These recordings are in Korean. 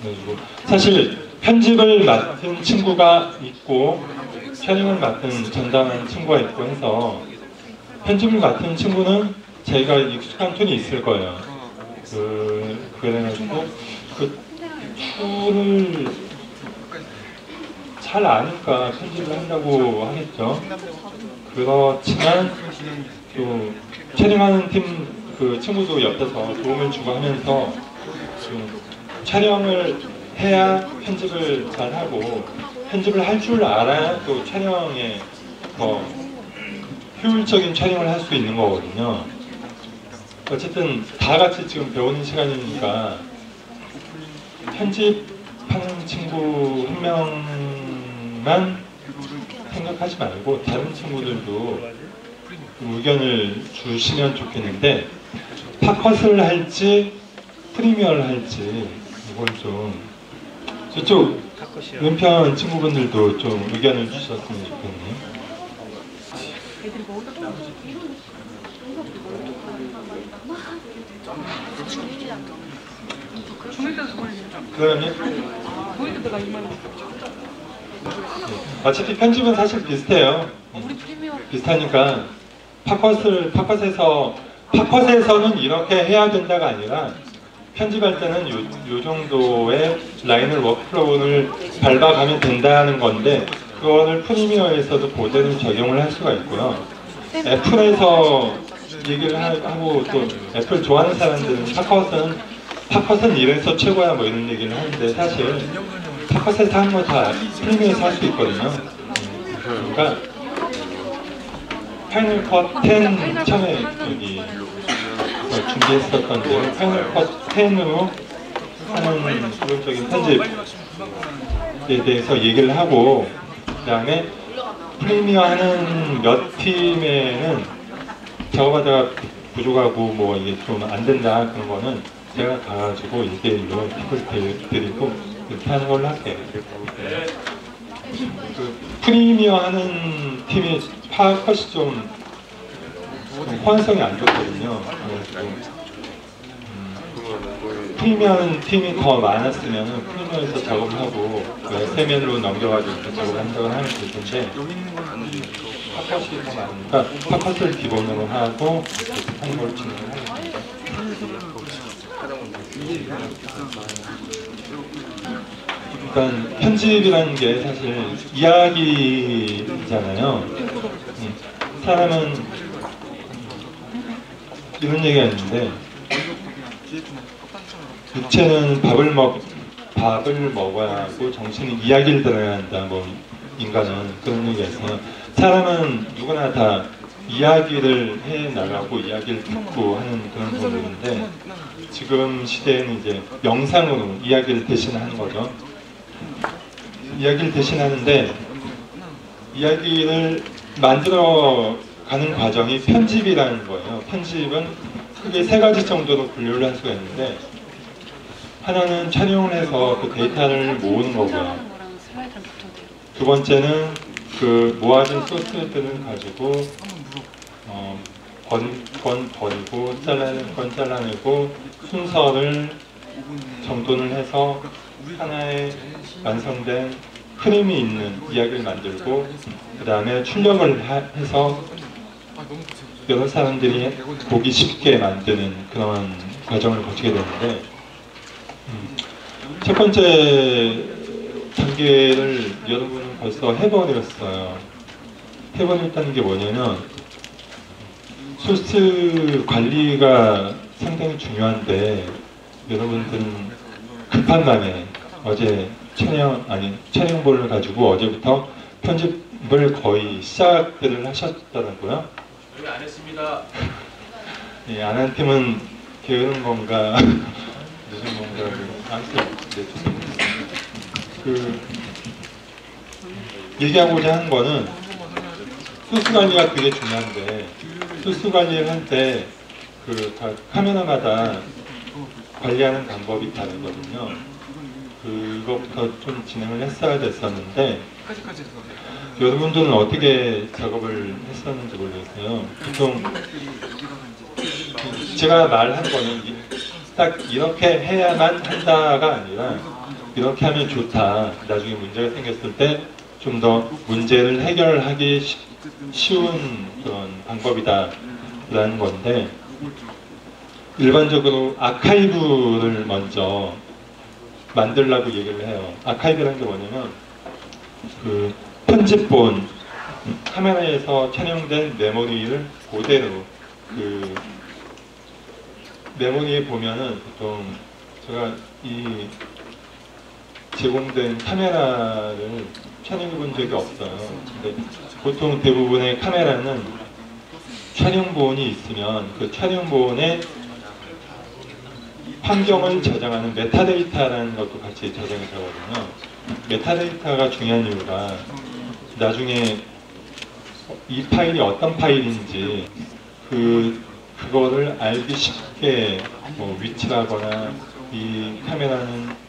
그래가지고 사실 편집을 맡은 친구가 있고 촬영을 맡은 전담한 친구가 있고 해서 편집을 맡은 친구는 제가 익숙한 톤이 있을 거예요. 그래가지고 그 툴을 잘 아니까 편집을 한다고 하겠죠. 그렇지만 또 촬영하는 팀 그 친구도 옆에서 도움을 주고 하면서 촬영을 해야 편집을 잘 하고 편집을 할 줄 알아야 또 촬영에 더 효율적인 촬영을 할 수 있는 거거든요. 어쨌든 다 같이 지금 배우는 시간이니까 편집하는 친구 한 명만 생각하지 말고 다른 친구들도 의견을 주시면 좋겠는데 팝컷을 할지 프리미어를 할지 이걸 좀 저쪽 은편 친구분들도 좀 의견을 주셨으면 좋겠네요. 그러면 어차피 편집은 사실 비슷해요. 비슷하니까 팝컷에서는 이렇게 해야 된다가 아니라 편집할 때는 요 정도의 라인을 워크플로우를 밟아가면 된다는 건데 그거를 프리미어에서도 그대로 적용을 할 수가 있고요. 애플에서 얘기를 하고 또 애플 좋아하는 사람들은 팝컷은 이래서 최고야 뭐 이런 얘기를 하는데 사실 팝컷에서 하는 거 다 프리미어에서 할 수 있거든요. 그러니까 파이널 컷 10 처음에 여기 준비했었던데 파이널 컷 10으로 하는 기본적인 편집에 대해서 얘기를 하고 그 다음에 프리미어 하는 몇 팀에는 작업하다가 부족하고 뭐 이게 좀 안 된다 그런 거는 제가 가가지고 이렇게 팁을 드리고 이렇게 하는 걸로 할게요. 그 프리미어 하는 팀이 팝컷이 좀 호환성이 안 좋거든요. 프리미어 하는 팀이 더 많았으면 프리미어에서 작업을 하고 세면으로 넘겨가지고 작업을 한다고 하면 될 텐데 팝컷이 더 많으니까 팝컷을 기본으로 하고 하는 걸 진행하겠습니다. 그러니까 편집이라는 게 사실 이야기잖아요. 사람은 이런 얘기가 있는데 육체는 밥을 먹어야 하고 정신은 이야기를 들어야 한다. 뭐 인간은 그런 얘기가 있어요. 사람은 누구나 다 이야기를 해 나가고 이야기를 듣고 하는 그런 부분인데 지금 시대에는 이제 영상으로 이야기를 대신하는 거죠. 이야기를 대신하는데 이야기를 만들어 가는 과정이 편집이라는 거예요. 편집은 크게 세 가지 정도로 분류를 할 수가 있는데 하나는 촬영을 해서 그 데이터를 모으는 거고요. 두 번째는 그 모아진 소스들을 가지고 버리고 잘라낼 건 잘라내고 순서를 정돈을 해서 하나의 완성된 흐름이 있는 이야기를 만들고 그 다음에 출력을 해서 여러 사람들이 보기 쉽게 만드는 그런 과정을 거치게 되는데 첫 번째 단계를 여러분은 벌써 해버렸어요. 해버렸다는 게 뭐냐면 소스 관리가 상당히 중요한데 여러분들은 급한 밤에 어제 촬영본을 가지고 어제부터 편집을 거의 시작들을 하셨더라고요. 왜 안 했습니다. 예, 안 한 팀은 게으른 건가 늦은 건가 아무튼 얘기하고자 하는 거는 소스 관리가 되게 중요한데 소스 관리를 할 때 각 카메라마다 관리하는 방법이 다르거든요. 그것부터 좀 진행을 했어야 됐었는데 여러분들은 어떻게 작업을 했었는지 모르겠어요. 보통 제가 말한 거는 딱 이렇게 해야만 한다가 아니라 이렇게 하면 좋다. 나중에 문제가 생겼을 때 좀 더 문제를 해결하기 쉬운 그런 방법이다라는 건데, 일반적으로 아카이브를 먼저 만들라고 얘기를 해요. 아카이브라는 게 뭐냐면 그 편집본 카메라에서 촬영된 메모리를 그대로 그 메모리에 보면은 보통 제가 이 제공된 카메라를 촬영해 본 적이 없어요. 근데 보통 대부분의 카메라는 촬영본이 있으면 그 촬영본에 환경을 저장하는 메타데이터라는 것도 같이 저장이 되거든요. 메타데이터가 중요한 이유가 나중에 이 파일이 어떤 파일인지 그거를 알기 쉽게 뭐 위치라거나 이 카메라는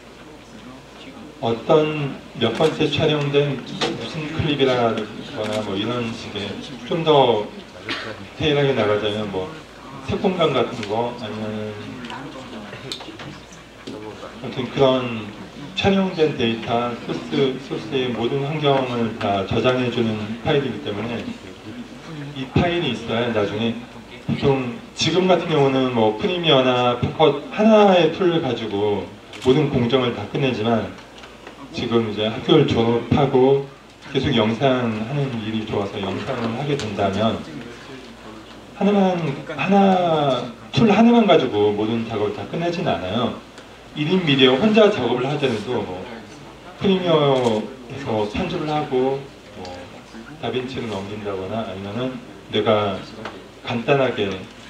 어떤 몇 번째 촬영된 무슨 클립이라거나 뭐 이런 식의 좀 더 디테일하게 나가자면 뭐 색공간 같은 거 아니면 아무튼 그런 촬영된 데이터 소스의 모든 환경을 다 저장해주는 파일이기 때문에 이 파일이 있어야 나중에 보통 지금 같은 경우는 뭐 프리미어나 팝컷 하나의 툴을 가지고 모든 공정을 다 끝내지만 지금 이제 학교를 졸업하고 계속 영상하는 일이 좋아서 영상을 하게 된다면 툴 하나만 가지고 모든 작업을 다 끝내진 않아요. 1인 미디어 혼자 작업을 하더라도 뭐 프리미어에서 편집을 하고 뭐 다빈치를 넘긴다거나 아니면은 내가 간단하게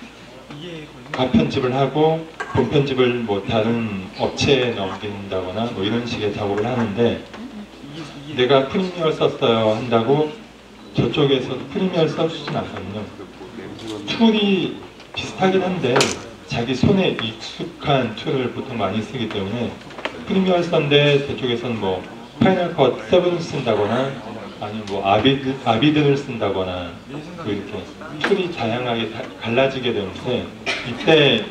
가편집을 하고 본편집을 뭐 다른 업체에 넘긴다거나 뭐 이런 식의 작업을 하는데, 내가 프리미어 썼어요 한다고 저쪽에서 프리미어를 써주진 않거든요. 툴이 비슷하긴 한데 자기 손에 익숙한 툴을 보통 많이 쓰기 때문에 프리미어를 썼는데 저쪽에서는 뭐 파이널 컷 7을 쓴다거나 아니면 뭐 아비드를 쓴다거나 이렇게 툴이 다양하게 갈라지게 되는데, 이때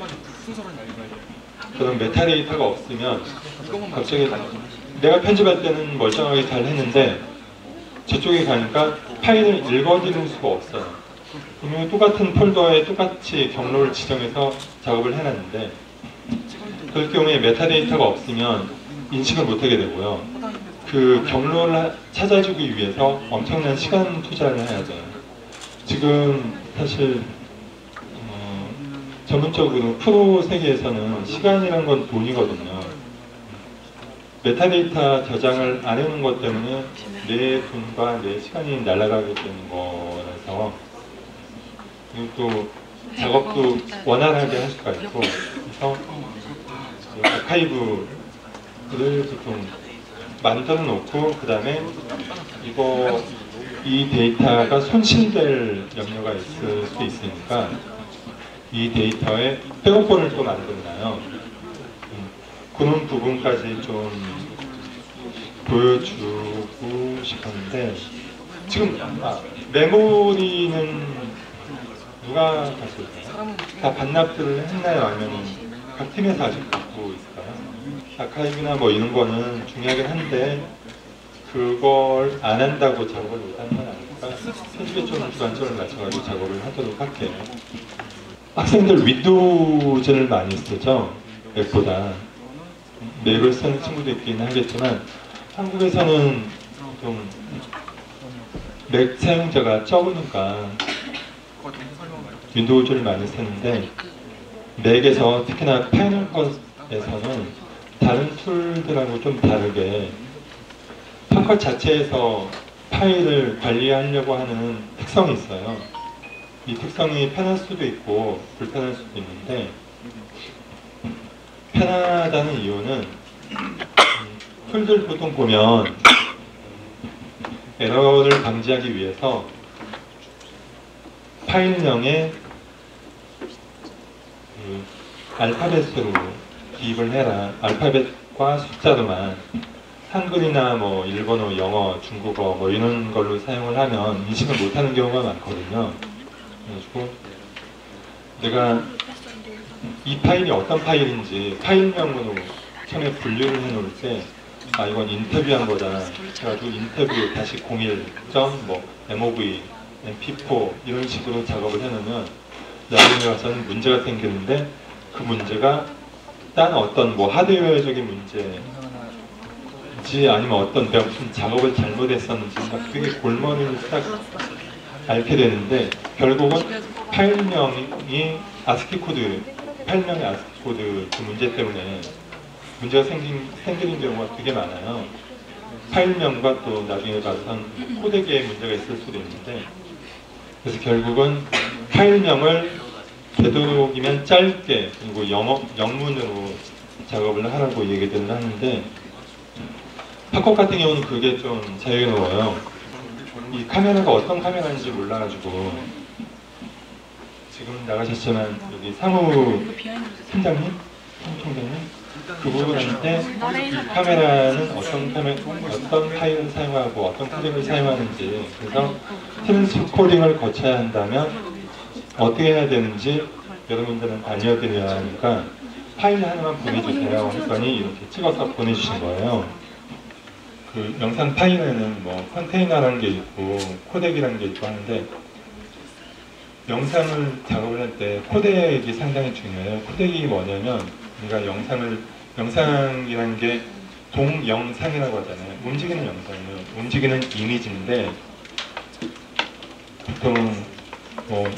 그런 메타데이터가 없으면 갑자기 내가 편집할 때는 멀쩡하게 잘 했는데 저쪽에 가니까 파일을 읽어드릴 수가 없어요. 그러면 똑같은 폴더에 똑같이 경로를 지정해서 작업을 해놨는데 그럴 경우에 메타데이터가 없으면 인식을 못하게 되고요. 그 경로를 찾아주기 위해서 엄청난 시간 투자를 해야 돼요. 지금 사실 전문적으로 프로 세계에서는 시간이란 건 돈이거든요. 메타데이터 저장을 안 해놓은 것 때문에 내 돈과 내 시간이 날아가게 되는 거라서, 그리고 또 작업도 원활하게 할 수가 있고, 그래서 아카이브를 보통 만들어 놓고 그 다음에 이 데이터가 손실될 염려가 있을 수 있으니까 이 데이터에 백업본을 또 만들어놔요. 그런 부분까지 좀 보여주고 싶었는데, 지금 메모리는 누가 갔을까요? 다 반납들을 했나요? 아니면 각 팀에서 아직 갖고 있을까요? 아카이브나 뭐 이런 거는 중요하긴 한데 그걸 안 한다고 작업을 못 하는 건 아닐까? 편집에 좀 주관점을 맞춰가지고 작업을 하도록 할게요. 학생들 윈도우즈를 많이 쓰죠. 맥보다. 맥을 쓰는 친구도 있긴 하겠지만 한국에서는 좀 맥 사용자가 적으니까 윈도우즈를 많이 쓰는데, 맥에서 특히나 파이널 컷에서는 다른 툴들하고 좀 다르게 팝컷 자체에서 파일을 관리하려고 하는 특성이 있어요. 이 특성이 편할 수도 있고 불편할 수도 있는데, 편하다는 이유는 툴들 보통 보면 에러를 방지하기 위해서 파일명에 알파벳으로 기입을 해라. 알파벳과 숫자로만, 한글이나 뭐 일본어, 영어, 중국어 뭐 이런 걸로 사용을 하면 인식을 못하는 경우가 많거든요. 그래가지고 내가 이 파일이 어떤 파일인지 파일명으로 처음에 분류를 해놓을 때 아 이건 인터뷰한 거다 그래가지고 인터뷰 다시 01.mov mp4 이런 식으로 작업을 해놓으면 나중에 와서는 문제가 생기는데 그 문제가 딴 어떤 뭐 하드웨어적인 문제인지 아니면 어떤 내가 무슨 작업을 잘못했었는지 막 되게 골머리를 딱 앓게 되는데 결국은 파일명이 아스키 코드 파일명의 아스키 코드 그 문제 때문에 문제가 생기는 경우가 되게 많아요. 파일명과 또 나중에 봐선 코덱에 문제가 있을 수도 있는데 그래서 결국은 파일명을 되도록이면 짧게 그리고 영문으로 작업을 하라고 얘기들을 하는데 팝컵 같은 경우는 그게 좀 자유로워요. 이 카메라가 어떤 카메라인지 몰라가지고 지금 나가셨지만 여기 사무 팀장님? 사무총장님? 그분한테 이 카메라는 어떤 파일을 사용하고 어떤 코딩을 사용하는지 그래서 트랜스코딩을 거쳐야 한다면 어떻게 해야 되는지 여러분들은 알려드려야 하니까 파일 하나만 보내주세요 했더니 이렇게 찍어서 보내주신 거예요. 그 영상 파일에는 뭐 컨테이너라는 게 있고 코덱이라는 게 있고 하는데 영상을 작업을 할 때 코덱이 상당히 중요해요. 코덱이 뭐냐면 우리가 영상이라는 게 동영상이라고 하잖아요. 움직이는 영상이에요. 움직이는 이미지인데 보통 뭐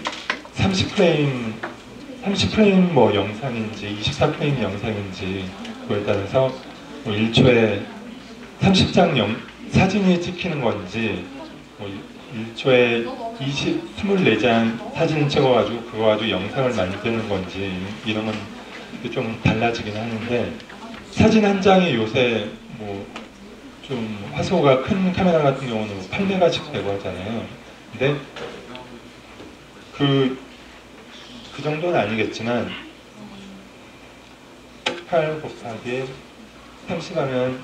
30프레임 뭐 영상인지 24프레임 영상인지 그거에 따라서 뭐 1초에 30장 사진이 찍히는 건지 뭐 1초에 24장 사진을 찍어가지고 그거 가지고 영상을 만드는 건지 이런 건 좀 달라지긴 하는데 사진 한 장이 요새 뭐 좀 화소가 큰 카메라 같은 경우는 8메가씩 되고 하잖아요. 근데 그 정도는 아니겠지만 8 곱하기 30 하면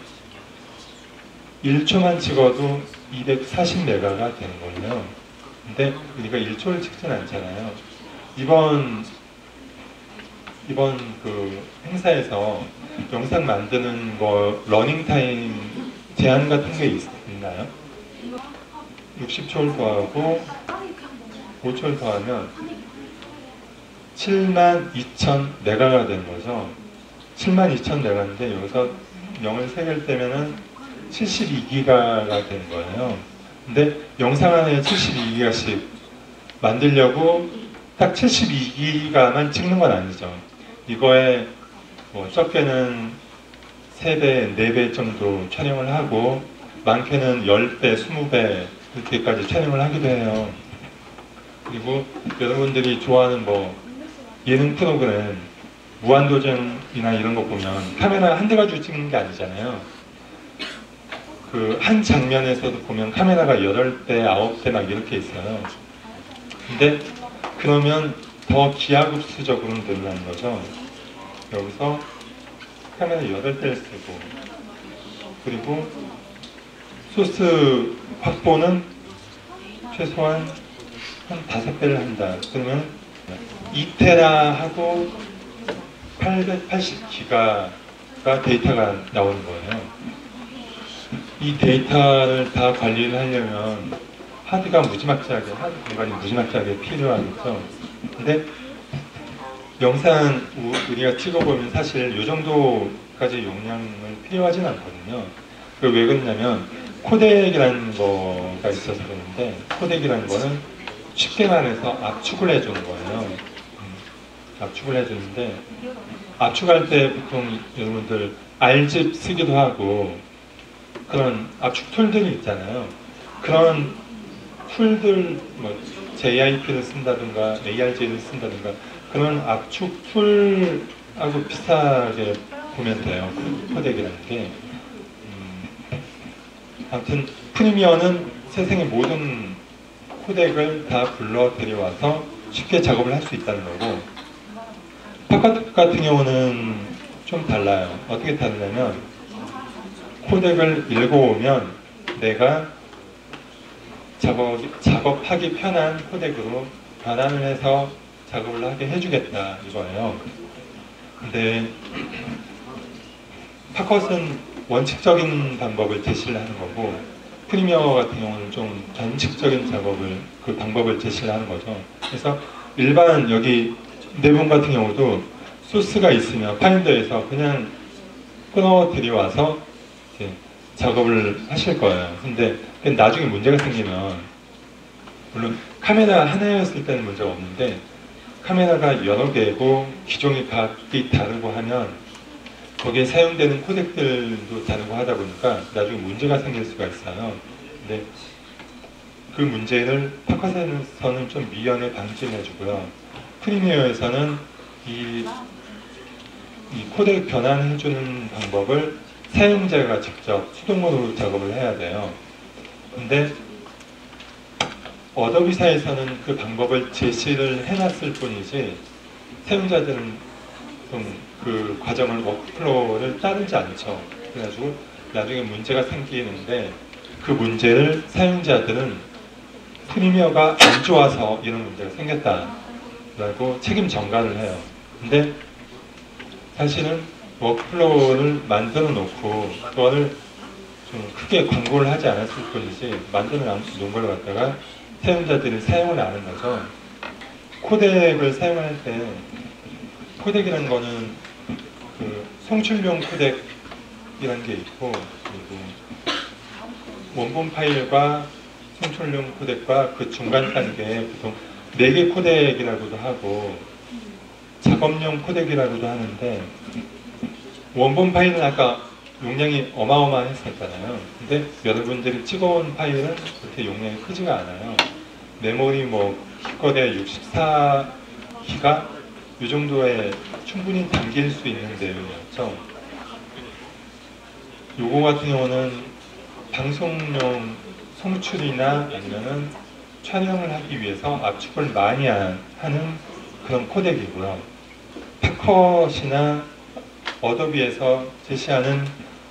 1초만 찍어도 240메가가 되는 거예요. 근데 우리가 1초를 찍진 않잖아요. 이번 그 행사에서 영상 만드는 거 러닝타임 제한 같은 게 있나요? 60초를 더하고 5초를 더하면 72,000메가가 되는 거죠. 72,000메가인데 여기서 0을 3개를 떼면은 72기가가 되는 거예요. 근데 영상 안에 72기가씩 만들려고 딱 72기가만 찍는 건 아니죠. 이거에 뭐 적게는 3배, 4배 정도 촬영을 하고 많게는 10배, 20배 이렇게까지 촬영을 하기도 해요. 그리고 여러분들이 좋아하는 뭐 예능 프로그램 무한도전이나 이런 거 보면 카메라 한 대 가지고 찍는 게 아니잖아요. 그 한 장면에서도 보면 카메라가 8대, 9대 막 이렇게 있어요. 근데 그러면 더 기하급수적으로 늘어나는 거죠. 여기서 카메라 8대를 쓰고 그리고 소스 확보는 최소한 한 5배를 한다. 그러면 2테라하고 880기가가 데이터가 나오는 거예요. 이 데이터를 다 관리를 하려면 하드 공간이 무지막지하게 필요하겠죠. 근데 영상 우리가 찍어보면 사실 이 정도까지 용량을 필요하진 않거든요. 왜 그러냐면 코덱이라는 거가 있어서 그러는데 코덱이라는 거는 쉽게 말해서 압축을 해주는 거예요. 압축을 해주는데 압축할 때 보통 여러분들 R집 쓰기도 하고 그런 압축 툴들이 있잖아요. 그런 툴들 뭐 JIP를 쓴다든가 ARG를 쓴다든가 그런 압축 툴하고 비슷하게 보면 돼요. 코덱이라는 게. 아무튼 프리미어는 세상의 모든 코덱을 다 불러 들여와서 쉽게 작업을 할 수 있다는 거고 팝컷 같은 경우는 좀 달라요. 어떻게 다르냐면 코덱을 읽어오면 내가 작업하기 편한 코덱으로 변환을 해서 작업을 하게 해주겠다 이거예요. 근데 파컷은 원칙적인 방법을 제시를 하는 거고, 프리미어 같은 경우는 좀 변칙적인 그 방법을 제시를 하는 거죠. 그래서 일반 여기 내분 같은 경우도 소스가 있으면 파인더에서 그냥 끊어 들여와서 이렇게 작업을 하실 거예요. 근데 나중에 문제가 생기면, 물론 카메라 하나였을 때는 문제가 없는데 카메라가 여러 개고 기종이 각기 다르고 하면 거기에 사용되는 코덱들도 다르고 하다 보니까 나중에 문제가 생길 수가 있어요. 근데 그 문제를 파컷에서는 좀 미연에 방지해주고요. 프리미어에서는 이 코덱 변환해주는 방법을 사용자가 직접 수동으로 작업을 해야 돼요. 근데 어도비사에서는 그 방법을 제시를 해놨을 뿐이지 사용자들은 좀 그 과정을, 워크플로우를 따르지 않죠. 그래가지고 나중에 문제가 생기는데 그 문제를 사용자들은 프리미어가 안 좋아서 이런 문제가 생겼다라고 책임 전가를 해요. 근데 사실은 워크플로우를 만들어 놓고 그거를 좀 크게 광고를 하지 않았을 뿐이지 만들어 놓은 걸 갖다가 사용자들이 사용을 안 하는 거죠. 코덱을 사용할 때 코덱이라는 거는 그 송출용 코덱이라는 게 있고, 그리고 원본 파일과 송출용 코덱과 그 중간 단계에 보통 4개 코덱이라고도 하고 작업용 코덱이라고도 하는데, 원본 파일은 아까 용량이 어마어마했었잖아요. 근데 여러분들이 찍어온 파일은 그렇게 용량이 크지가 않아요. 메모리 기껏해 64기가 이 정도에 충분히 담길 수 있는 내용이었죠. 요거 같은 경우는 방송용 송출이나 아니면은 촬영을 하기 위해서 압축을 많이 하는 그런 코덱이고요. 파컷이나 어도비에서 제시하는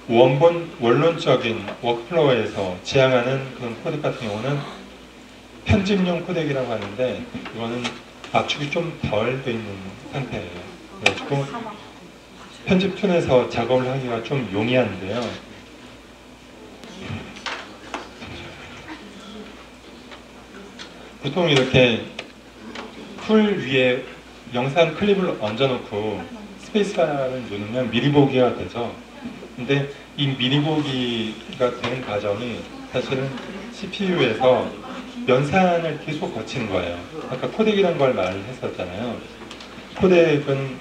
원론적인 워크플로우에서 지향하는 그런 코덱 같은 경우는 편집용 코덱이라고 하는데, 이거는 압축이 좀 덜 돼 있는 상태예요. 그래가지고 편집 툴에서 작업을 하기가 좀 용이한데요. 보통 이렇게 툴 위에 영상 클립을 얹어놓고 스페이스바를 누르면 미리 보기가 되죠. 근데 이 미리 보기가 되는 과정이 사실은 CPU에서 연산을 계속 거치는 거예요. 아까 코덱이라는 걸 말을 했었잖아요. 코덱은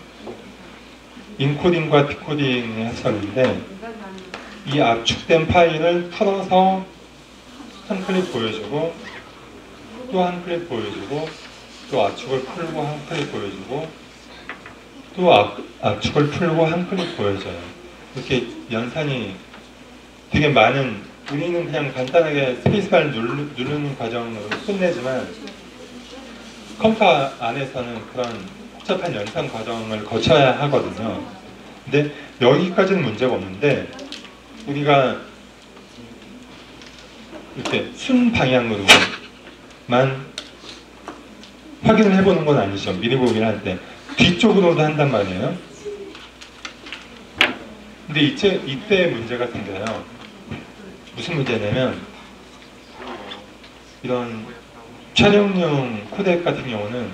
인코딩과 디코딩을 했었는데, 이 압축된 파일을 풀어서 한 클립 보여주고 또 한 클립 보여주고 또 압축을 풀고 한 클립 보여주고 또 압축을 풀고 한 클립 보여줘요. 이렇게 연산이 되게 많은, 우리는 그냥 간단하게 스페이스바를 누르는 과정으로 끝내지만 컴퓨터 안에서는 그런 복잡한 연산 과정을 거쳐야 하거든요. 근데 여기까지는 문제가 없는데, 우리가 이렇게 순 방향으로만 확인을 해보는 건 아니죠. 미리 보기를 할 때 뒤쪽으로도 한단 말이에요. 근데 이때 문제가 생겨요. 무슨 문제냐면, 이런 촬영용 코덱 같은 경우는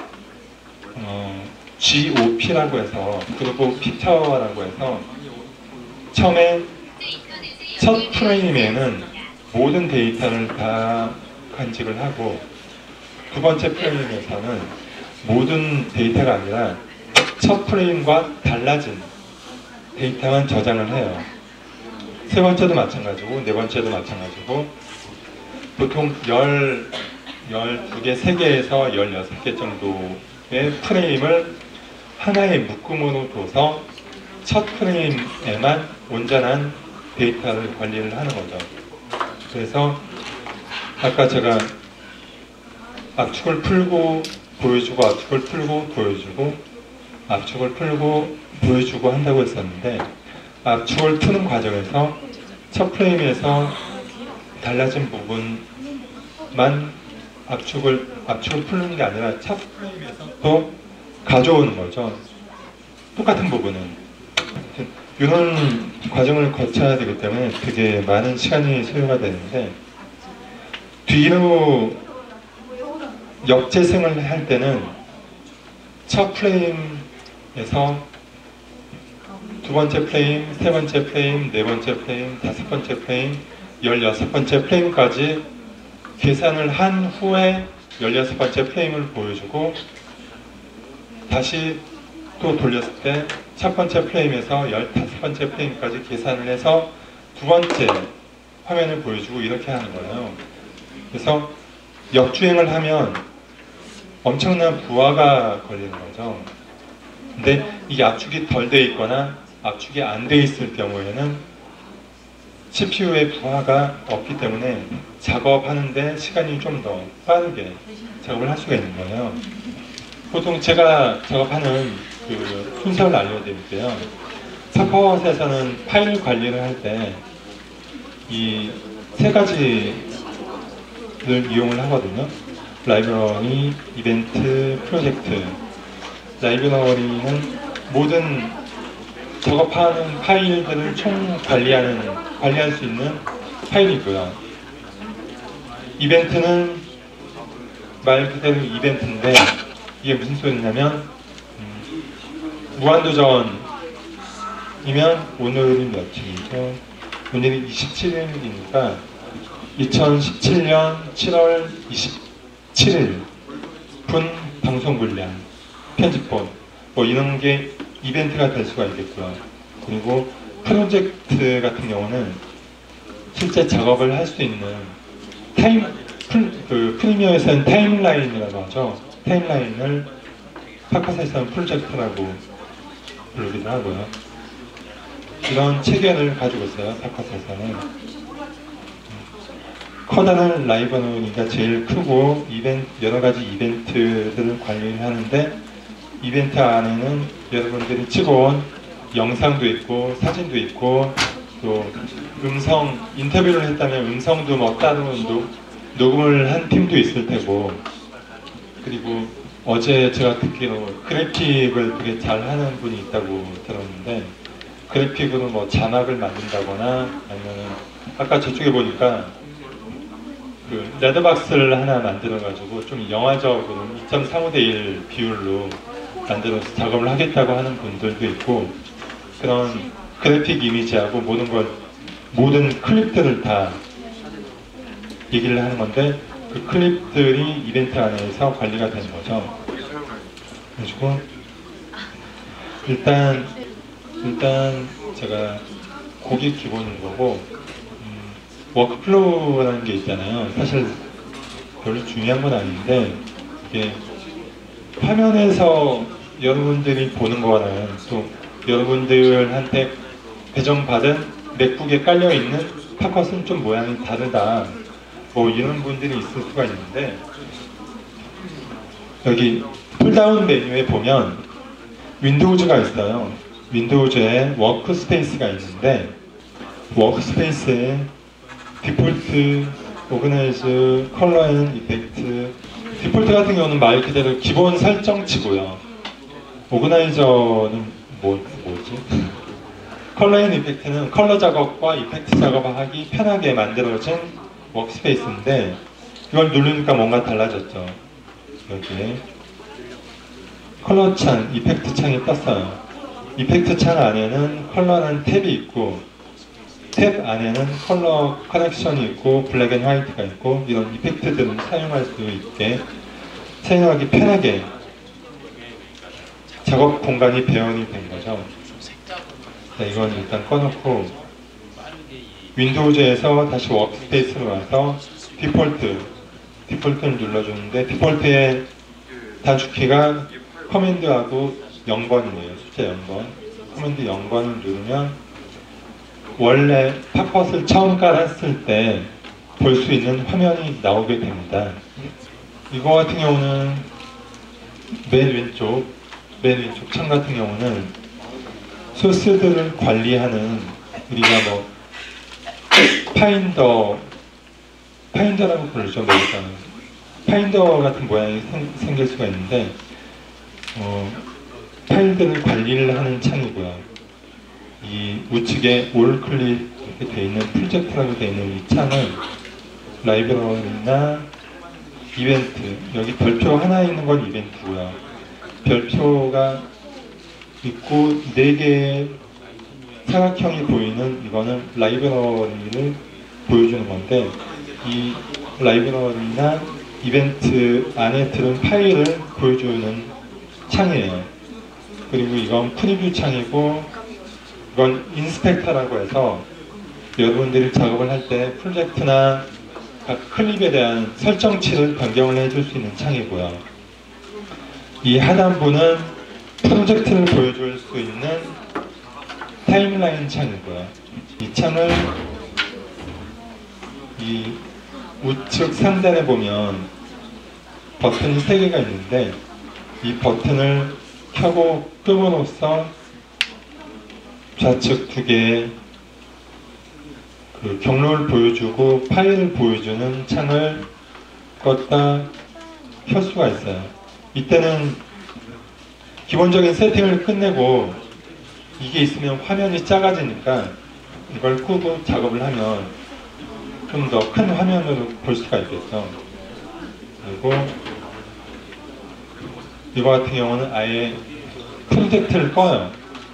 GOP라고 해서, 그리고 픽처라고 해서, 처음에 첫 프레임에는 모든 데이터를 다 간직을 하고, 두 번째 프레임에서는 모든 데이터가 아니라 첫 프레임과 달라진 데이터만 저장을 해요. 세 번째도 마찬가지고 네 번째도 마찬가지고, 보통 12개, 3개에서 16개 정도의 프레임을 하나의 묶음으로 둬서 첫 프레임에만 온전한 데이터를 관리를 하는 거죠. 그래서 아까 제가 압축을 풀고 보여주고 압축을 풀고 보여주고 압축을 풀고 보여주고 한다고 했었는데, 압축을 푸는 과정에서 첫 프레임에서 달라진 부분만 압축을 푸는 게 아니라 첫 프레임에서 또 가져오는 거죠. 똑같은 부분은. 이런 과정을 거쳐야 되기 때문에 되게 많은 시간이 소요가 되는데, 뒤로 역재생을 할 때는 첫 프레임에서 두 번째 프레임, 세 번째 프레임, 네 번째 프레임, 다섯 번째 프레임, 16번째 프레임까지 계산을 한 후에 16번째 프레임을 보여주고, 다시 또 돌렸을 때 첫 번째 프레임에서 15번째 프레임까지 계산을 해서 두 번째 화면을 보여주고 이렇게 하는 거예요. 그래서 역주행을 하면 엄청난 부하가 걸리는 거죠. 근데 이 압축이 덜 돼 있거나 압축이 안 돼 있을 경우에는 CPU에 부하가 없기 때문에 작업하는데 시간이 좀 더 빠르게 작업을 할 수가 있는 거예요. 보통 제가 작업하는 그 순서를 알려드릴게요. 사퍼워스에서는 파일 관리를 할 때 이 세 가지를 이용을 하거든요. 라이브러리, 이벤트, 프로젝트. 라이브러리는 모든 작업하는 파일들을 총 관리할 수 있는 파일이고요. 이벤트는 말 그대로 이벤트인데, 이게 무슨 소리냐면 무한도전이면 오늘이 며칠이죠? 오늘이 27일이니까 2017년 7월 27일 분 방송 분량, 편집본 뭐 이런 게 이벤트가 될 수가 있겠고요. 그리고 프로젝트 같은 경우는 실제 작업을 할 수 있는 프리미어에서는 타임라인이라고 하죠. 타임라인을 파컷에서는 프로젝트라고 부르기도 하고요. 이런 체계를 가지고 있어요. 파컷에서는 커다란 라이브러리가 제일 크고 여러 가지 이벤트들을 관리하는데, 이벤트 안에는 여러분들이 찍어온 영상도 있고 사진도 있고, 또 음성 인터뷰를 했다면 음성도 뭐 따로 녹음을 한 팀도 있을 테고, 그리고 어제 제가 듣기로 그래픽을 되게 잘하는 분이 있다고 들었는데, 그래픽으로 뭐 자막을 만든다거나 아니면은 아까 저쪽에 보니까 그 레드박스를 하나 만들어가지고 좀 영화적으로 2.35대1 비율로 만들어서 작업을 하겠다고 하는 분들도 있고, 그런 그래픽 이미지하고 모든 클립들을 다 얘기를 하는 건데, 그 클립들이 이벤트 안에서 관리가 되는 거죠. 그래가지고 일단 제가 그게 기본인 거고, 워크플로우라는 게 있잖아요. 사실 별로 중요한 건 아닌데, 이게 화면에서 여러분들이 보는 거는 또 여러분들한테 배정받은 맥북에 깔려있는 파컷은 좀 모양이 다르다, 뭐 이런 분들이 있을 수가 있는데, 여기 풀다운 메뉴에 보면 윈도우즈가 있어요. 윈도우즈에 워크스페이스가 있는데, 워크스페이스에 디폴트, 오그나이즈, 컬러 앤 이펙트. 디폴트 같은 경우는 말 그대로 기본 설정치고요. 오그나이저는 뭐지? 컬러 앤 이펙트는 컬러 작업과 이펙트 작업을 하기 편하게 만들어진 워크스페이스인데, 이걸 누르니까 뭔가 달라졌죠. 여기에 컬러 창, 이펙트 창이 떴어요. 이펙트 창 안에는 컬러라는 탭이 있고, 탭 안에는 컬러 커넥션이 있고, 블랙 앤 화이트가 있고, 이런 이펙트들을 사용할 수 있게, 사용하기 편하게 작업 공간이 배원이 된 거죠. 자, 이건 일단 꺼놓고 윈도우즈에서 다시 워크스페이스로 와서 디폴트를 눌러주는데, 디폴트의 단축키가 커맨드하고 0번이네요. 숫자 0번. 커맨드 0번을 누르면 원래 파컷을 처음 깔았을 때 볼 수 있는 화면이 나오게 됩니다. 이거 같은 경우는 맨 왼쪽 창 같은 경우는 소스들을 관리하는, 우리가 뭐 파인더라고 부르죠. 파인더 같은 모양이 생길 수가 있는데, 파일들을 관리를 하는 창이고요. 이 우측에 올 클릭 이렇게 되어 있는 프로젝트라고 되어 있는 이 창은 라이브러리나 이벤트, 여기 별표 하나 있는 건 이벤트고요. 별표가 있고 4개의 사각형이 보이는 이거는 라이브러리를 보여주는 건데, 이 라이브러리나 이벤트 안에 들은 파일을 보여주는 창이에요. 그리고 이건 프리뷰 창이고, 이건 인스펙터라고 해서 여러분들이 작업을 할 때 프로젝트나 각 클립에 대한 설정치를 변경을 해줄 수 있는 창이고요. 이 하단부는 프로젝트를 보여줄 수 있는 타임라인 창이고요. 이 창을 이 우측 상단에 보면 버튼이 3개가 있는데, 이 버튼을 켜고 끄고로써 좌측 2개의 그 경로를 보여주고 파일을 보여주는 창을 껐다 켤 수가 있어요. 이때는 기본적인 세팅을 끝내고 이게 있으면 화면이 작아지니까 이걸 끄고 작업을 하면 좀 더 큰 화면으로 볼 수가 있겠죠. 그리고 이거 같은 경우는 아예 프로젝트를 꺼요.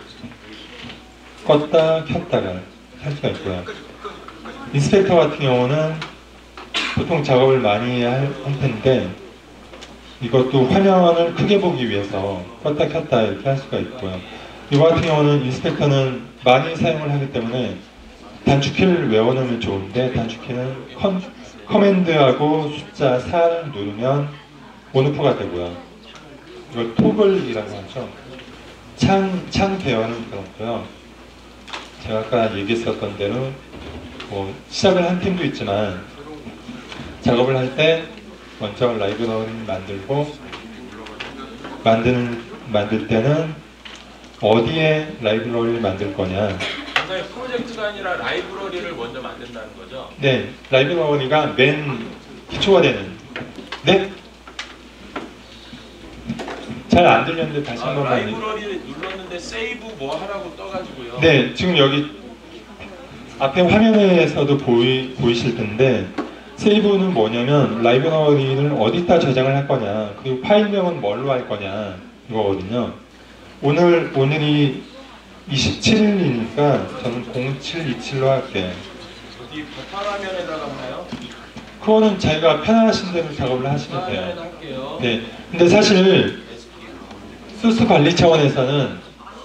껐다 켰다가 할 수가 있고요. 인스펙터 같은 경우는 보통 작업을 많이 할 텐데, 이것도 화면을 크게 보기 위해서 껐다 켰다 이렇게 할 수가 있고요. 이거 같은 경우는 인스펙터는 많이 사용을 하기 때문에 단축키를 외워놓으면 좋은데, 단축키는 커맨드하고 숫자 4를 누르면 온오프가 되고요. 이걸 토글이라고 하죠. 창 대화는 그렇고요. 제가 아까 얘기했었던 대로 시작을 한 팀도 있지만, 작업을 할 때 먼저 라이브러리를 만들고, 만들 때는 어디에 라이브러리를 만들 거냐. 프로젝트가 아니라 라이브러리를 먼저 만든다는 거죠? 네, 라이브러리가 맨 기초가 되는. 네? 잘 안 들렸는데 다시 한 번만. 라이브러리를 눌렀는데 세이브 뭐 하라고 떠가지고요. 네, 지금 여기 앞에 화면에서도 보이실 텐데, 세이브는 뭐냐면 라이브러리를 어디다 저장을 할 거냐, 그리고 파일명은 뭘로 할 거냐 이거거든요. 오늘이 27일이니까 저는 0727로 할게요. 어디 바탕화면에다가 하나요? 그거는 자기가 편안하신 대로 작업을 하시면 돼요. 할게요. 네, 근데 사실 소스 관리 차원에서는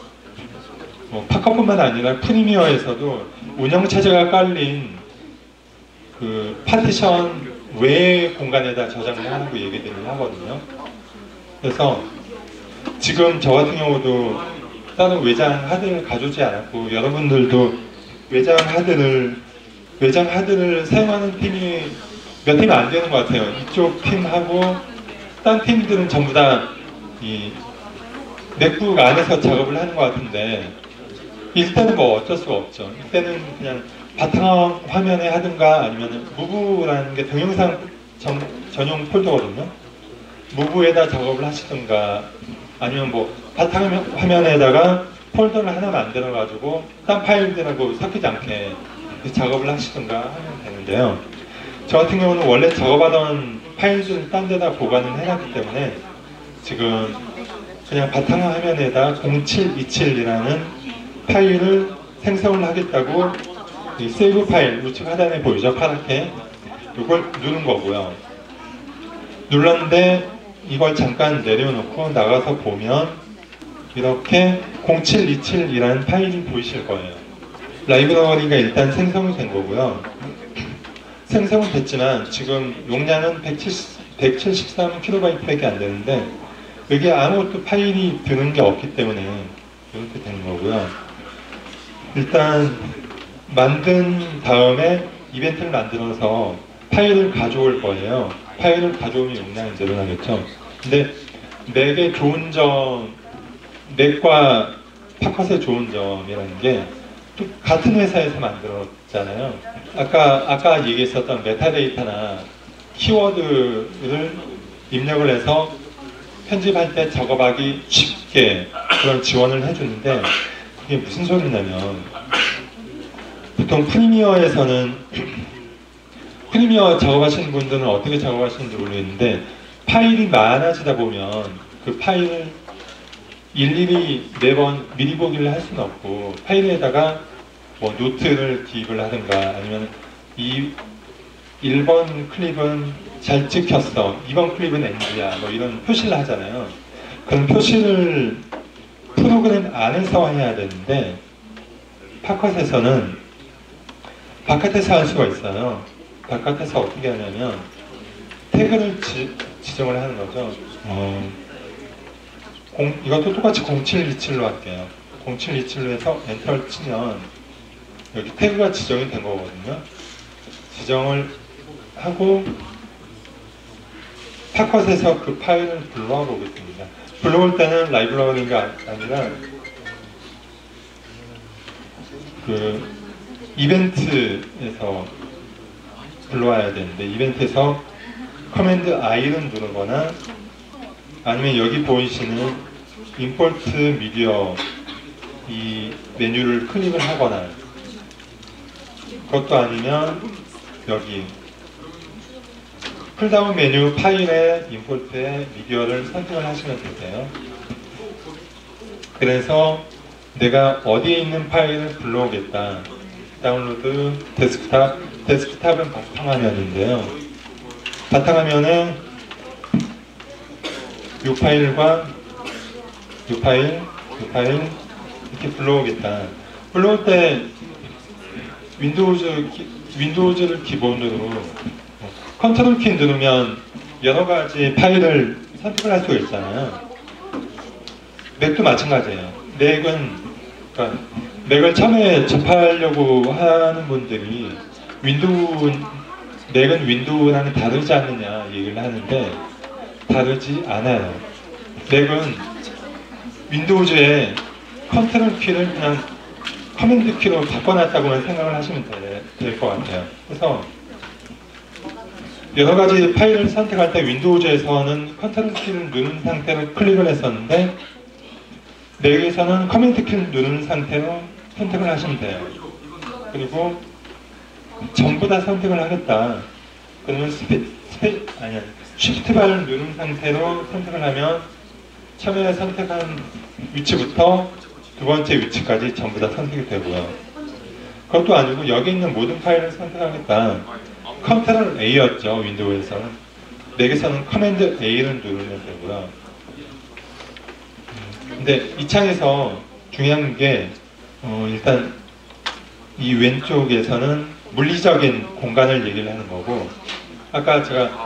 파커뿐만 아니라 프리미어에서도 운영체제가 깔린 그 파티션 외의 공간에다 저장을 하는 거 얘기들을 하거든요. 그래서 지금 저 같은 경우도 따로 외장 하드를 가져오지 않았고, 여러분들도 외장 하드를 사용하는 팀이 몇 팀이 안 되는 것 같아요. 이쪽 팀하고 딴 팀들은 전부 다 이 맥북 안에서 작업을 하는 것 같은데, 이때는 뭐 어쩔 수가 없죠. 이때는 그냥 바탕 화면에 하든가, 아니면 무브라는 게 동영상 전용 폴더거든요. 무브에다 작업을 하시든가, 아니면 뭐 바탕 화면에다가 폴더를 하나 만들어 가지고 딴 파일들하고 섞이지 않게 작업을 하시든가 하면 되는데요. 저 같은 경우는 원래 작업하던 파일들을 딴 데다 보관을 해놨기 때문에 지금 그냥 바탕화면에다 0727이라는 파일을 생성을 하겠다고, 이 세이브 파일 우측 하단에 보이죠? 파랗게. 이걸 누른 거고요. 눌렀는데 이걸 잠깐 내려놓고 나가서 보면 이렇게 0727이라는 파일이 보이실 거예요. 라이브러리가 일단 생성이 된 거고요. 생성은 됐지만 지금 용량은 173kB밖에 안 되는데, 여기에 아무것도 파일이 드는 게 없기 때문에 이렇게 되는 거고요. 일단 만든 다음에 이벤트를 만들어서 파일을 가져올 거예요. 파일을 가져오면 용량이 늘어나겠죠. 근데 맥의 좋은 점, 맥과 파컷의 좋은 점이라는 게 같은 회사에서 만들었잖아요. 아까 얘기했었던 메타데이터나 키워드를 입력을 해서 편집할 때 작업하기 쉽게 그런 지원을 해주는데 그게 무슨 소리냐면 보통 프리미어에서는 프리미어 작업하시는 분들은 어떻게 작업하시는지 모르겠는데 파일이 많아지다 보면 그 파일을 일일이 매번 미리 보기를 할 수는 없고 파일에다가 뭐 노트를 기입을 하든가 아니면 이 1번 클립은 잘 찍혔어 2번 클립은 NG야 뭐 이런 표시를 하잖아요. 그런 표시를 프로그램 안에서 해야 되는데 팝컷에서는 바깥에서 할 수가 있어요. 바깥에서 어떻게 하냐면 태그를 지정을 하는 거죠. 이것도 똑같이 0727로 할게요. 0727로 해서 엔터를 치면 여기 태그가 지정이 된 거거든요. 지정을 하고 팝컷에서 그 파일을 불러와 보겠습니다. 불러올 때는 라이브러리가 아니라 그 이벤트에서 불러와야 되는데 이벤트에서 커맨드 I를 누르거나 아니면 여기 보이시는 임포트 미디어 이 메뉴를 클릭을 하거나 그것도 아니면 여기 풀다운 메뉴 파일에 임포트에 미디어를 선택을 하시면 되세요. 그래서 내가 어디에 있는 파일을 불러오겠다. 다운로드 데스크탑은 바탕화면인데요. 바탕화면은 이 파일과 이 파일 이렇게 불러오겠다. 불러올 때 윈도우즈를 기본으로 컨트롤 키 누르면 여러 가지 파일을 선택을 할 수가 있잖아요. 맥도 마찬가지예요. 맥을 처음에 접하려고 하는 분들이 맥은 윈도우랑 다르지 않느냐 얘기를 하는데 다르지 않아요. 맥은 윈도우즈에 컨트롤 키를 그냥 커맨드 키로 바꿔놨다고만 생각을 하시면 될 것 같아요. 그래서 여러 가지 파일을 선택할 때 윈도우즈에서는 컨트롤 키를 누른 상태로 클릭을 했었는데 맥에서는 커맨드 키를 누른 상태로 선택을 하시면 돼요. 그리고 전부 다 선택을 하겠다. 그러면 쉬프트 바를 누른 상태로 선택을 하면 처음에 선택한 위치부터 두 번째 위치까지 전부 다 선택이 되고요. 그것도 아니고 여기 있는 모든 파일을 선택하겠다. 컨트롤 A였죠. 윈도우에서는. 맥에서는 커맨드 A를 누르면 되고요. 근데 이 창에서 중요한 게 일단 이 왼쪽에서는 물리적인 공간을 얘기를 하는 거고 아까 제가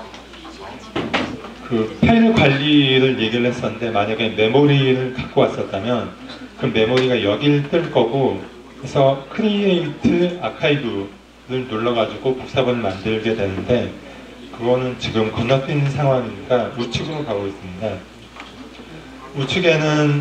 그 파일 관리를 얘기를 했었는데 만약에 메모리를 갖고 왔었다면 그 메모리가 여기를 뜰 거고 그래서 크리에이트 아카이브를 눌러가지고 복사본을 만들게 되는데 그거는 지금 건너뛴 상황이니까 우측으로 가고 있습니다. 우측에는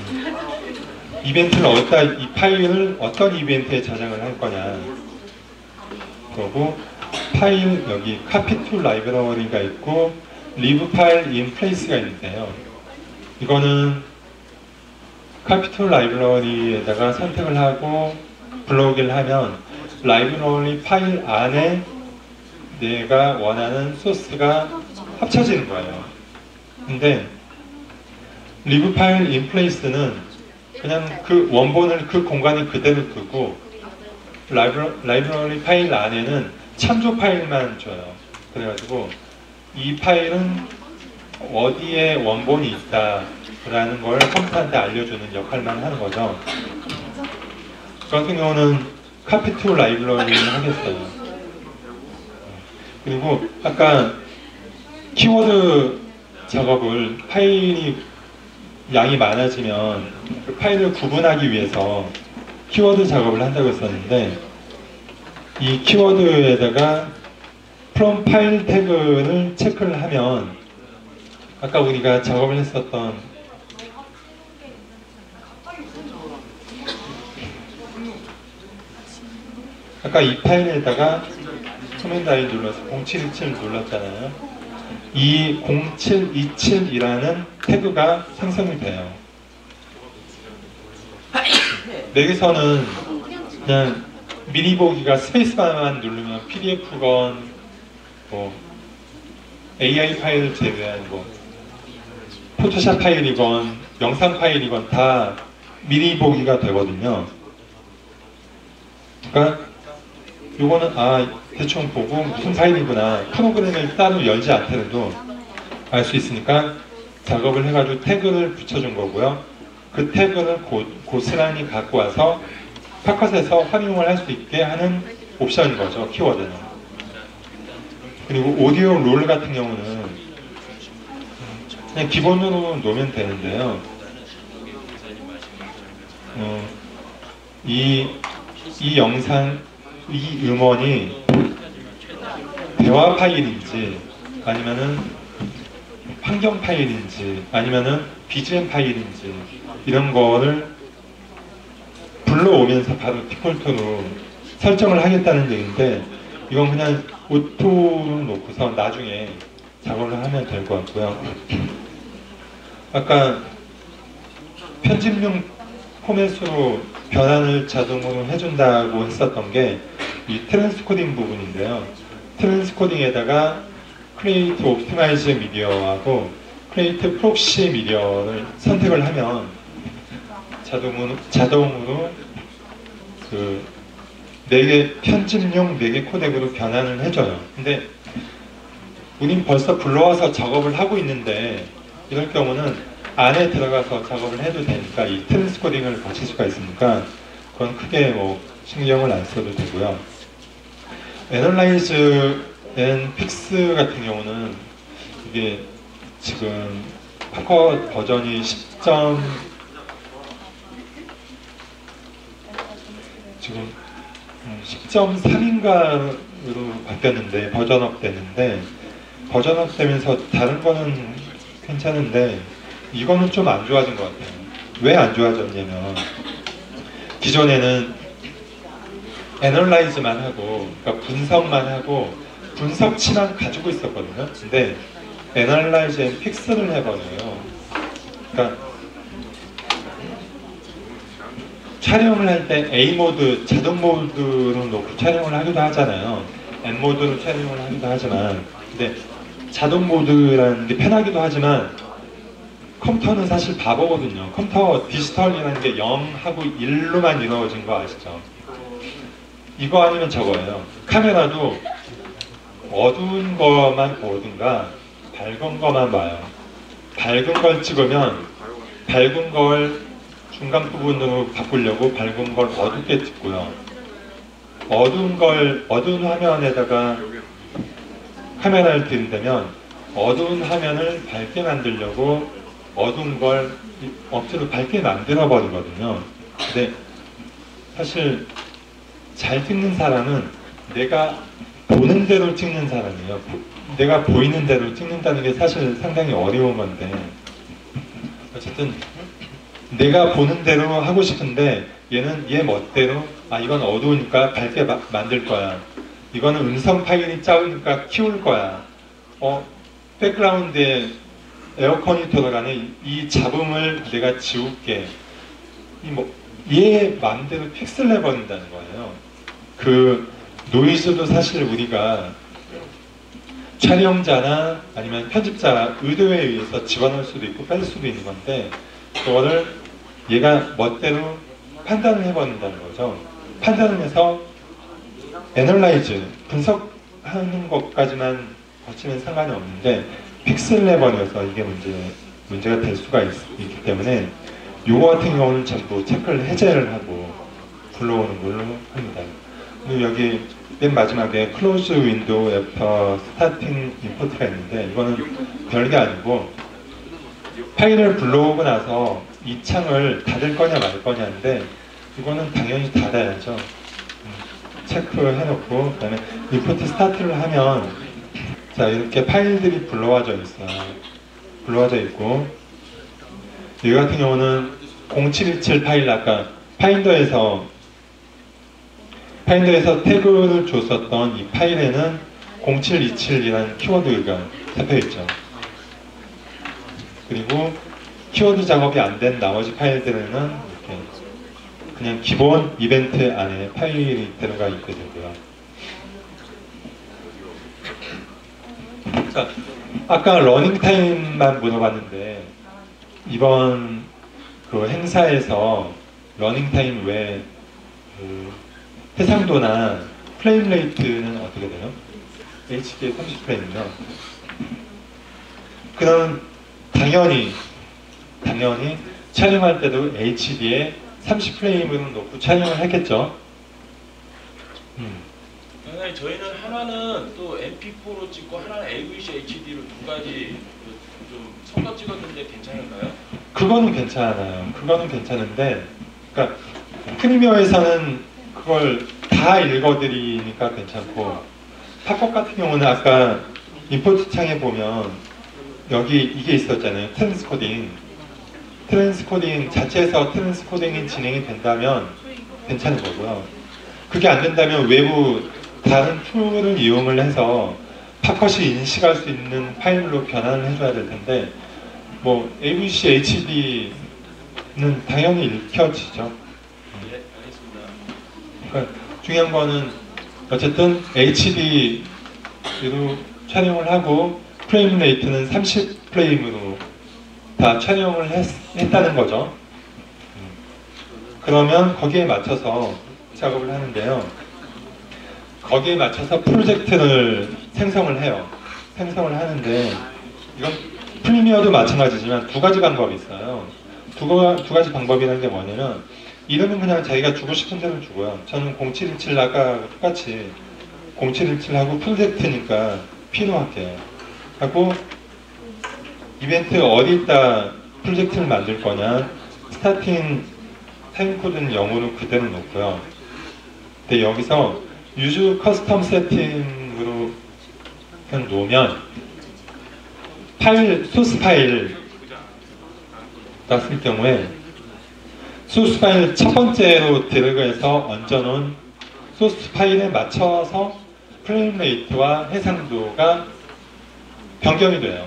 이벤트를 어디다 이 파일을 어떤 이벤트에 저장을 할 거냐 그리고 파일 여기 copy to library가 있고 leave file in place가 있는데요. 이거는 copy to library에다가 선택을 하고 불러오기를 하면 라이브러리 파일 안에 내가 원하는 소스가 합쳐지는 거예요. 근데 leave file in place는 그냥 그 원본을 그 공간에 그대로 두고 라이브러리 파일 안에는 참조 파일만 줘요. 그래가지고 이 파일은 어디에 원본이 있다 라는 걸 컴퓨터한테 알려주는 역할만 하는 거죠. 저 같은 경우는 copy to library를 하겠어요. 그리고 아까 키워드 작업을 파일이 양이 많아지면 그 파일을 구분하기 위해서 키워드 작업을 한다고 했었는데 이 키워드에다가 from 파일 태그를 체크를 하면 아까 우리가 작업을 했었던 아까 이 파일에다가 커맨드 I 눌러서 0727 눌렀잖아요. 이 0727이라는 태그가 생성이 돼요. 여기서는 그냥 미리 보기가 스페이스바만 누르면 PDF건 뭐 AI 파일을 제외한 뭐 포토샵 파일이건 영상 파일이건 다 미리 보기가 되거든요. 그러니까 요거는 대충 보고 무슨 파일이구나, 프로그램을 따로 열지 않더라도 알 수 있으니까 작업을 해가지고 태그를 붙여준 거고요. 그 태그를 고스란히 갖고 와서 파컷에서 활용을 할 수 있게 하는 옵션인 거죠, 키워드는. 그리고 오디오 롤 같은 경우는 그냥 기본으로 놓으면 되는데요. 이 영상, 이 음원이 대화 파일인지 아니면은 환경 파일인지 아니면은 BGM 파일인지 이런 거를 불러오면서 바로 디폴트로 설정을 하겠다는 얘기인데, 이건 그냥 오토로 놓고서 나중에 작업을 하면 될 것 같고요. 아까 편집용 포맷으로 변환을 자동으로 해준다고 했었던 게 이 트랜스코딩 부분인데요. 트랜스코딩에다가 크리에이트 옵티마이즈 미디어하고 크리에이트 프록시 미디어를 선택을 하면 자동으로 그 4개 편집용 4개 코덱으로 변환을 해줘요. 근데 우린 벌써 불러와서 작업을 하고 있는데 이럴 경우는 안에 들어가서 작업을 해도 되니까 이 트랜스코딩을 거칠 수가 있으니까 그건 크게 뭐 신경을 안 써도 되고요. 애널라이즈 앤 픽스 같은 경우는 이게 지금 파컷 버전이 10.3인가로 바뀌었는데, 버전업 됐는데, 버전업 되면서 다른 거는 괜찮은데 이거는 좀 안 좋아진 것 같아요. 왜 안 좋아졌냐면, 기존에는 애널라이즈만 하고, 그러니까 분석만 하고 분석치만 가지고 있었거든요. 근데 애널라이즈 앤 픽스를 해버려요. 그러니까 촬영을 할 때 A 모드, 자동 모드로 놓고 촬영을 하기도 하잖아요. M 모드로 촬영을 하기도 하지만, 근데 자동 모드라는 게 편하기도 하지만 컴퓨터는 사실 바보거든요. 컴퓨터 디지털이라는 게 0하고 1로만 이루어진 거 아시죠? 이거 아니면 저거예요. 카메라도 어두운 거만 보든가 밝은 거만 봐요. 밝은 걸 찍으면 밝은 걸 중간 부분으로 바꾸려고 밝은 걸 어둡게 찍고요. 어두운 화면에다가 카메라를 들이대면 어두운 화면을 밝게 만들려고 어두운 걸 억지로 밝게 만들어 버리거든요. 근데 사실 잘 찍는 사람은 내가 보는 대로 찍는 사람이에요. 내가 보이는 대로 찍는다는 게 사실 상당히 어려운 건데, 어쨌든 내가 보는 대로 하고 싶은데 얘는 얘 멋대로 이건 어두우니까 밝게 만들 거야, 이거는 음성 파일이 작으니까 키울 거야, 백그라운드에 에어컨이 돌아가는 이 잡음을 내가 지울게, 얘 마음대로 픽스를 해버린다는 거예요. 그 노이즈도 사실 우리가 촬영자나 아니면 편집자 의도에 의해서 집어넣을 수도 있고 뺄 수도 있는 건데, 그거를 얘가 멋대로 판단을 해버린다는 거죠. 판단을 해서 애널라이즈, 분석하는 것까지만 거치면 상관이 없는데 픽스를 해버려서 이게 문제가 될 수가 있기 때문에 요거 같은 경우는 전부 체크를 해제를 하고 불러오는 걸로 합니다. 그리고 여기 맨 마지막에 Close Window After Starting Import가 있는데, 이거는 별게 아니고 파일을 불러오고 나서 이 창을 닫을 거냐 말 거냐인데, 이거는 당연히 닫아야죠. 체크해놓고 그다음에 Import Start를 하면 자, 이렇게 파일들이 불러와져 있어요. 불러와져 있고, 이 같은 경우는 0727 파일, 아까 파인더에서 태그를 줬었던 이 파일에는 0727이라는 키워드가 잡혀 있죠. 그리고 키워드 작업이 안 된 나머지 파일들은 이렇게 그냥 기본 이벤트 안에 파일이 들어가 있게 되고요. 자, 아까 러닝타임만 물어봤는데 이번 그 행사에서 러닝타임 외에 그 해상도나 프레임 레이트는 어떻게 돼요? HD에 30프레임이요. 그럼 당연히 촬영할 때도 HD에 30프레임으로 놓고 촬영을 했겠죠. 선생님, 저희는 하나는 또 MP4로 찍고 하나는 AVC HD로 두 가지 좀 섞어 찍었는데 괜찮을까요? 그거는 괜찮아요. 그거는 괜찮은데, 그러니까 프리미어에서는 그걸 다 읽어드리니까 괜찮고, 팝업 같은 경우는 아까 임포트 창에 보면 여기 이게 있었잖아요. 트랜스코딩 자체에서 트랜스코딩이 진행이 된다면 괜찮은 거고요. 그게 안 된다면 외부 다른 툴을 이용을 해서 팝컷이 인식할 수 있는 파일로 변환을 해줘야 될 텐데, 뭐 AVC HD는 당연히 읽혀지죠. 네, 알겠습니다. 그러니까 중요한 거는 어쨌든 HD로 촬영을 하고 프레임 레이트는 30프레임으로 다 촬영을 했다는 거죠. 그러면 거기에 맞춰서 작업을 하는데요. 거기에 맞춰서 프로젝트를 생성을 해요. 생성을 하는데 이건 프리미어도 마찬가지지만 두 가지 방법이 있어요. 두 가지 방법이라는 게 뭐냐면, 이름은 그냥 자기가 주고 싶은 대로 주고요. 저는 0717 아까 똑같이 0717하고 프로젝트니까 P로 할게요. 하고 이벤트 어디다 프로젝트를 만들 거냐, 스타팅 타임코드는 0으로 그대로 놓고요. 근데 여기서 유즈 커스텀 세팅으로 그냥 놓으면 소스 파일 났을 경우에 소스 파일 첫 번째로 드래그해서 얹어놓은 소스 파일에 맞춰서 프레임 레이트와 해상도가 변경이 돼요.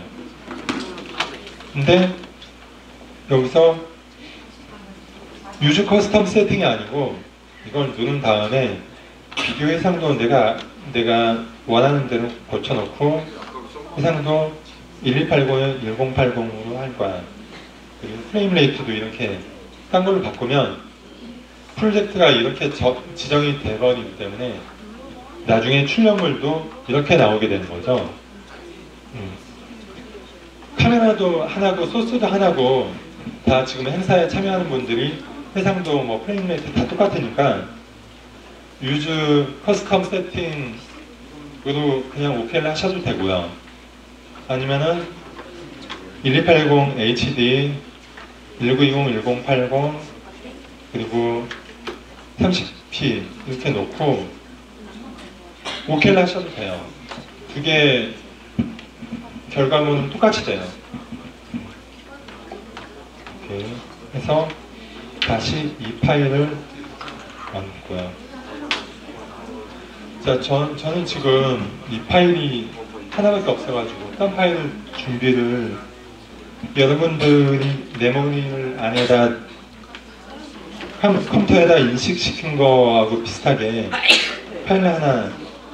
근데 여기서 유즈 커스텀 세팅이 아니고 이걸 누른 다음에 비디오 해상도 내가 원하는 대로 고쳐놓고 해상도 1280을 1080으로 할 거야. 그리고 프레임 레이트도 이렇게 딴 걸로 바꾸면 프로젝트가 이렇게 지정이 돼버리기 때문에 나중에 출력물도 이렇게 나오게 되는 거죠. 카메라도 하나고 소스도 하나고 다 지금 행사에 참여하는 분들이 해상도 뭐 프레임 레이트 다 똑같으니까 유즈 커스텀 세팅으로 그냥 OK를 하셔도 되고요. 아니면은 1280 HD 1920 1080 그리고 30p 이렇게 놓고 OK를 하셔도 돼요. 두 개 결과물은 똑같이 돼요. 이렇게 해서 다시 이 파일을 얹고요. 자, 저는 지금 이 파일이 하나밖에 없어가지고 딴 파일 준비를 여러분들이 메모리 안에다 컴퓨터에다 인식시킨 거하고 비슷하게 파일 하나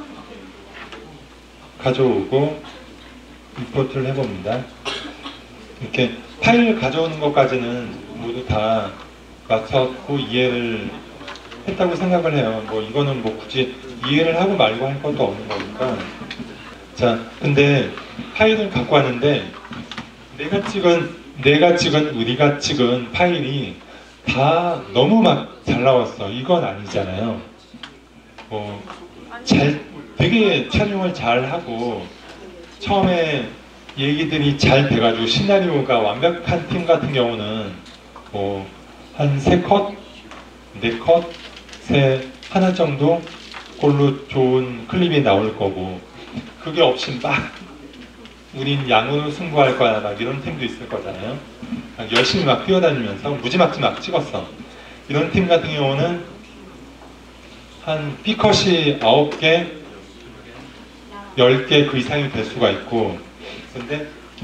가져오고 임포트를 해봅니다. 이렇게 파일 가져오는 것까지는 모두 다 맞췄고 이해를 했다고 생각을 해요. 뭐 이거는 뭐 굳이 이해를 하고 말고 할 것도 없는 거니까. 자, 근데 파일을 갖고 왔는데 우리가 찍은 파일이 다 너무 막 잘 나왔어. 이건 아니잖아요. 뭐 되게 촬영을 잘 하고 처음에 얘기들이 잘 돼가지고 시나리오가 완벽한 팀 같은 경우는 뭐 한 3컷, 4컷에 하나 정도 그걸로 좋은 클립이 나올 거고, 그게 없이 막 우린 양으로 승부할 거야 막 이런 팀도 있을 거잖아요. 막 열심히 막 뛰어다니면서 무지막지 막 찍었어. 이런 팀 같은 경우는 한 B컷이 9개, 10개 그 이상이 될 수가 있고, 근데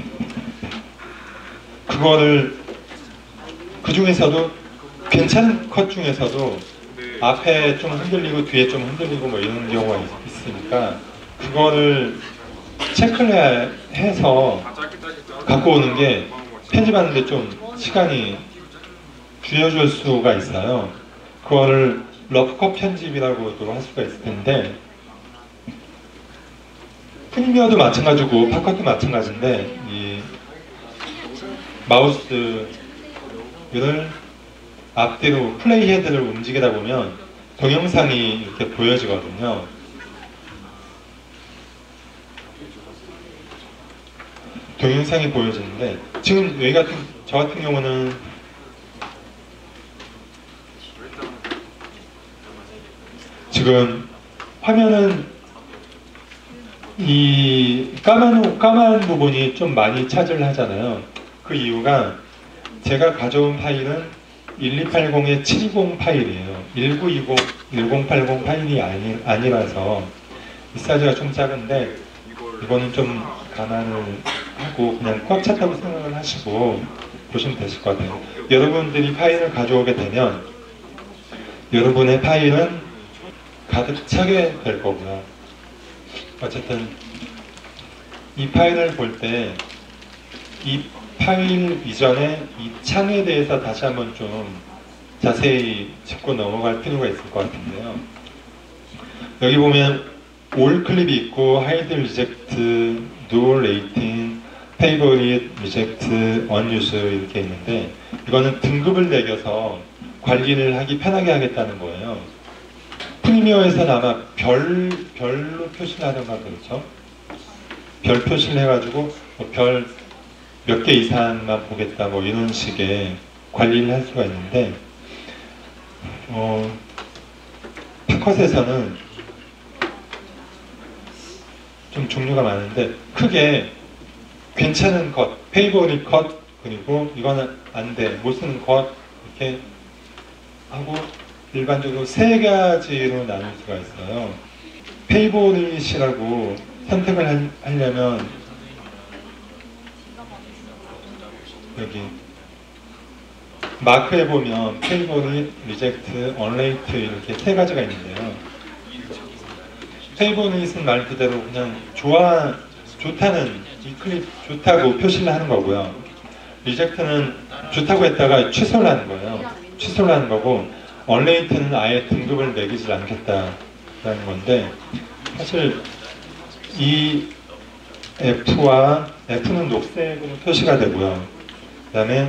그거를 그 중에서도 괜찮은 컷 중에서도 앞에 좀 흔들리고 뒤에 좀 흔들리고 뭐 이런 경우가 있으니까 그거를 체크를 해서 갖고 오는 게 편집하는데 좀 시간이 줄여줄 수가 있어요. 그거를 러프컷 편집이라고도 할 수가 있을 텐데 프리미어도 마찬가지고 팝컷도 마찬가지인데 이 마우스를 앞뒤로 플레이 헤드를 움직이다 보면 동영상이 이렇게 보여지거든요. 동영상이 보여지는데 지금 여기 저 같은 경우는 지금 화면은 이 까만 부분이 좀 많이 차지를 하잖아요. 그 이유가 제가 가져온 파일은 1280의 720 파일이에요. 1920, 1080 파일이 아니라서 이 사이즈가 좀 작은데 이거는 좀 감안을 하고 그냥 꽉 찼다고 생각을 하시고 보시면 되실 것 같아요. 여러분들이 파일을 가져오게 되면 여러분의 파일은 가득 차게 될 거고요. 어쨌든 이 파일을 볼 때 이 파일 이전에 이 창에 대해서 다시 한번 좀 자세히 짚고 넘어갈 필요가 있을 것 같은데요. 여기 보면 올 클립이 있고 하이드 리젝트, 노 레이팅, 페이버릿, 리젝트, 언유스 이렇게 있는데 이거는 등급을 매겨서 관리를 하기 편하게 하겠다는 거예요. 프리미어에서는 아마 별로 표시를 하던가 그렇죠? 별 표시를 해가지고 별 몇 개 이상만 보겠다 뭐 이런 식의 관리를 할 수가 있는데 팝컷에서는 좀 종류가 많은데 크게 괜찮은 컷, 페이보릿 컷, 그리고 이거는 안 돼, 못 쓰는 컷 이렇게 하고 일반적으로 세 가지로 나눌 수가 있어요. 페이보릿이라고 선택을 하려면 여기 마크에 보면 페이보릿, 리젝트, 언레이트 이렇게 세 가지가 있는데요. 페이보릿은 말 그대로 그냥 좋다는 이 클립 좋다고 표시를 하는 거고요. 리젝트는 좋다고 했다가 취소를 하는 거예요. 취소를 하는 거고 언레이트는 아예 등급을 매기지 않겠다라는 건데 사실 이 F는 녹색으로 표시가 되고요. 그 다음에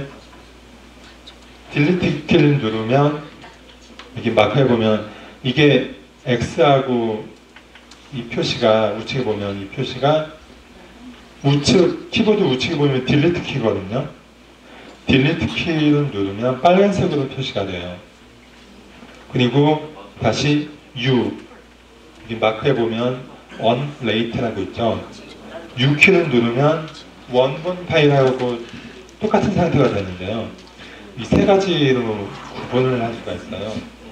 딜리트 키를 누르면 여기 마크에 보면 이게 X하고 이 표시가 우측에 보면 이 표시가 키보드 우측에 보면 딜리트 키거든요. 딜리트 키를 누르면 빨간색으로 표시가 돼요. 그리고 다시 U 여기 마크에 보면 언레이트라고 있죠. U 키를 누르면 원본 파일하고 똑같은 상태가 되는데요. 이 세 가지로 구분을 할 수가 있어요.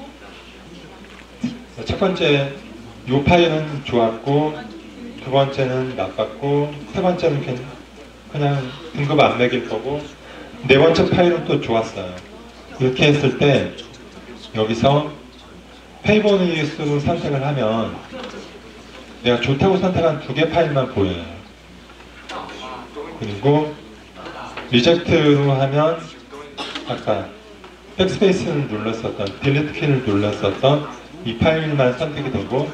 첫 번째, 이 파일은 좋았고, 두 번째는 나빴고, 세 번째는 그냥 등급 안 매길 거고, 네 번째 파일은 또 좋았어요. 이렇게 했을 때 여기서 페이보릿으로 선택을 하면 내가 좋다고 선택한 두 개 파일만 보여요. 그리고 리젝트로 하면 아까 백스페이스를 눌렀었던 딜리트 키를 눌렀었던 이 파일만 선택이 되고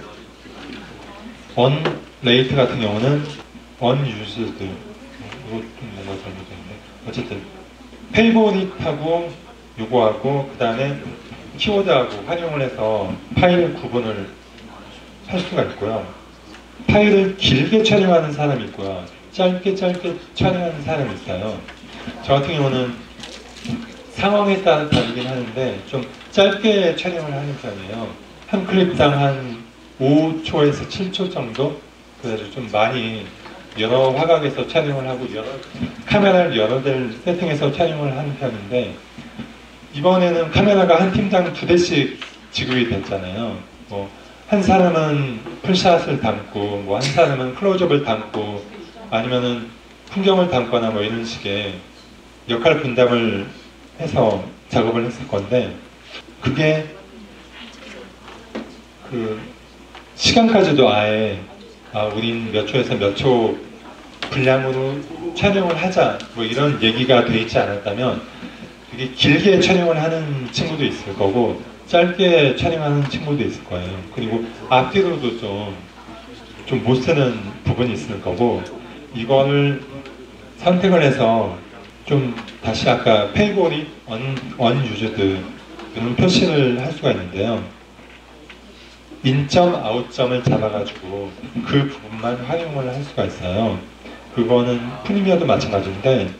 언레이트 같은 경우는 unused 이거 좀 뭔가 잘못됐는데 어쨌든 페이보릿하고 요거하고 그 다음에 키워드하고 활용을 해서 파일 구분을 할 수가 있고요. 파일을 길게 촬영하는 사람이 있고요. 짧게 촬영하는 사람이 있어요. 저 같은 경우는 상황에 따라 다르긴 하는데 좀 짧게 촬영을 하는 편이에요. 한 클립당 한 5초에서 7초 정도? 그래서 좀 많이 여러 화각에서 촬영을 하고 카메라를 여러 대를 세팅해서 촬영을 하는 편인데 이번에는 카메라가 한 팀당 2대씩 지급이 됐잖아요. 뭐 한 사람은 풀샷을 담고 뭐 한 사람은 클로즈업을 담고 아니면은 풍경을 담거나 뭐 이런 식의 역할 분담을 해서 작업을 했을 건데, 그게 그 시간까지도 아예 우린 몇 초에서 몇 초 분량으로 촬영을 하자 뭐 이런 얘기가 돼 있지 않았다면 되게 길게 촬영을 하는 친구도 있을 거고 짧게 촬영하는 친구도 있을 거예요. 그리고 앞뒤로도 좀 못 쓰는 부분이 있을 거고, 이거를 선택을 해서 좀 다시 아까 페이보릿, 언유즈드 이런 표시를 할 수가 있는데요. 인점, 아웃점을 잡아가지고 그 부분만 활용을 할 수가 있어요. 그거는 프리미어도 마찬가지인데,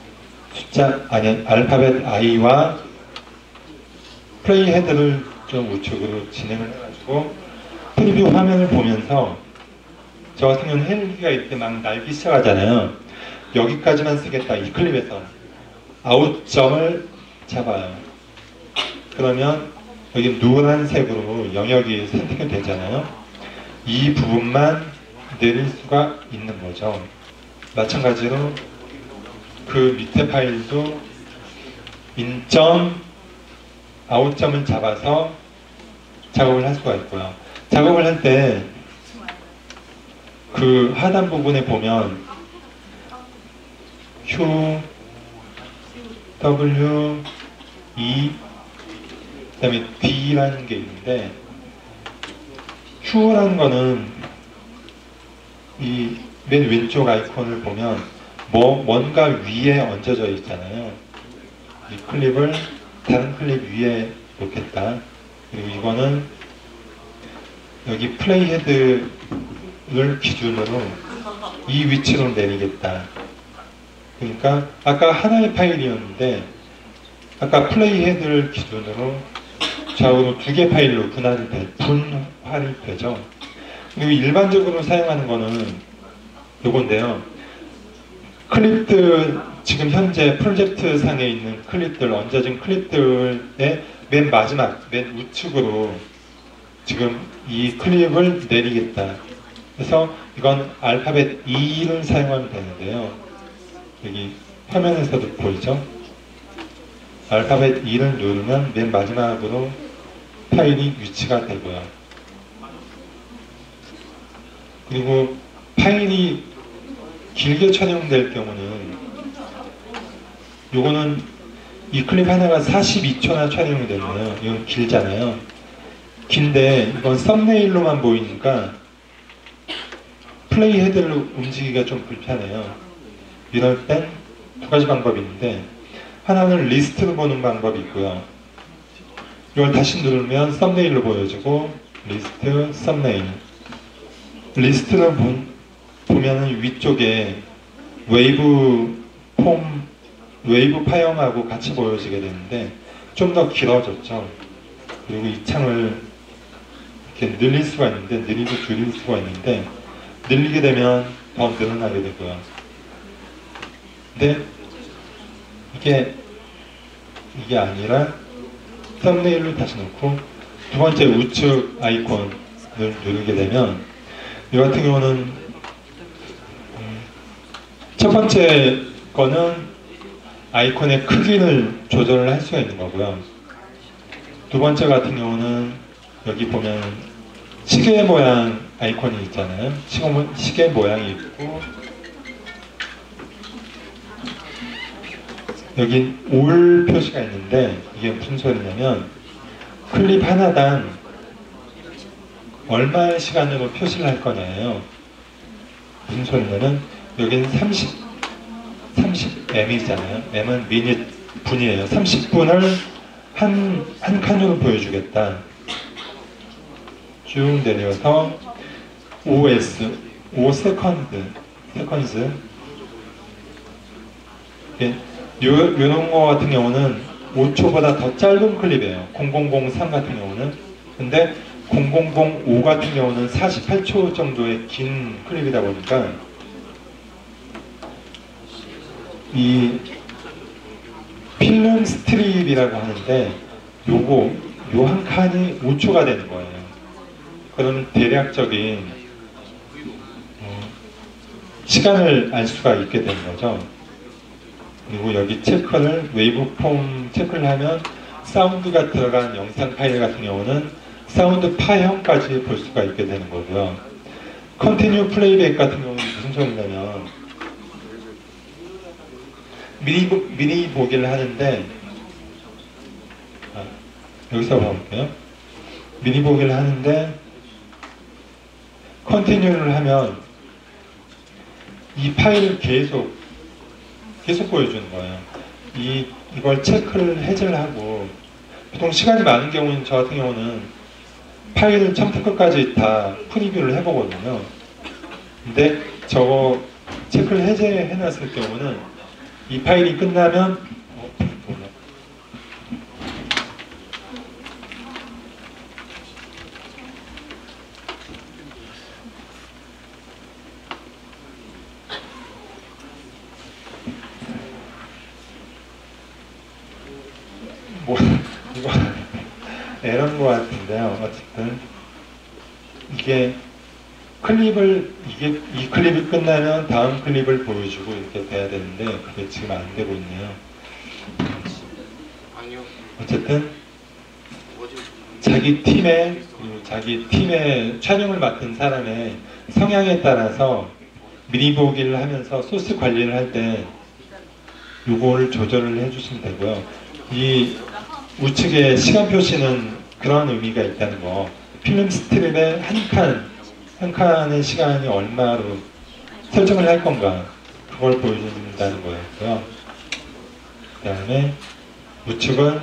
알파벳 I와 플레이 헤드를 좀 우측으로 진행을 해가지고 프리뷰 화면을 보면서, 저 같은 경우는 헬기가 이렇게 막 날기 시작하잖아요. 여기까지만 쓰겠다, 이 클립에서 아웃점을 잡아요. 그러면 여기 노란색으로 영역이 선택이 되잖아요. 이 부분만 내릴 수가 있는 거죠. 마찬가지로 그 밑에 파일도 인점, 아웃점을 잡아서 작업을 할 수가 있고요. 작업을 할 때 그 하단 부분에 보면 Q, W, E, 그 다음에 D라는 게 있는데, Q라는 거는 이 맨 왼쪽 아이콘을 보면 뭔가 위에 얹어져 있잖아요. 이 클립을 다른 클립 위에 놓겠다. 그리고 이거는 여기 플레이 헤드를 기준으로 이 위치로 내리겠다. 그러니까 아까 하나의 파일이었는데 아까 플레이 헤드를 기준으로 좌우로 두 개 파일로 분할이 되죠. 그리고 일반적으로 사용하는 거는 요건데요. 클립들, 지금 현재 프로젝트 상에 있는 클립들, 얹어진 클립들의 맨 마지막, 맨 우측으로 지금 이 클립을 내리겠다. 그래서 이건 알파벳 E를 사용하면 되는데요. 여기 화면에서도 보이죠? 알파벳 E를 누르면 맨 마지막으로 파일이 위치가 되고요. 그리고 파일이 길게 촬영될 경우는, 요거는 이 클립 하나가 42초나 촬영이 되네요. 이건 길잖아요. 긴데 이건 썸네일로만 보이니까 플레이 헤드를 움직이기가 좀 불편해요. 이럴 땐 두 가지 방법이 있는데, 하나는 리스트로 보는 방법이 있고요. 이걸 다시 누르면 썸네일로 보여지고, 리스트, 썸네일. 리스트를 보면은 위쪽에 웨이브 파형하고 같이 보여지게 되는데 좀 더 길어졌죠. 그리고 이 창을 이렇게 늘릴 수가 있는데, 늘리고 줄일 수가 있는데, 늘리게 되면 더 늘어나게 되고요. 근데 이게 아니라 썸네일로 다시 놓고 두 번째 우측 아이콘을 누르게 되면, 이 같은 경우는 첫 번째 거는 아이콘의 크기를 조절을 할 수가 있는 거고요. 두 번째 같은 경우는 여기 보면 시계 모양 아이콘이 있잖아요. 시계 모양이 있고, 여기 올 표시가 있는데, 이게 무슨 소리냐면 클립 하나당 얼마의 시간으로 표시를 할 거냐예요. 무슨 소리냐면 여기는 30M이잖아요. M은 미닛, 분이에요. 30분을 한 칸으로 보여주겠다. 쭉 내려서 OS, 5세컨즈. 이런 거 같은 경우는 5초보다 더 짧은 클립이에요. 0003 같은 경우는. 근데 0005 같은 경우는 48초 정도의 긴 클립이다 보니까 이 필름 스트립이라고 하는데, 요 한 칸이 5초가 되는 거예요. 그러면 대략적인 시간을 알 수가 있게 되는 거죠. 그리고 여기 체크를 웨이브폼 체크를 하면 사운드가 들어간 영상 파일 같은 경우는 사운드 파형까지 볼 수가 있게 되는 거고요. 컨티뉴 플레이백 같은 경우는 무슨 소리냐면 미리 보기를 하는데 여기서 봐볼게요. 미리 보기를 하는데 컨티뉴를 하면 이 파일을 계속 보여주는 거예요. 이걸 체크를 해제를 하고 보통 시간이 많은 경우는 저 같은 경우는 파일을 처음부터 끝까지 다 프리뷰를 해보거든요. 근데 저거 체크를 해제해 놨을 경우는 이 파일이 끝나면 이거 에러인 것 같은데요. 어쨌든 이게 이 클립이 끝나면 다음 클립을 보여주고 이렇게 돼야 되는데 그게 지금 안 되고 있네요. 어쨌든 자기 팀의 촬영을 맡은 사람의 성향에 따라서 미리 보기를 하면서 소스 관리를 할 때 요거를 조절을 해주시면 되고요. 이 우측에 시간 표시는 그런 의미가 있다는 거. 필름 스트립의 한 칸의 시간이 얼마로 설정을 할 건가 그걸 보여준다는 거였고요. 그 다음에 우측은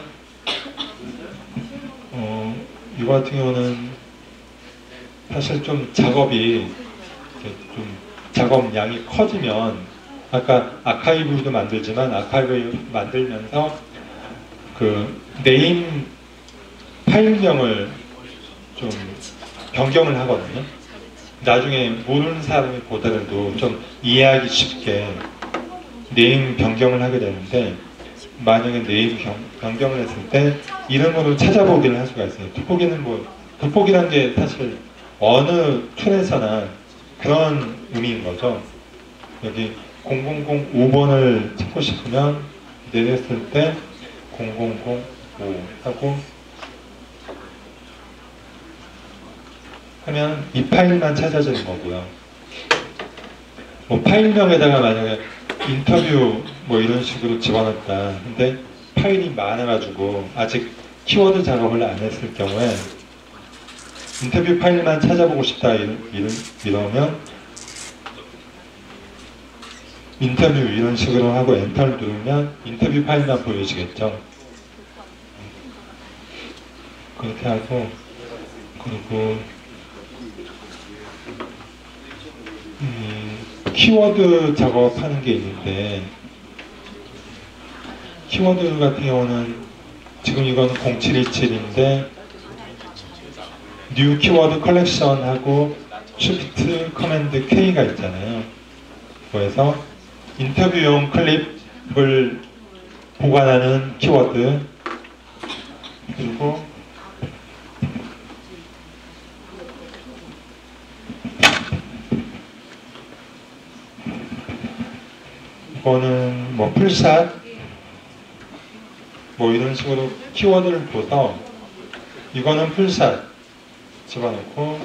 이거 같은 경우는 사실 좀 작업이 좀 작업 양이 커지면 아까 아카이브도 만들지만 아카이브 만들면서 그 네임 파일명을 좀 변경을 하거든요. 나중에 모르는 사람이 보더라도 좀 이해하기 쉽게 네임 변경을 하게 되는데 만약에 네임 변경을 했을 때 이름으로 찾아보기를 할 수가 있어요. 돋보기라는 게 사실 어느 툴에서나 그런 의미인 거죠. 여기 0005번을 찾고 싶으면 내렸을 때 0005 하고 하면 이 파일만 찾아지는 거고요. 뭐 파일명에다가 만약에 인터뷰 뭐 이런 식으로 집어넣었다. 근데 파일이 많아가지고 아직 키워드 작업을 안 했을 경우에 인터뷰 파일만 찾아보고 싶다 이러면 인터뷰 이런 식으로 하고 엔터를 누르면 인터뷰 파일만 보여지겠죠. 그렇게 하고 그리고 키워드 작업하는 게 있는데 키워드 같은 경우는 지금 이거는 0727인데 뉴 키워드 컬렉션 하고 Shift 커맨드 K가 있잖아요. 그래서 인터뷰용 클립을 보관하는 키워드 그리고 이거는 뭐 풀샷 뭐 이런 식으로 키워드를 줘서 이거는 풀샷 집어넣고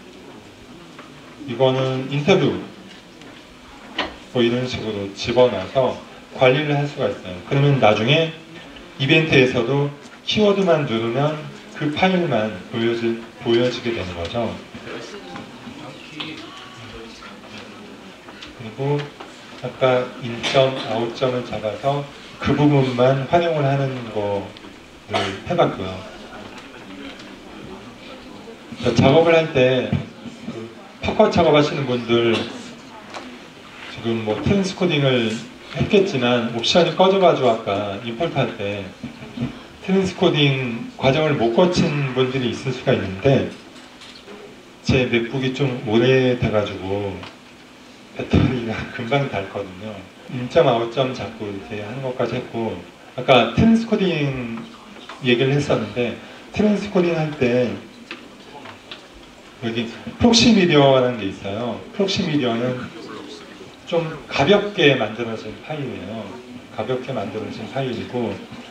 이거는 인터뷰 뭐 이런 식으로 집어넣어서 관리를 할 수가 있어요. 그러면 나중에 이벤트에서도 키워드만 누르면 그 파일만 보여지게 되는 거죠. 그리고 아까 인점, 아웃점을 잡아서 그 부분만 활용을 하는 거를 해봤고요. 작업을 할 때 팝컷 작업하시는 분들 지금 뭐 트랜스코딩을 했겠지만 옵션이 꺼져가지고 아까 임포트 할 때 트랜스코딩 과정을 못 거친 분들이 있을 수가 있는데 제 맥북이 좀 오래돼가지고 배터리가 금방 닳거든요. 인점 아웃점 잡고 이렇게 하는 것까지 했고 아까 트랜스코딩 얘기를 했었는데 트랜스코딩 할 때 여기 프록시 미디어라는 게 있어요. 프록시 미디어는 좀 가볍게 만들어진 파일이에요. 가볍게 만들어진 파일이고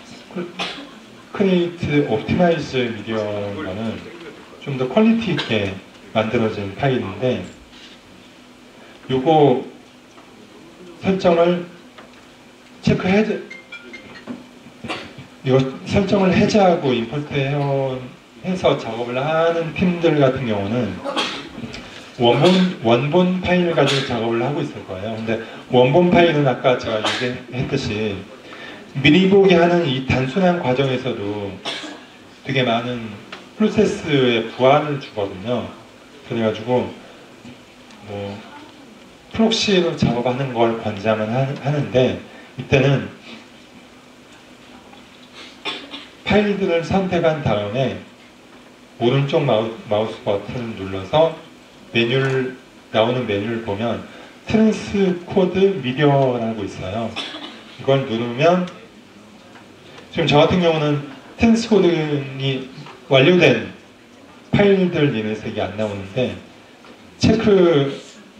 크리에이트 옵티마이즈 미디어라는 거는 좀 더 퀄리티 있게 만들어진 파일인데 요거 설정을 이거 설정을 해제하고 임포트 해서 작업을 하는 팀들 같은 경우는 원본 파일 가지고 작업을 하고 있을 거예요. 근데 원본 파일은 아까 제가 얘기했듯이 미리 보기 하는 이 단순한 과정에서도 되게 많은 프로세스에 부하를 주거든요. 그래가지고 뭐 프록시로 작업하는 걸 권장은 하는데 이때는 파일들을 선택한 다음에 오른쪽 마우스 버튼을 눌러서 나오는 메뉴를 보면 트랜스코드 미디어라고 있어요. 이걸 누르면 지금 저 같은 경우는 트랜스코딩이 완료된 파일들 인해서 이게 안 나오는데 체크를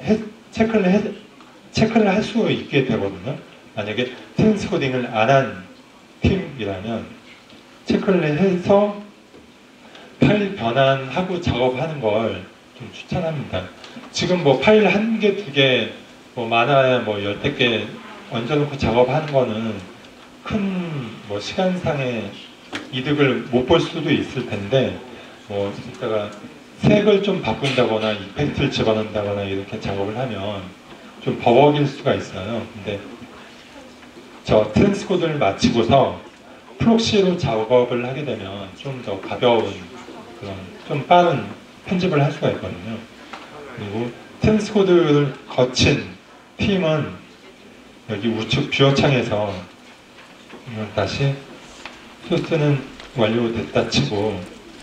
할 수 있게 되거든요. 만약에 트랜스코딩을 안 한 팀이라면 체크를 해서 파일 변환하고 작업하는 걸 좀 추천합니다. 지금 뭐 파일 1개, 2개, 뭐 많아야 뭐 10개 개 얹어놓고 작업하는 거는 큰 뭐 시간상의 이득을 못 볼 수도 있을 텐데 뭐 이따가 색을 좀 바꾼다거나 이펙트를 집어넣는다거나 이렇게 작업을 하면 좀 버벅일 수가 있어요. 근데 저 트랜스코드를 마치고서 프록시로 작업을 하게 되면 좀 더 가벼운 그런 좀 빠른 편집을 할 수가 있거든요. 그리고 트랜스코드를 거친 팀은 여기 우측 뷰어 창에서 이걸 다시 소스는 완료됐다 치고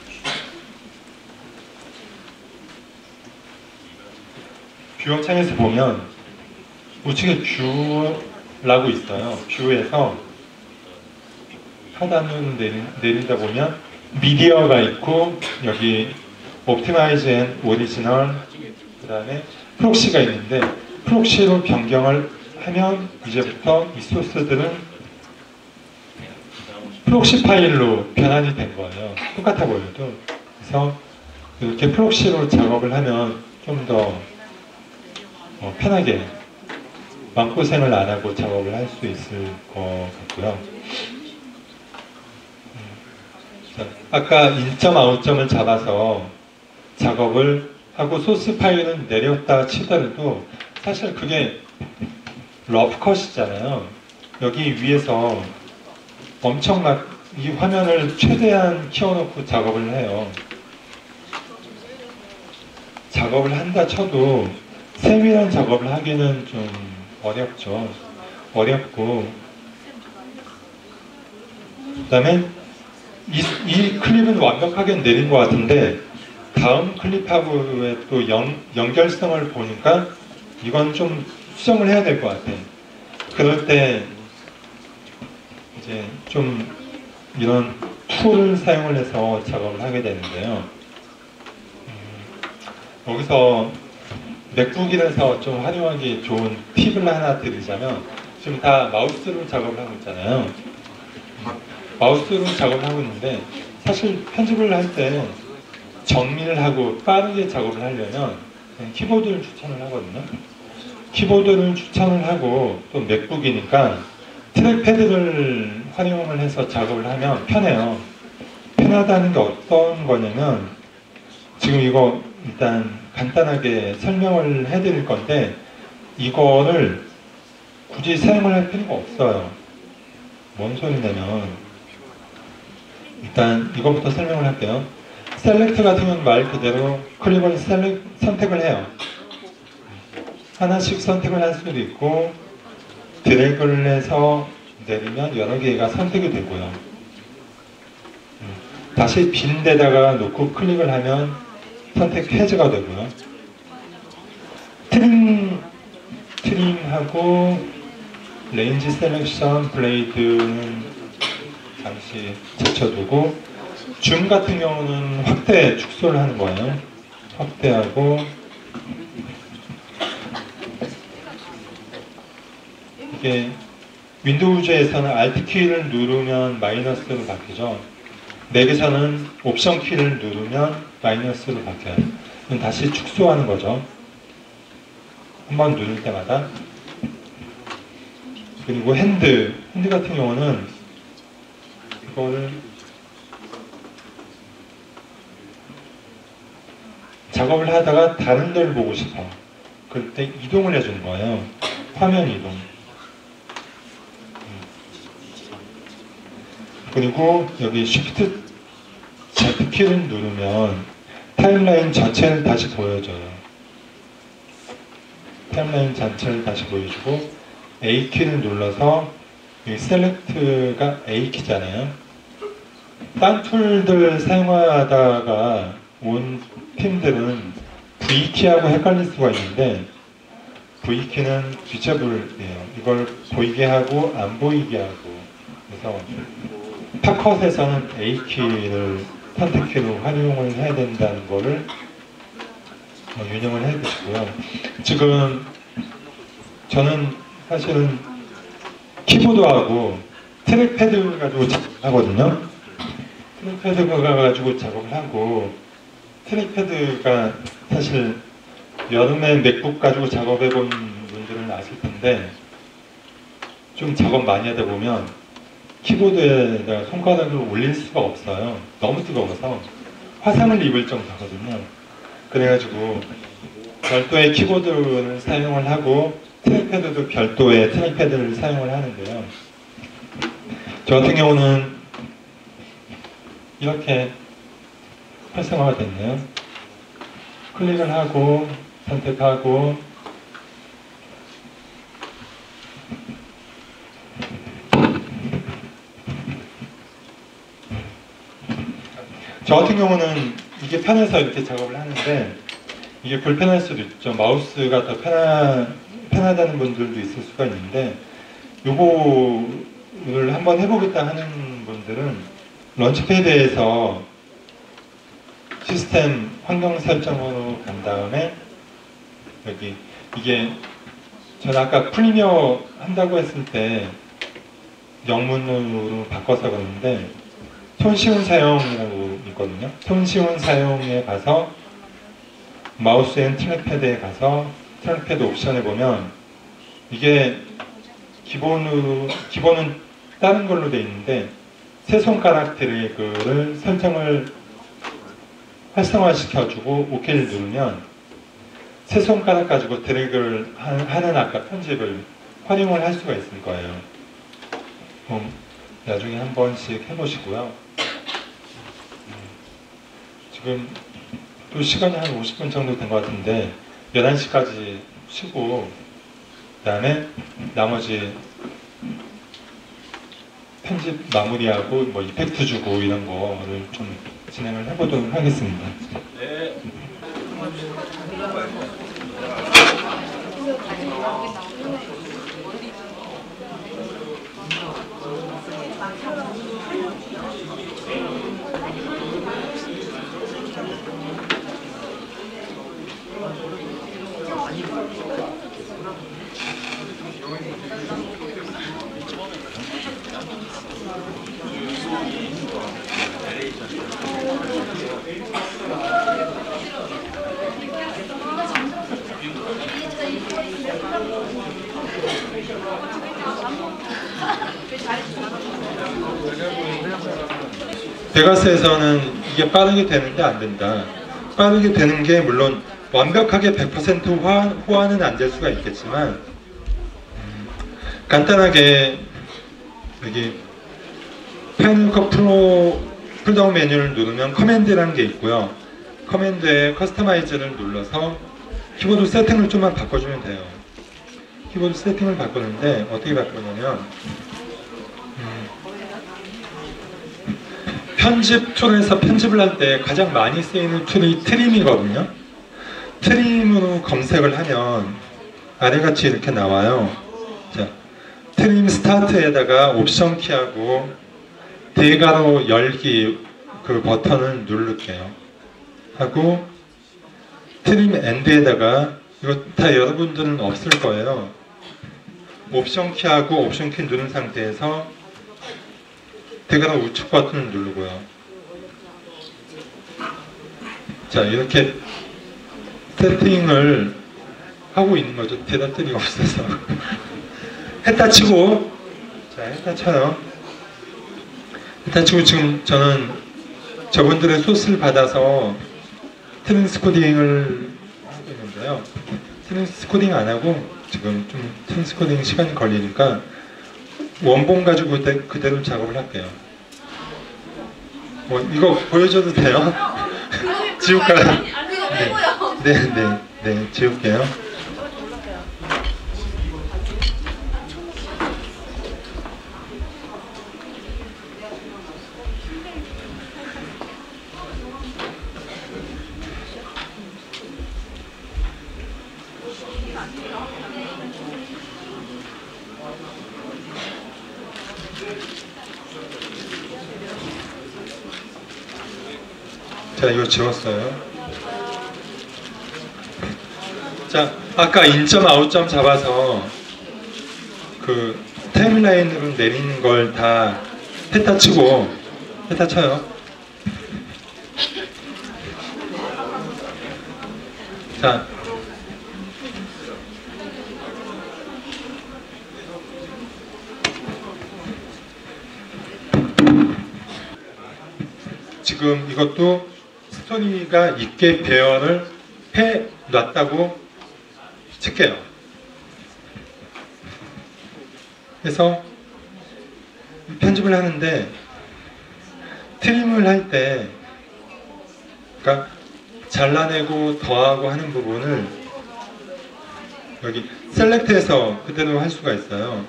뷰어 창에서 보면 우측에 뷰라고 있어요. 뷰에서 하단으로 내린다 보면 미디어가 있고 여기 옵티마이즈 앤 오리지널 그 다음에 프록시가 있는데 프록시로 변경을 하면 이제부터 이 소스들은 프록시 파일로 변환이 된 거예요. 똑같아 보여도. 그래서 이렇게 프록시로 작업을 하면 좀 더 편하게 마음고생을 안 하고 작업을 할 수 있을 것 같고요. 아까 인점 아웃점을 잡아서 작업을 하고 소스 파일은 내렸다 치더라도 사실 그게 러프컷이잖아요. 여기 위에서 엄청 막 이 화면을 최대한 키워놓고 작업을 해요. 작업을 한다 쳐도 세밀한 작업을 하기는 좀 어렵죠. 어렵고 그 다음에 이 클립은 완벽하게 내린 것 같은데 다음 클립하고의 또 연결성을 보니까 이건 좀 수정을 해야 될 것 같아. 그럴 때 이제 좀 이런 툴을 사용을 해서 작업을 하게 되는데요. 여기서 맥북이라서 좀 활용하기 좋은 팁을 하나 드리자면 지금 다 마우스로 작업을 하고 있잖아요. 마우스로 작업을 하고 있는데 사실 편집을 할 때 정리를 하고 빠르게 작업을 하려면 키보드를 추천을 하거든요. 키보드를 추천을 하고 또 맥북이니까 트랙패드를 활용을 해서 작업을 하면 편해요. 편하다는 게 어떤 거냐면 지금 이거 일단 간단하게 설명을 해드릴 건데 이거를 굳이 사용을 할 필요가 없어요. 뭔 소리냐면 일단 이거부터 설명을 할게요. 셀렉트 같은 경우는 말 그대로 클릭을 선택을 해요. 하나씩 선택을 할 수도 있고 드래그를 해서 내리면 여러 개가 선택이 되고요. 다시 빈 데다가 놓고 클릭을 하면 선택 해제가 되고요. 트림하고 레인지 셀렉션 블레이드는 잠시 제쳐두고 줌 같은 경우는 확대 축소를 하는 거예요. 확대하고 이게 윈도우즈에서는 Alt 키를 누르면 마이너스로 바뀌죠. 맥에서는 옵션 키를 누르면 마이너스로 바뀌어요. 그럼 다시 축소하는 거죠. 한번 누를 때마다. 그리고 핸드 같은 경우는 이거를 작업을 하다가 다른 데를 보고 싶어. 그럴 때 이동을 해주는 거예요. 화면 이동. 그리고 여기 Shift Z 키를 누르면 타임라인 전체를 다시 보여줘요. 타임라인 전체를 다시 보여주고 A 키를 눌러서 이 셀렉트가 A 키잖아요. 딴 툴들 사용하다가 온 팀들은 V 키하고 헷갈릴 수가 있는데 V 키는 뒤쳐블이에요. 이걸 보이게 하고 안 보이게 하고. 그래서 팝컷에서는 A 키를 선택키로 활용을 해야 된다는 거를 유념을 해 두시고요. 지금 저는 사실은 키보드하고 트랙패드 가지고 작업하거든요. 트랙패드가 가지고 작업을 하고, 트랙패드가 사실 여름에 맥북 가지고 작업해 본 분들은 아실 텐데 좀 작업 많이 하다 보면 키보드에다가 손가락을 올릴 수가 없어요. 너무 뜨거워서 화상을 입을 정도거든요. 그래가지고 별도의 키보드를 사용을 하고 트랙패드도 별도의 트랙패드를 사용을 하는데요. 저 같은 경우는 이렇게 활성화가 됐네요. 클릭을 하고 선택하고 저 같은 경우는 이게 편해서 이렇게 작업을 하는데 이게 불편할 수도 있죠. 마우스가 더 편하다는 분들도 있을 수가 있는데 요거를 한번 해보겠다 하는 분들은 런치패드에서 시스템 환경 설정으로 간 다음에 여기 이게 저는 아까 프리미어 한다고 했을 때 영문으로 바꿔서 그러는데 손쉬운 사용이라고 있거든요. 손쉬운 사용에 가서 마우스 앤 트랙패드에 가서 트랙패드 옵션에 보면 이게 기본은 다른 걸로 되어 있는데 세 손가락 드래그를 설정을 활성화시켜주고 OK를 누르면 세 손가락 가지고 드래그를 하는 아까 편집을 활용을 할 수가 있을 거예요. 나중에 한 번씩 해보시고요. 지금 또 시간이 한 50분 정도 된 것 같은데 11시까지 쉬고 그 다음에 나머지 편집 마무리하고 뭐 이펙트 주고 이런 거를 좀 진행을 해보도록 하겠습니다. 네. 베가스에서는 이게 빠르게 되는데 안 된다. 빠르게 되는 게 물론 완벽하게 100% 호환은 안 될 수가 있겠지만 간단하게 여기 파이널 컷 프로 풀다운 메뉴를 누르면 커맨드라는 게 있고요. 커맨드에 커스터마이즈를 눌러서 키보드 세팅을 좀만 바꿔주면 돼요. 키보드 세팅을 바꾸는데 어떻게 바꾸냐면 편집 툴에서 편집을 할 때 가장 많이 쓰이는 툴이 트림이거든요. 트림으로 검색을 하면 아래같이 이렇게 나와요. 자, 트림 스타트에다가 옵션 키하고 대괄호 열기 그 버튼을 누를게요. 하고 트림 엔드에다가 이거 다 여러분들은 없을 거예요. 옵션 키하고 옵션 키 누른 상태에서 대괄호 우측 버튼을 누르고요. 자, 이렇게 세팅을 하고 있는 거죠. 대답들이 없어서. 했다 치고, 자, 했다 쳐요. 했다 치고 지금 저는 저분들의 소스를 받아서 트랜스코딩을 하고 있는데요. 트랜스코딩 안 하고 지금 좀 트랜스코딩 시간이 걸리니까 원본 가지고 그대로 작업을 할게요. 이거 보여줘도 돼요? 지울까요? 네, 지울게요. 자, 이거 지웠어요. 자, 아까 인점 아웃점 잡아서 그 타임라인으로 내리는 걸 다 했다 치고 했다 쳐요. 자, 지금 이것도 스토리가 있게 배열을 해 놨다고 칠게요. 그래서 편집을 하는데 트림을 할 때 그러니까 잘라내고 더하고 하는 부분을 여기 셀렉트해서 그대로 할 수가 있어요.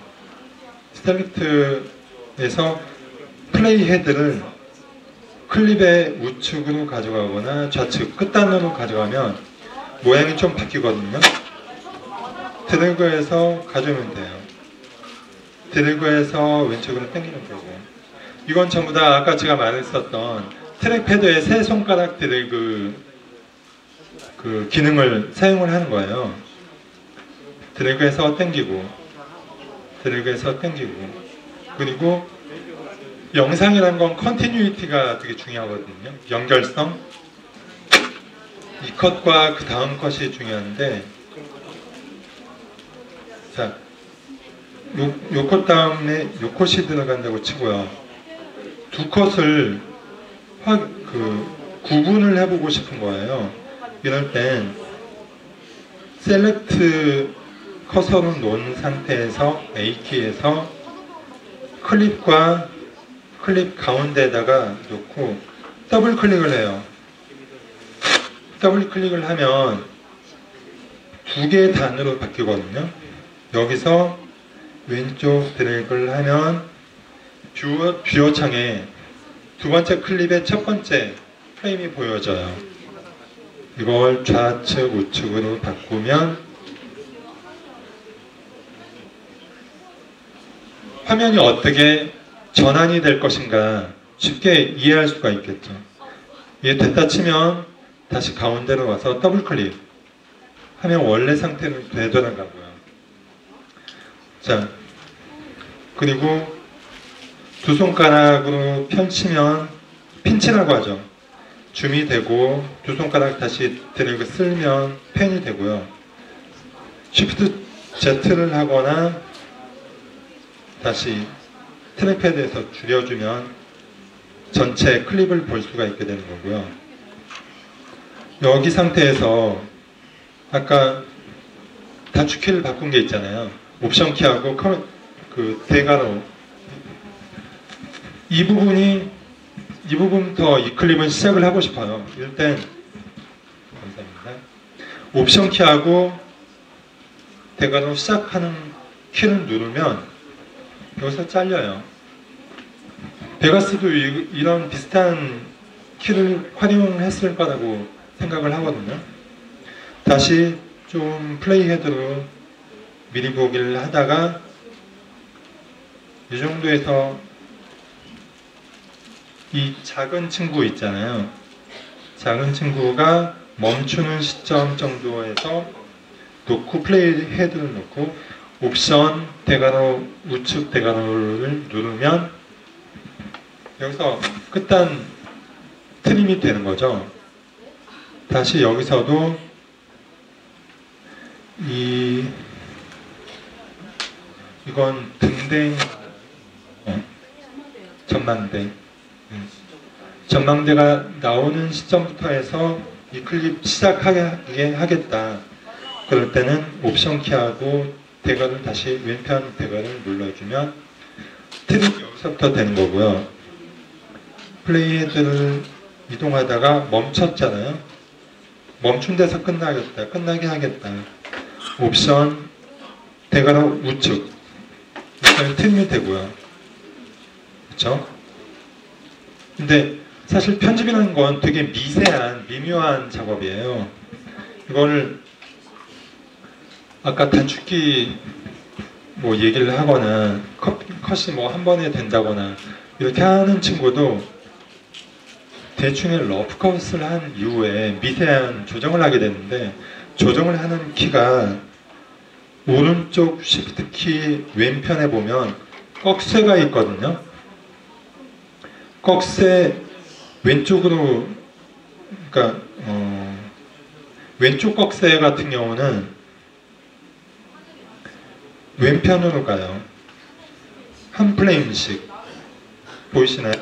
셀렉트에서 플레이 헤드를 클립의 우측으로 가져가거나 좌측 끝단으로 가져가면 모양이 좀 바뀌거든요. 드래그해서 가져오면 돼요. 드래그해서 왼쪽으로 당기면 되고, 이건 전부 다 아까 제가 말했었던 트랙패드의 세 손가락 드래그 그 기능을 사용을 하는 거예요. 드래그해서 당기고, 드래그해서 당기고, 그리고 영상이라는 건 컨티뉴이티가 되게 중요하거든요. 연결성. 이 컷과 그 다음 컷이 중요한데, 자, 요 컷 다음에 요 컷이 들어간다고 치고요. 두 컷을 구분을 해보고 싶은 거예요. 이럴 땐 셀렉트 커서를 놓은 상태에서 A키에서 클립과 클립 가운데에다가 놓고 더블 클릭을 해요. 더블 클릭을 하면 두 개의 단으로 바뀌거든요. 여기서 왼쪽 드래그를 하면 뷰어 창에 두 번째 클립의 첫 번째 프레임이 보여져요. 이걸 좌측 우측으로 바꾸면 화면이 어떻게 전환이 될 것인가 쉽게 이해할 수가 있겠죠. 이게 됐다 치면 다시 가운데로 와서 더블 클릭 하면 원래 상태로 되돌아가고요. 자, 그리고 두 손가락으로 펼치면 핀치라고 하죠. 줌이 되고 두 손가락 다시 드래그 쓸면 펜이 되고요. Shift Z를 하거나 다시 트랙패드에서 줄여주면 전체 클립을 볼 수가 있게 되는 거고요. 여기 상태에서 아까 단축키를 바꾼 게 있잖아요. 옵션 키하고 그 대괄호 이 부분부터 이 클립은 시작을 하고 싶어요. 이럴 땐 감사합니다. 옵션 키하고 대괄호 시작하는 키를 누르면 여기서 잘려요. 베가스도 이런 비슷한 키를 활용했을 거라고 생각을 하거든요. 다시 좀 플레이 헤드로 미리 보기를 하다가 이 정도에서 이 작은 친구 있잖아요. 작은 친구가 멈추는 시점 정도에서 놓고 플레이 헤드를 놓고 옵션 대괄호 우측 대괄호를 누르면 여기서 끝단 트림이 되는 거죠. 다시 여기서도 이건 등대 전망대 전망대가 나오는 시점부터 해서 이 클립 시작하게 하겠다. 그럴 때는 옵션 키하고 대괄호를 다시 왼편 대괄호를 눌러주면 트릭 여기서부터 되는 거고요. 플레이 헤드를 이동하다가 멈췄잖아요. 멈춘 데서 끝나게 하겠다. 옵션 대괄호 우측 이렇게 트림이 되고요. 그렇죠? 근데 사실 편집이라는 건 되게 미세한 미묘한 작업이에요. 이거를 아까 단축키 뭐 얘기를 하거나 컷이 뭐 한 번에 된다거나 이렇게 하는 친구도 대충의 러프 컷을 한 이후에 미세한 조정을 하게 되는데 조정을 하는 키가 오른쪽 쉬프트 키 왼편에 보면 꺽쇠가 있거든요. 꺽쇠 왼쪽으로 그러니까 왼쪽 꺽쇠 같은 경우는 왼편으로 가요. 한 프레임씩 보이시나요?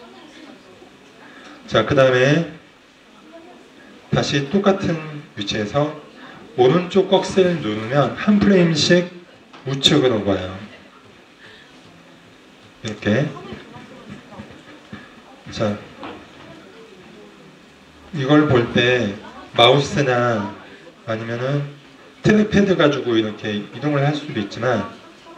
자, 그 다음에 다시 똑같은 위치에서 오른쪽 꺽쇠를 누르면 한 프레임씩 우측으로 가요. 이렇게. 자, 이걸 볼 때 마우스나 아니면은 트랙패드 가지고 이렇게 이동을 할 수도 있지만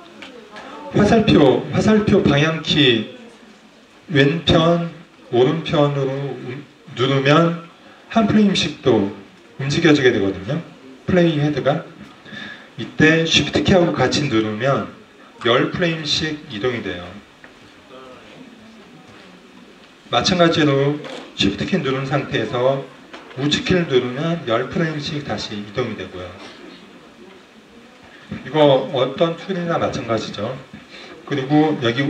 화살표 방향키 왼편, 오른편으로 누르면 한 프레임씩도 움직여지게 되거든요. 플레이 헤드가. 이때 쉬프트 키하고 같이 누르면 10프레임씩 이동이 돼요. 마찬가지로 쉬프트 키 누른 상태에서 우측 키를 누르면 10프레임씩 다시 이동이 되고요. 이거 어떤 툴이나 마찬가지죠. 그리고 여기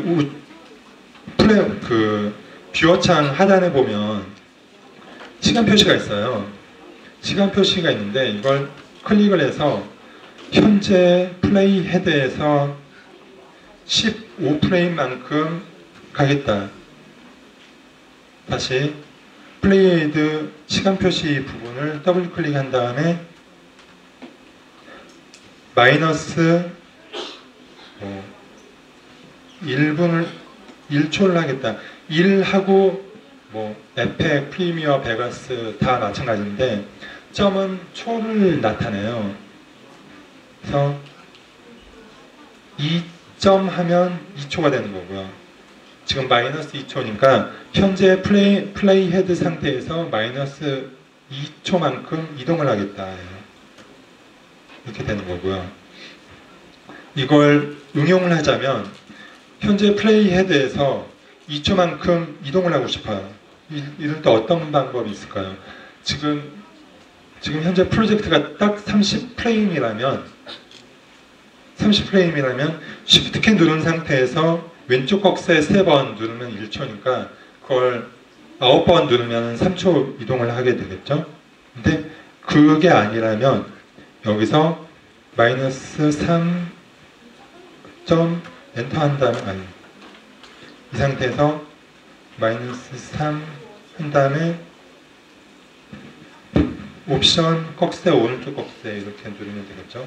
뷰어창 하단에 보면 시간 표시가 있어요. 시간 표시가 있는데 이걸 클릭을 해서 현재 플레이 헤드에서 15프레임만큼 가겠다. 다시 플레이 헤드 시간 표시 부분을 더블 클릭한 다음에 마이너스 1초를 하겠다. 1하고 뭐 에펙, 프리미어, 베가스 다 마찬가지인데 점은 초를 나타내요. 그래서 2점 하면 2초가 되는 거고요. 지금 마이너스 2초니까 현재 플레이 헤드 상태에서 마이너스 2초만큼 이동을 하겠다. 이렇게 되는 거고요. 이걸 응용을 하자면 현재 플레이 헤드에서 2초만큼 이동을 하고 싶어요. 이럴 때 어떤 방법이 있을까요? 지금 현재 프로젝트가 딱 30프레임이라면 쉬프트 키 누른 상태에서 왼쪽 꺽쇠 3번 누르면 1초니까 그걸 9번 누르면 3초 이동을 하게 되겠죠? 근데 그게 아니라면 여기서 마이너스 3 엔터 한 다음에 이 상태에서 마이너스 3 한 다음에 옵션 꺽쇠 오른쪽 꺽쇠 이렇게 누르면 되겠죠.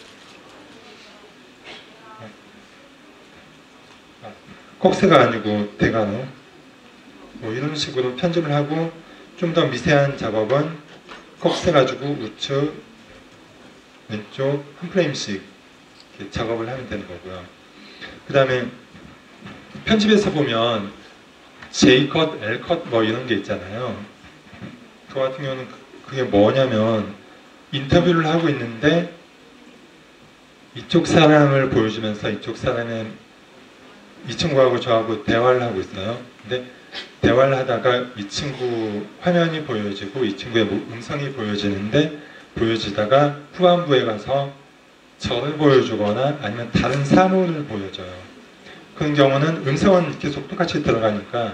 꺽쇠가 아니고 대괄호 뭐 이런 식으로 편집을 하고 좀 더 미세한 작업은 꺽쇠 가지고 우측 왼쪽 한 프레임씩 이렇게 작업을 하면 되는 거고요. 그 다음에 편집에서 보면 J컷, L컷 뭐 이런 게 있잖아요. 그 같은 경우는 그게 뭐냐면 인터뷰를 하고 있는데 이쪽 사람을 보여주면서 이쪽 사람의 이 친구하고 저하고 대화를 하고 있어요. 근데 대화를 하다가 이 친구 화면이 보여지고 이 친구의 음성이 보여지는데 보여지다가 후반부에 가서 저를 보여주거나 아니면 다른 사물을 보여줘요. 그런 경우는 음성은 계속 똑같이 들어가니까,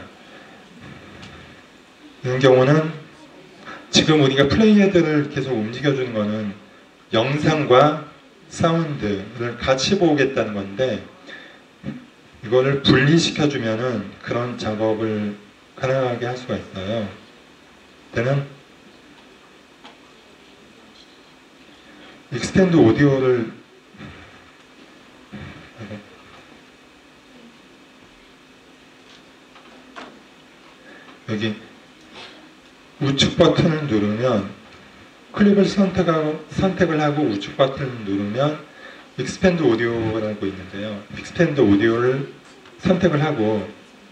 이런 경우는 지금 우리가 플레이헤드를 계속 움직여주는 거는 영상과 사운드를 같이 보겠다는 건데, 이거를 분리시켜주면은 그런 작업을 가능하게 할 수가 있어요. 그때는 익스텐드 오디오를 여기 우측 버튼을 누르면, 클립을 선택을 하고 우측 버튼을 누르면 익스펜드 오디오라고 있는데요. 익스펜드 오디오를 선택을 하고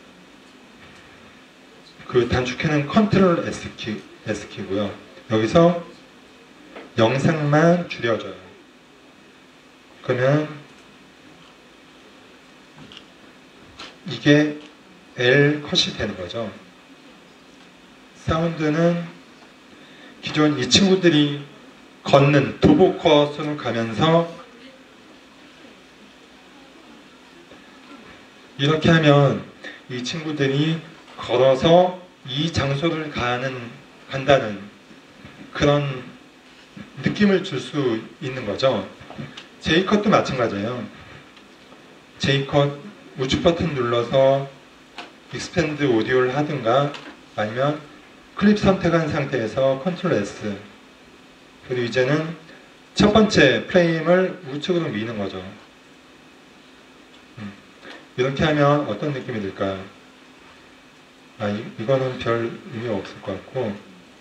그 단축키는 컨트롤 S키고요. 여기서 영상만 줄여줘요. 그러면 이게 L 컷이 되는 거죠. 사운드는 기존 이 친구들이 걷는 도보 컷으로 가면서 이렇게 하면 이 친구들이 걸어서 이 장소를 간다는 그런 느낌을 줄 수 있는 거죠. J컷도 마찬가지예요. J컷 우측 버튼 눌러서 익스펜드 오디오를 하든가 아니면 클립 선택한 상태에서 컨트롤 S, 그리고 이제는 첫 번째 프레임을 우측으로 미는 거죠. 이렇게 하면 어떤 느낌이 들까요? 이거는 별 의미 없을 것 같고,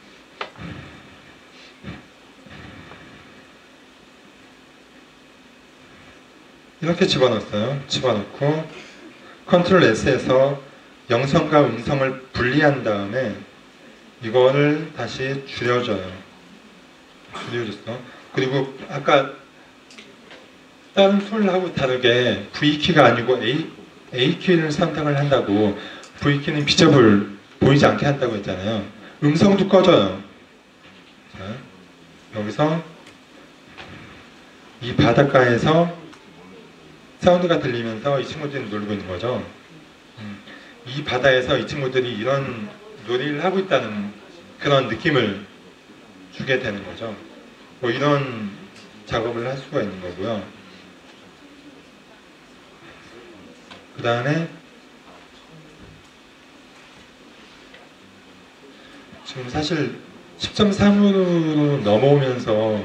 이렇게 집어넣었어요. 집어넣고 컨트롤 S에서 영상과 음성을 분리한 다음에 이거를 다시 줄여줘요. 줄여줬어. 그리고 아까 다른 툴하고 다르게 V키가 아니고 A키를 선택을 한다고, V키는 빛을 보이지 않게 한다고 했잖아요. 음성도 꺼져요. 자, 여기서 이 바닷가에서 사운드가 들리면서 이 친구들이 놀고 있는 거죠. 이 바다에서 이 친구들이 이런 놀이를 하고 있다는 그런 느낌을 주게 되는 거죠. 뭐 이런 작업을 할 수가 있는 거고요. 그 다음에 지금 사실 10.3으로 넘어오면서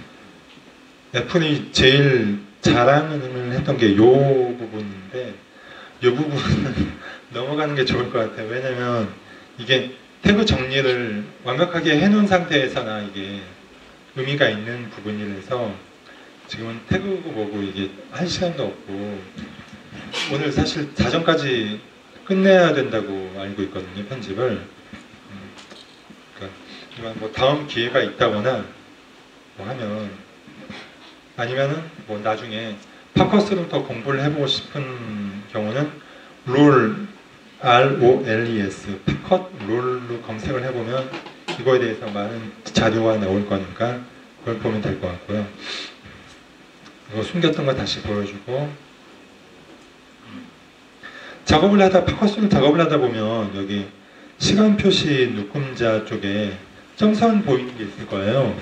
애플이 제일 자랑을 했던 게 이 부분인데, 이 부분은 넘어가는 게 좋을 것 같아요. 왜냐면 이게 태그 정리를 완벽하게 해놓은 상태에서나 이게 의미가 있는 부분이라서 지금은 태그고 뭐고 이게 한 시간도 없고, 오늘 사실 자정까지 끝내야 된다고 알고 있거든요, 편집을. 그러니까 이건 뭐 다음 기회가 있다거나 뭐 하면, 아니면은 뭐 나중에 파커스를 더 공부를 해보고 싶은 경우는 ROLES 파컷 롤로 검색을 해보면 이거에 대해서 많은 자료가 나올 거니까 그걸 보면 될 것 같고요. 이거 숨겼던 거 다시 보여주고, 파커스로 작업을 하다 보면 여기 시간 표시 눈금자 쪽에 점선 보이는 게 있을 거예요.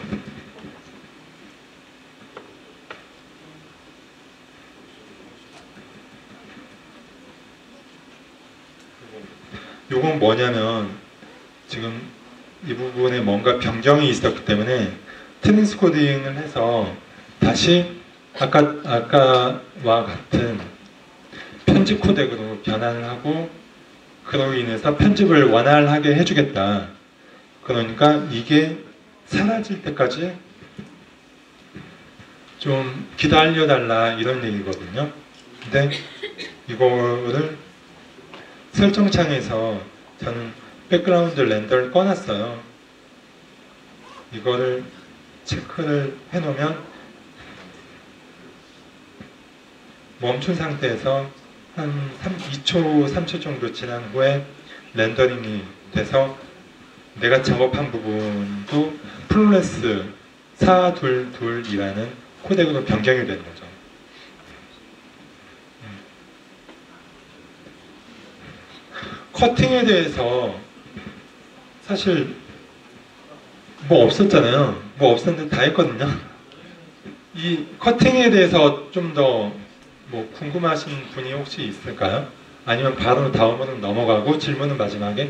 요건 뭐냐면 지금 이 부분에 뭔가 변경이 있었기 때문에 트랜스코딩을 해서 다시 아까와 같은 편집 코덱으로 변환을 하고, 그로 인해서 편집을 원활하게 해주겠다. 그러니까 이게 사라질 때까지 좀 기다려달라 이런 얘기거든요. 근데 이거를 설정창에서 저는 백그라운드 렌더를 꺼놨어요. 이거를 체크를 해놓으면 멈춘 상태에서 한 2초, 3초 정도 지난 후에 렌더링이 돼서 내가 작업한 부분도 플로레스 422이라는 코덱으로 변경이 되는 거죠. 커팅에 대해서 사실 뭐 없었잖아요. 뭐 없었는데 다 했거든요. 이 커팅에 대해서 좀 더 뭐 궁금하신 분이 혹시 있을까요? 아니면 바로 다음으로 넘어가고 질문은 마지막에.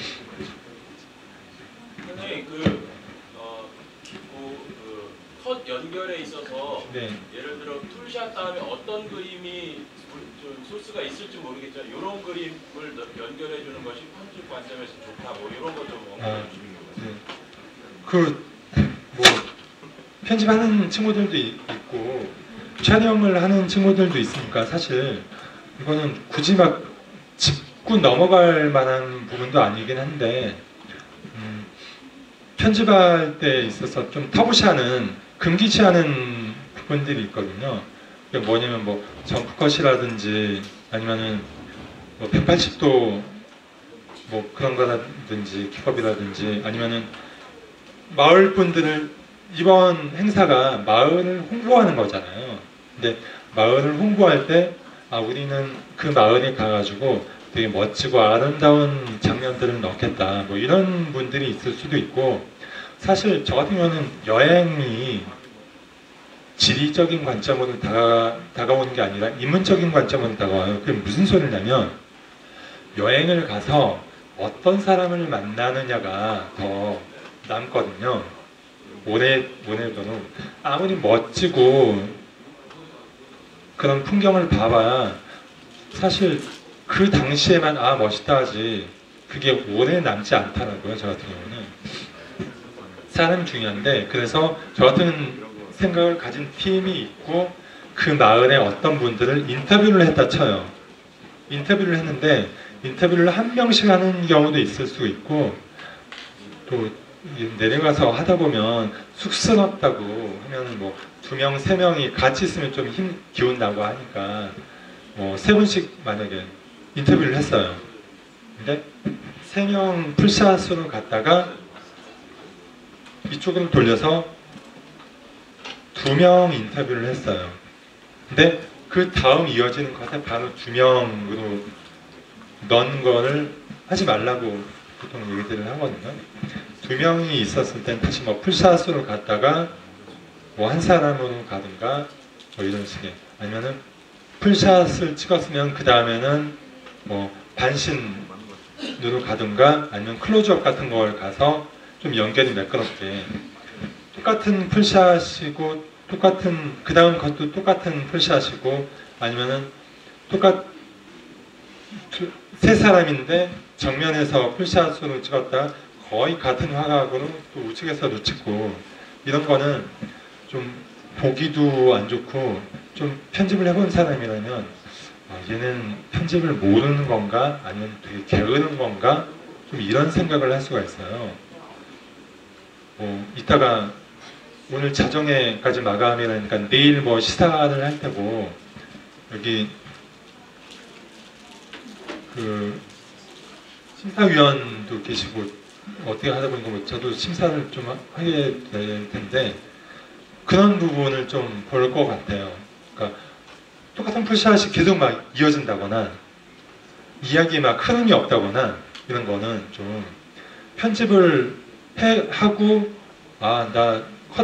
선생님 컷 연결에 있어서 네. 예를 들어 툴샷 다음에 어떤 그림이 좀 소스가 있을지 모르겠지만 이런 그림을 연결해 주는 것이 편집 관점에서 좋다 뭐 이런 거 좀 언급해 주시면 네. 뭐 편집하는 친구들도 있고 촬영을 하는 친구들도 있으니까 사실 이거는 굳이 막 짚고 넘어갈 만한 부분도 아니긴 한데 편집할 때 있어서 좀 터부시하는 금기치 않은 부분들이 있거든요. 그게 뭐냐면 뭐 점프컷이라든지 아니면은 뭐 180도 뭐 그런 거라든지 기법이라든지 아니면은 마을 분들을 이번 행사가 마을을 홍보하는 거잖아요. 근데 마을을 홍보할 때 우리는 그 마을에 가가지고 되게 멋지고 아름다운 장면들을 넣겠다. 뭐 이런 분들이 있을 수도 있고 사실 저 같은 경우는 여행이 지리적인 관점으로 다가오는 게 아니라 인문적인 관점으로 다가와요. 그게 무슨 소리냐면 여행을 가서 어떤 사람을 만나느냐가 더 남거든요. 오래도록 아무리 멋지고 그런 풍경을 봐봐야 사실 그 당시에만 멋있다 하지 그게 오래 남지 않더라고요. 저 같은 경우는 사람이 중요한데 그래서 저 같은 생각을 가진 팀이 있고 그 마을의 어떤 분들을 인터뷰를 했다 쳐요. 인터뷰를 했는데 인터뷰를 한 명씩 하는 경우도 있을 수 있고 또 내려가서 하다 보면 쑥스럽다고 하면 뭐 2명, 3명이 같이 있으면 좀 기운 나고 하니까 뭐 3분씩 만약에 인터뷰를 했어요. 근데 3명 풀샷으로 갔다가 이쪽으로 돌려서 2명 인터뷰를 했어요. 근데 그 다음 이어지는 것에 바로 2명으로 넣은 거를 하지 말라고 보통 얘기들을 하거든요. 2명이 있었을 땐 다시 뭐 풀샷으로 갔다가 뭐 한 사람으로 가든가 뭐 이런 식의 아니면은 풀샷을 찍었으면 그 다음에는 뭐 반신으로 가든가 아니면 클로즈업 같은 걸 가서 좀 연결이 매끄럽게 똑같은 풀샷이고 똑같은 그 다음 것도 똑같은 풀샷이고 아니면은 세 사람인데 정면에서 풀샷으로 찍었다 거의 같은 화각으로 또 우측에서도 찍고 이런 거는 좀 보기도 안 좋고 좀 편집을 해본 사람이라면 얘는 편집을 모르는 건가 아니면 되게 게으른 건가 좀 이런 생각을 할 수가 있어요. 뭐 이따가 오늘 자정에까지 마감이라니까 내일 뭐 시사를 할 테고 여기 그 심사위원도 계시고 어떻게 하다 보니까 뭐 저도 심사를 좀 하게 될 텐데 그런 부분을 좀 볼 것 같아요. 그러니까 똑같은 풀샷이 계속 막 이어진다거나 이야기에 막 흐름이 없다거나 이런 거는 좀 편집을 하고 나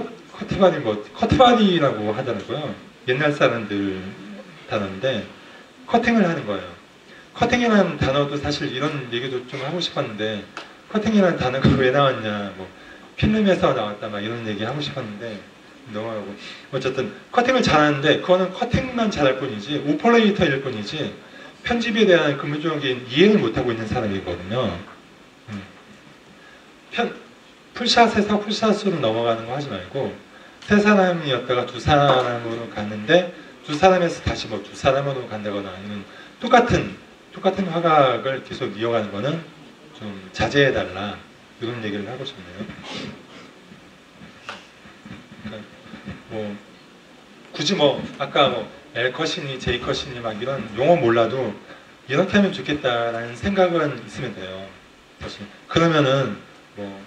커트바디라고 하더라고요. 옛날 사람들 단어인데 커팅을 하는 거예요. 커팅이라는 단어도 사실 이런 얘기도 좀 하고 싶었는데 커팅이라는 단어가 왜 나왔냐 뭐 필름에서 나왔다 막 이런 얘기 하고 싶었는데 넘어가고 어쨌든 커팅을 잘하는데 그거는 커팅만 잘할 뿐이지 오퍼레이터일 뿐이지 편집에 대한 근본적인 이해를 못하고 있는 사람이거든요. 풀샷에서 풀샷으로 넘어가는 거 하지 말고 세 사람이었다가 두 사람으로 갔는데 두 사람에서 다시 뭐 두 사람으로 간다거나 아니면 똑같은 화각을 계속 이어가는 거는 좀 자제해달라 이런 얘기를 하고 싶네요. 그러니까 뭐 굳이 뭐 아까 뭐 L컷이니 J컷이니 막 이런 용어 몰라도 이렇게 하면 좋겠다라는 생각은 있으면 돼요. 사실 그러면은 뭐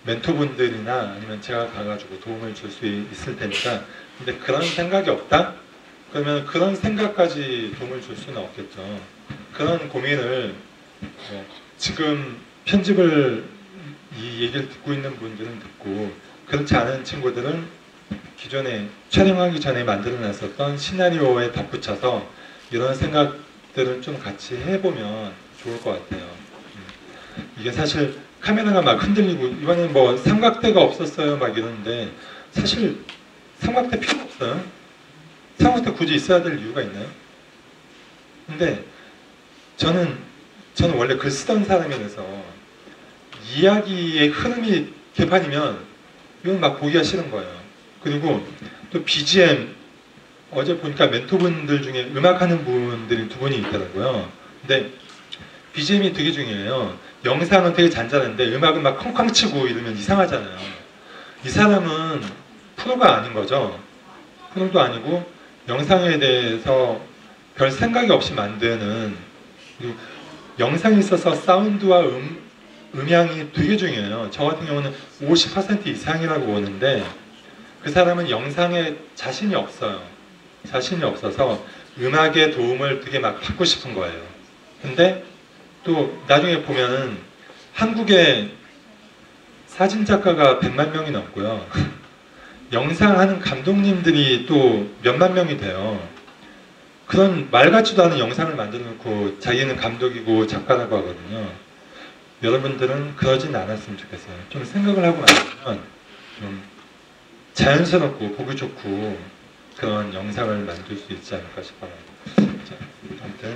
멘토분들이나 아니면 제가 가가지고 도움을 줄 수 있을 테니까. 근데 그런 생각이 없다? 그러면 그런 생각까지 도움을 줄 수는 없겠죠. 그런 고민을 지금 편집을 이 얘기를 듣고 있는 분들은 듣고, 그렇지 않은 친구들은 기존에 촬영하기 전에 만들어놨었던 시나리오에 덧붙여서 이런 생각들을 좀 같이 해보면 좋을 것 같아요. 이게 사실 카메라가 막 흔들리고 이번엔 뭐 삼각대가 없었어요 막 이러는데, 사실 삼각대 필요 없어요. 삼각대 굳이 있어야 될 이유가 있나요? 근데 저는 원래 글 쓰던 사람이라서 이야기의 흐름이 개판이면 이건 막 보기가 싫은 거예요. 그리고 또 BGM, 어제 보니까 멘토분들 중에 음악하는 분들이 두 분이 있더라고요. 근데 BGM이 되게 중요해요. 영상은 되게 잔잔한데 음악은 막 쾅쾅 치고 이러면 이상하잖아요. 이 사람은 프로가 아닌 거죠. 프로도 아니고 영상에 대해서 별 생각이 없이 만드는, 그리고 영상에 있어서 사운드와 음향이 되게 중요해요. 저 같은 경우는 50% 이상이라고 보는데 그 사람은 영상에 자신이 없어요. 자신이 없어서 음악의 도움을 되게 막 받고 싶은 거예요. 근데 또 나중에 보면은 한국에 사진작가가 100만 명이 넘고요. 영상하는 감독님들이 또 몇만 명이 돼요. 그런 말 같지도 않은 영상을 만들어 놓고 자기는 감독이고 작가라고 하거든요. 여러분들은 그러진 않았으면 좋겠어요. 좀 생각을 하고 만들면 좀 자연스럽고 보기 좋고 그런 영상을 만들 수 있지 않을까 싶어요. 자, 아무튼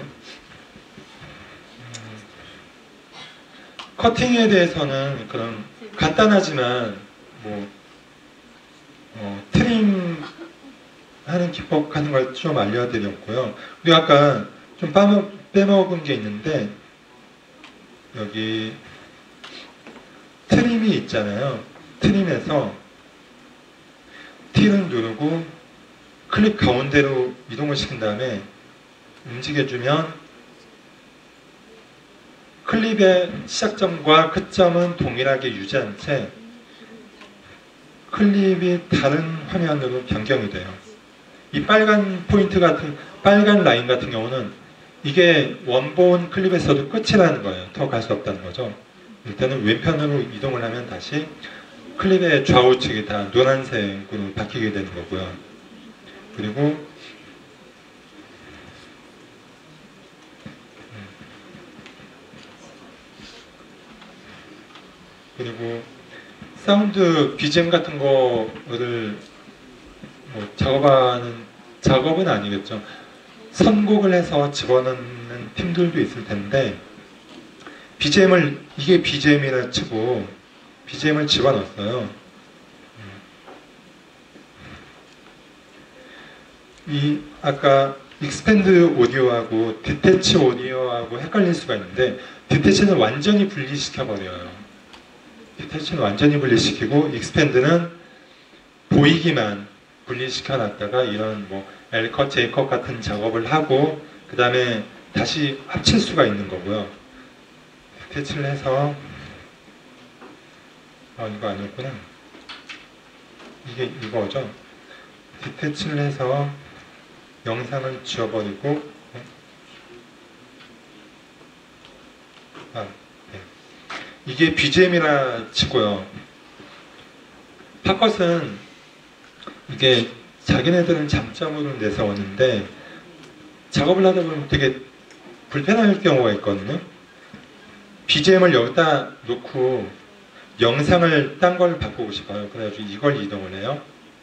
커팅에 대해서는 그런 간단하지만 트림 하는 기법 하는 걸 좀 알려드렸고요. 그리고 아까 좀 빼먹은 게 있는데, 여기 트림이 있잖아요. 트림에서 T를 누르고 클립 가운데로 이동을 시킨 다음에 움직여주면 클립의 시작점과 끝점은 동일하게 유지한 채 클립이 다른 화면으로 변경이 돼요. 이 빨간 라인 같은 경우는 이게 원본 클립에서도 끝이라는 거예요. 더 갈 수 없다는 거죠. 일단은 왼편으로 이동을 하면 다시 클립의 좌우측이 다 노란색으로 바뀌게 되는 거고요. 그리고 사운드 BGM 같은 거를 작업은 아니겠죠. 선곡을 해서 집어넣는 팀들도 있을 텐데, 이게 BGM이라 치고 BGM을 집어넣었어요. 아까 익스펜드 오디오하고 디태치 오디오하고 헷갈릴 수가 있는데, 디태치는 완전히 분리시켜버려요. 디태치는 완전히 분리시키고 익스펜드는 보이기만 분리시켜 놨다가 이런 L컷, J컷 같은 작업을 하고 그 다음에 다시 합칠 수가 있는 거고요. 디태치를 해서 이거 아니었구나. 이거죠. 디태치를 해서 영상을 지워버리고 네. 이게 BGM이라 치고요. 팝컷은 이게 자기네들은 장점으로 내세웠는데 작업을 하다 보면 되게 불편할 경우가 있거든요. BGM을 여기다 놓고 영상을 딴 걸 바꾸고 싶어요. 그래가지고 이걸 이동을 해요.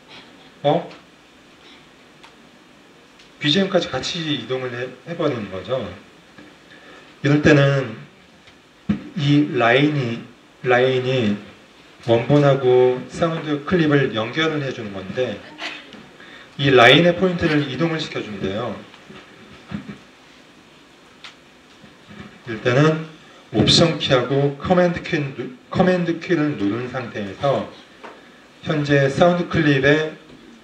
BGM까지 같이 이동을 해버리는 거죠. 이럴 때는 이 라인이 원본하고 사운드 클립을 연결을 해주는 건데, 이 라인의 포인트를 이동을 시켜준대요. 일단은 옵션 키하고 커맨드 키를 누른 상태에서 현재 사운드 클립에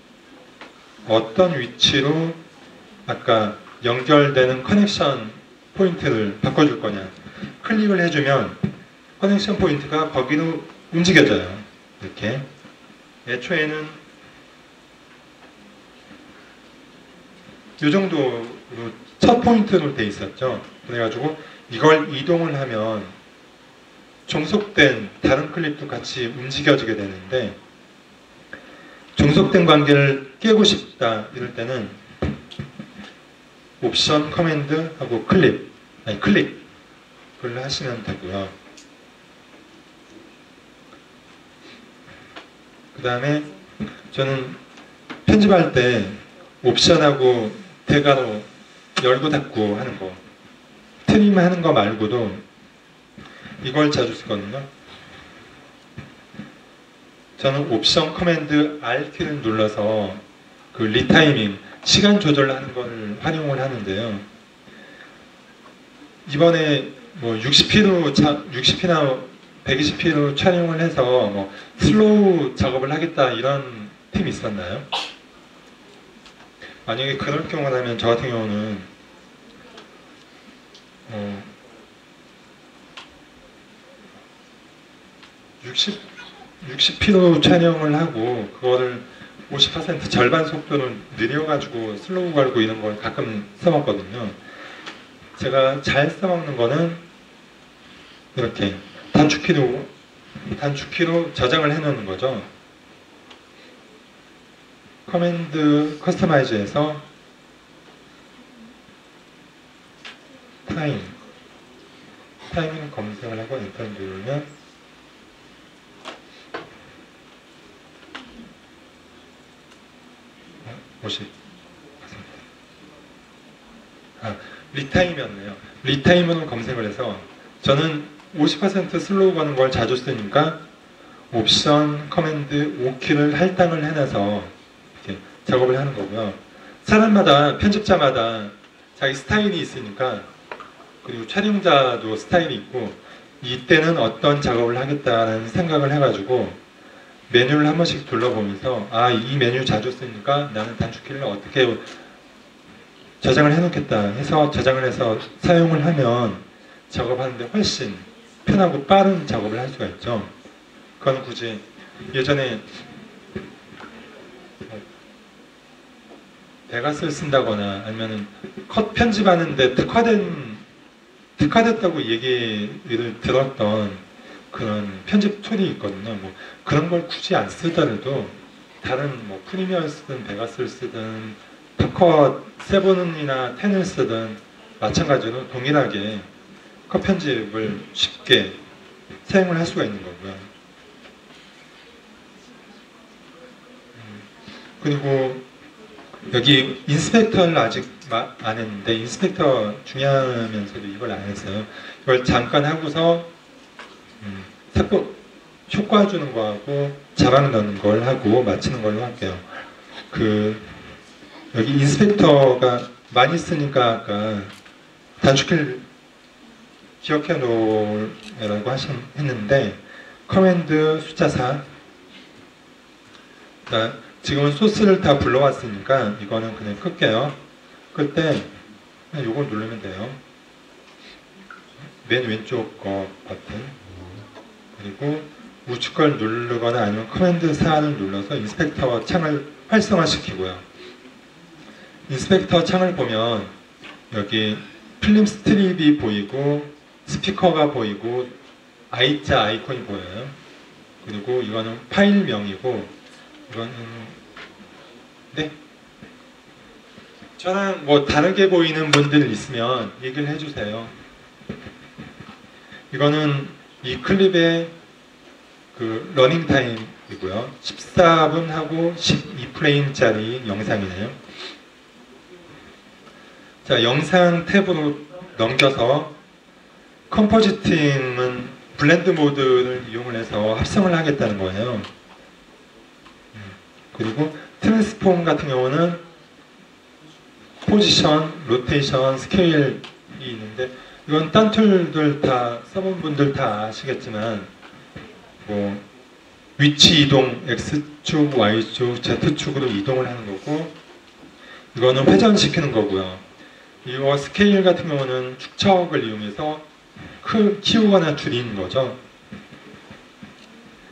어떤 위치로 아까 연결되는 커넥션 포인트를 바꿔줄 거냐, 클릭을 해주면 커넥션 포인트가 거기로 움직여져요. 이렇게. 애초에는 이 정도로 첫 포인트로 돼 있었죠. 그래가지고 이걸 이동을 하면 종속된 다른 클립도 같이 움직여지게 되는데, 종속된 관계를 깨고 싶다 이럴 때는 옵션 커맨드 하고 클릭을 하시면 되고요. 그 다음에 저는 편집할 때 옵션하고 대괄호 열고 닫고 하는 거, 트림 하는 거 말고도 이걸 자주 쓰거든요. 저는 옵션 커맨드 R키를 눌러서 그 리타이밍, 시간 조절하는 걸 활용을 하는데요. 이번에 뭐 60p나 120p로 촬영을 해서 뭐 슬로우 작업을 하겠다 이런 팀이 있었나요? 만약에 그럴 경우라면 저 같은 경우는 60p로 촬영을 하고 그거를 50% 절반 속도를 느려가지고 슬로우 걸고 이런 걸 가끔 써먹거든요. 제가 잘 써먹는 거는 이렇게 단축키로 저장을 해놓는 거죠. 커맨드 커스터마이즈에서 타이밍 검색을 하고 엔터 누르면 50%. 리타임이었네요. 리타임은 검색을 해서 저는 50% 슬로우 가는 걸 자주 쓰니까 옵션 커맨드 5키를 할당을 해놔서 이렇게 작업을 하는 거고요. 사람마다, 편집자마다 자기 스타일이 있으니까, 그리고 촬영자도 스타일이 있고, 이때는 어떤 작업을 하겠다는 생각을 해가지고 메뉴를 한 번씩 둘러보면서 이 메뉴 자주 쓰니까 나는 단축키를 어떻게 저장을 해놓겠다 해서 저장을 해서 사용을 하면 작업하는데 훨씬 편하고 빠른 작업을 할 수가 있죠. 그건 굳이 예전에 베가스를 쓴다거나 아니면 컷 편집하는데 특화됐다고 얘기를 들었던 그런 편집 툴이 있거든요. 뭐 그런 걸 굳이 안 쓰더라도 다른 뭐 프리미어를 쓰든 베가스를 쓰든 컷 7이나 10을 쓰든 마찬가지로 동일하게 컷 편집을 쉽게 사용을 할 수가 있는 거고요. 그리고 여기 인스펙터를 아직 안 했는데, 인스펙터 중요하면서도 이걸 안 했어요. 이걸 잠깐 하고서 효과 주는 거하고 자막 넣는 걸 하고 마치는 걸로 할게요. 여기 인스펙터가 많이 쓰니까 아까 단축키를 기억해 놓으라고 했는데, 커맨드 숫자 4. 자, 지금은 소스를 다 불러왔으니까 이거는 그냥 끌게요. 끌 때 이걸 누르면 돼요. 맨 왼쪽 거 버튼. 그리고 우측 걸 누르거나 아니면 커맨드 4를 눌러서 인스펙터 창을 활성화시키고요. 인스펙터 창을 보면 여기 필름 스트립이 보이고 스피커가 보이고 I자 아이콘이 보여요. 그리고 이거는 파일명이고, 이거는 저랑 뭐 다르게 보이는 분들 있으면 얘기를 해주세요. 이거는 이 클립의 그 러닝 타임이고요. 14분하고 12프레임짜리 영상이네요. 자, 영상 탭으로 넘겨서 컴포지팅은 블렌드 모드를 이용을 해서 합성을 하겠다는 거예요. 그리고 트랜스폼 같은 경우는 포지션, 로테이션, 스케일이 있는데, 이건 딴 툴들 다 써본 분들 다 아시겠지만 뭐 위치 이동, X축, Y축, Z축으로 이동을 하는 거고, 이거는 회전시키는 거고요. 이거 스케일 같은 경우는 축척을 이용해서 키우거나 줄이는 거죠.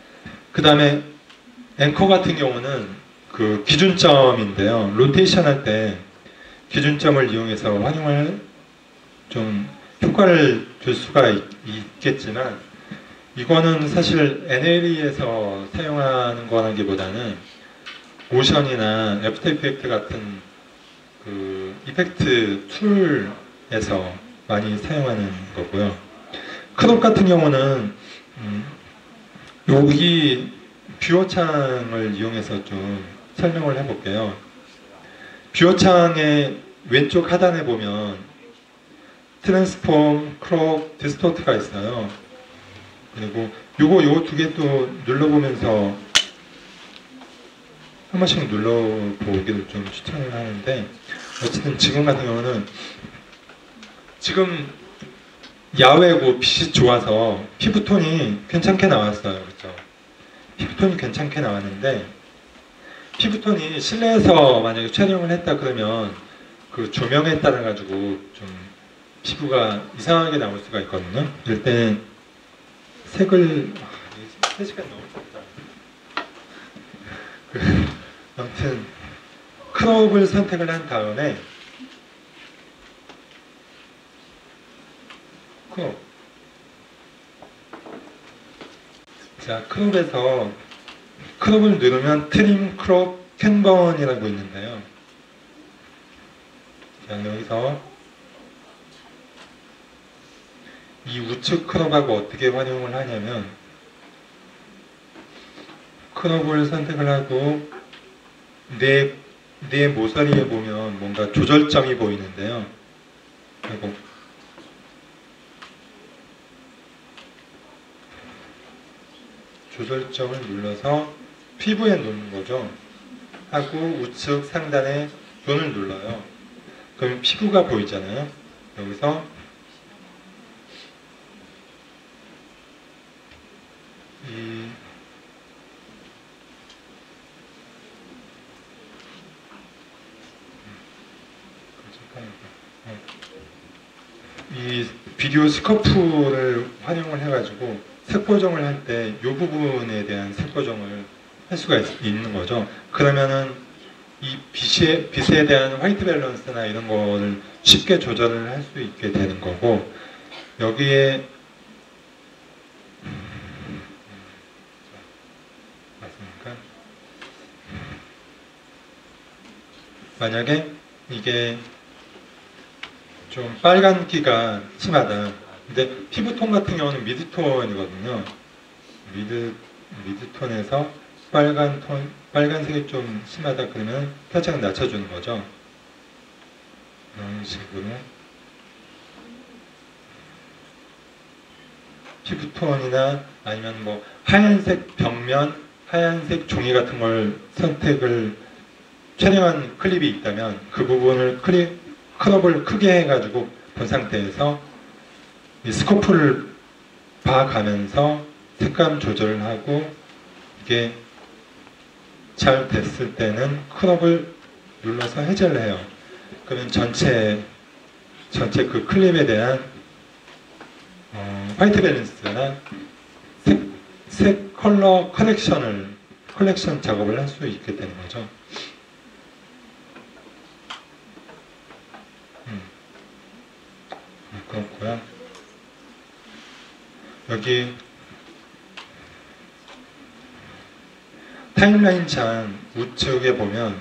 그 다음에 앵커 같은 경우는 그 기준점인데요. 로테이션 할 때 기준점을 이용해서 활용을 좀 효과를 줄 수가 있겠지만, 이거는 사실 NLE에서 사용하는 거라기보다는 모션이나 애프터 이펙트 같은 그 이펙트 툴에서 많이 사용하는 거고요. 크롭 같은 경우는 여기 뷰어창을 이용해서 좀 설명을 해볼게요. 뷰어창의 왼쪽 하단에 보면 트랜스폼, 크롭, 디스토트가 있어요. 그리고 요 두 개 또 눌러보면서 한 번씩 눌러보기를 좀 추천을 하는데, 어쨌든 지금 같은 경우는 지금 야외고 빛이 좋아서 피부톤이 괜찮게 나왔어요. 그렇죠? 피부톤이 괜찮게 나왔는데, 피부톤이 실내에서 만약에 촬영을 했다 그러면 그 조명에 따라 가지고 좀 피부가 이상하게 나올 수가 있거든요. 이럴 때는 색을 3시간 너무 짧다. 아무튼 크롭을 선택을 한 다음에 크롭. 자, 크롭에서 크롭을 누르면 트림, 크롭, 캔번이라고 있는데요. 자, 여기서 이 우측 크롭하고 어떻게 활용을 하냐면, 크롭을 선택을 하고 내 모서리에 보면 뭔가 조절점이 보이는데요. 그리고 조절점을 눌러서 피부에 놓는 거죠. 하고 우측 상단에 눈을 눌러요. 그럼 피부가 보이잖아요. 여기서 이 비디오 스코프를 활용을 해가지고 색 보정을 할 때 이 부분에 대한 색 보정을 할 수가 있는 거죠. 그러면은 이 빛에 대한 화이트 밸런스나 이런 거를 쉽게 조절을 할 수 있게 되는 거고, 여기에 맞습니까? 만약에 이게 좀 빨간기가 심하다. 근데 피부톤 같은 경우는 미드톤이거든요. 미드톤에서 빨간색이 좀 심하다 그러면 살짝 낮춰주는 거죠. 이런 식으로 피부톤이나 아니면 뭐 하얀색 벽면, 하얀색 종이 같은 걸 선택을 촬영한 클립이 있다면 그 부분을 크롭을 크게 해가지고 본 상태에서 이 스코프를 봐가면서 색감 조절을 하고, 이게 잘 됐을 때는 크롭을 눌러서 해제를 해요. 그러면 전체 그 클립에 대한 화이트 밸런스나 색 컬러 컬렉션 작업을 할 수 있게 되는 거죠. 그렇고요. 여기 타임라인 창 우측에 보면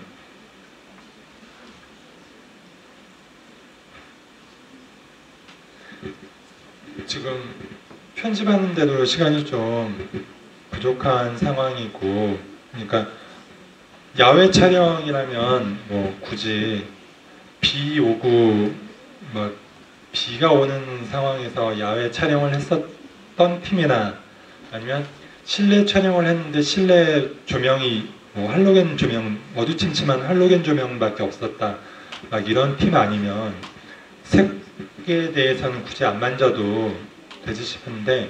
지금 편집하는데도 시간이 좀 부족한 상황이고, 그러니까 야외 촬영이라면 뭐 굳이 비 오고 막 비가 오는 상황에서 야외 촬영을 했었던 팀이나, 아니면 실내 촬영을 했는데 실내 조명이 뭐 할로겐 조명, 어두침침한 할로겐 조명밖에 없었다, 막 이런 팀 아니면 색에 대해서는 굳이 안 만져도 되지 싶은데,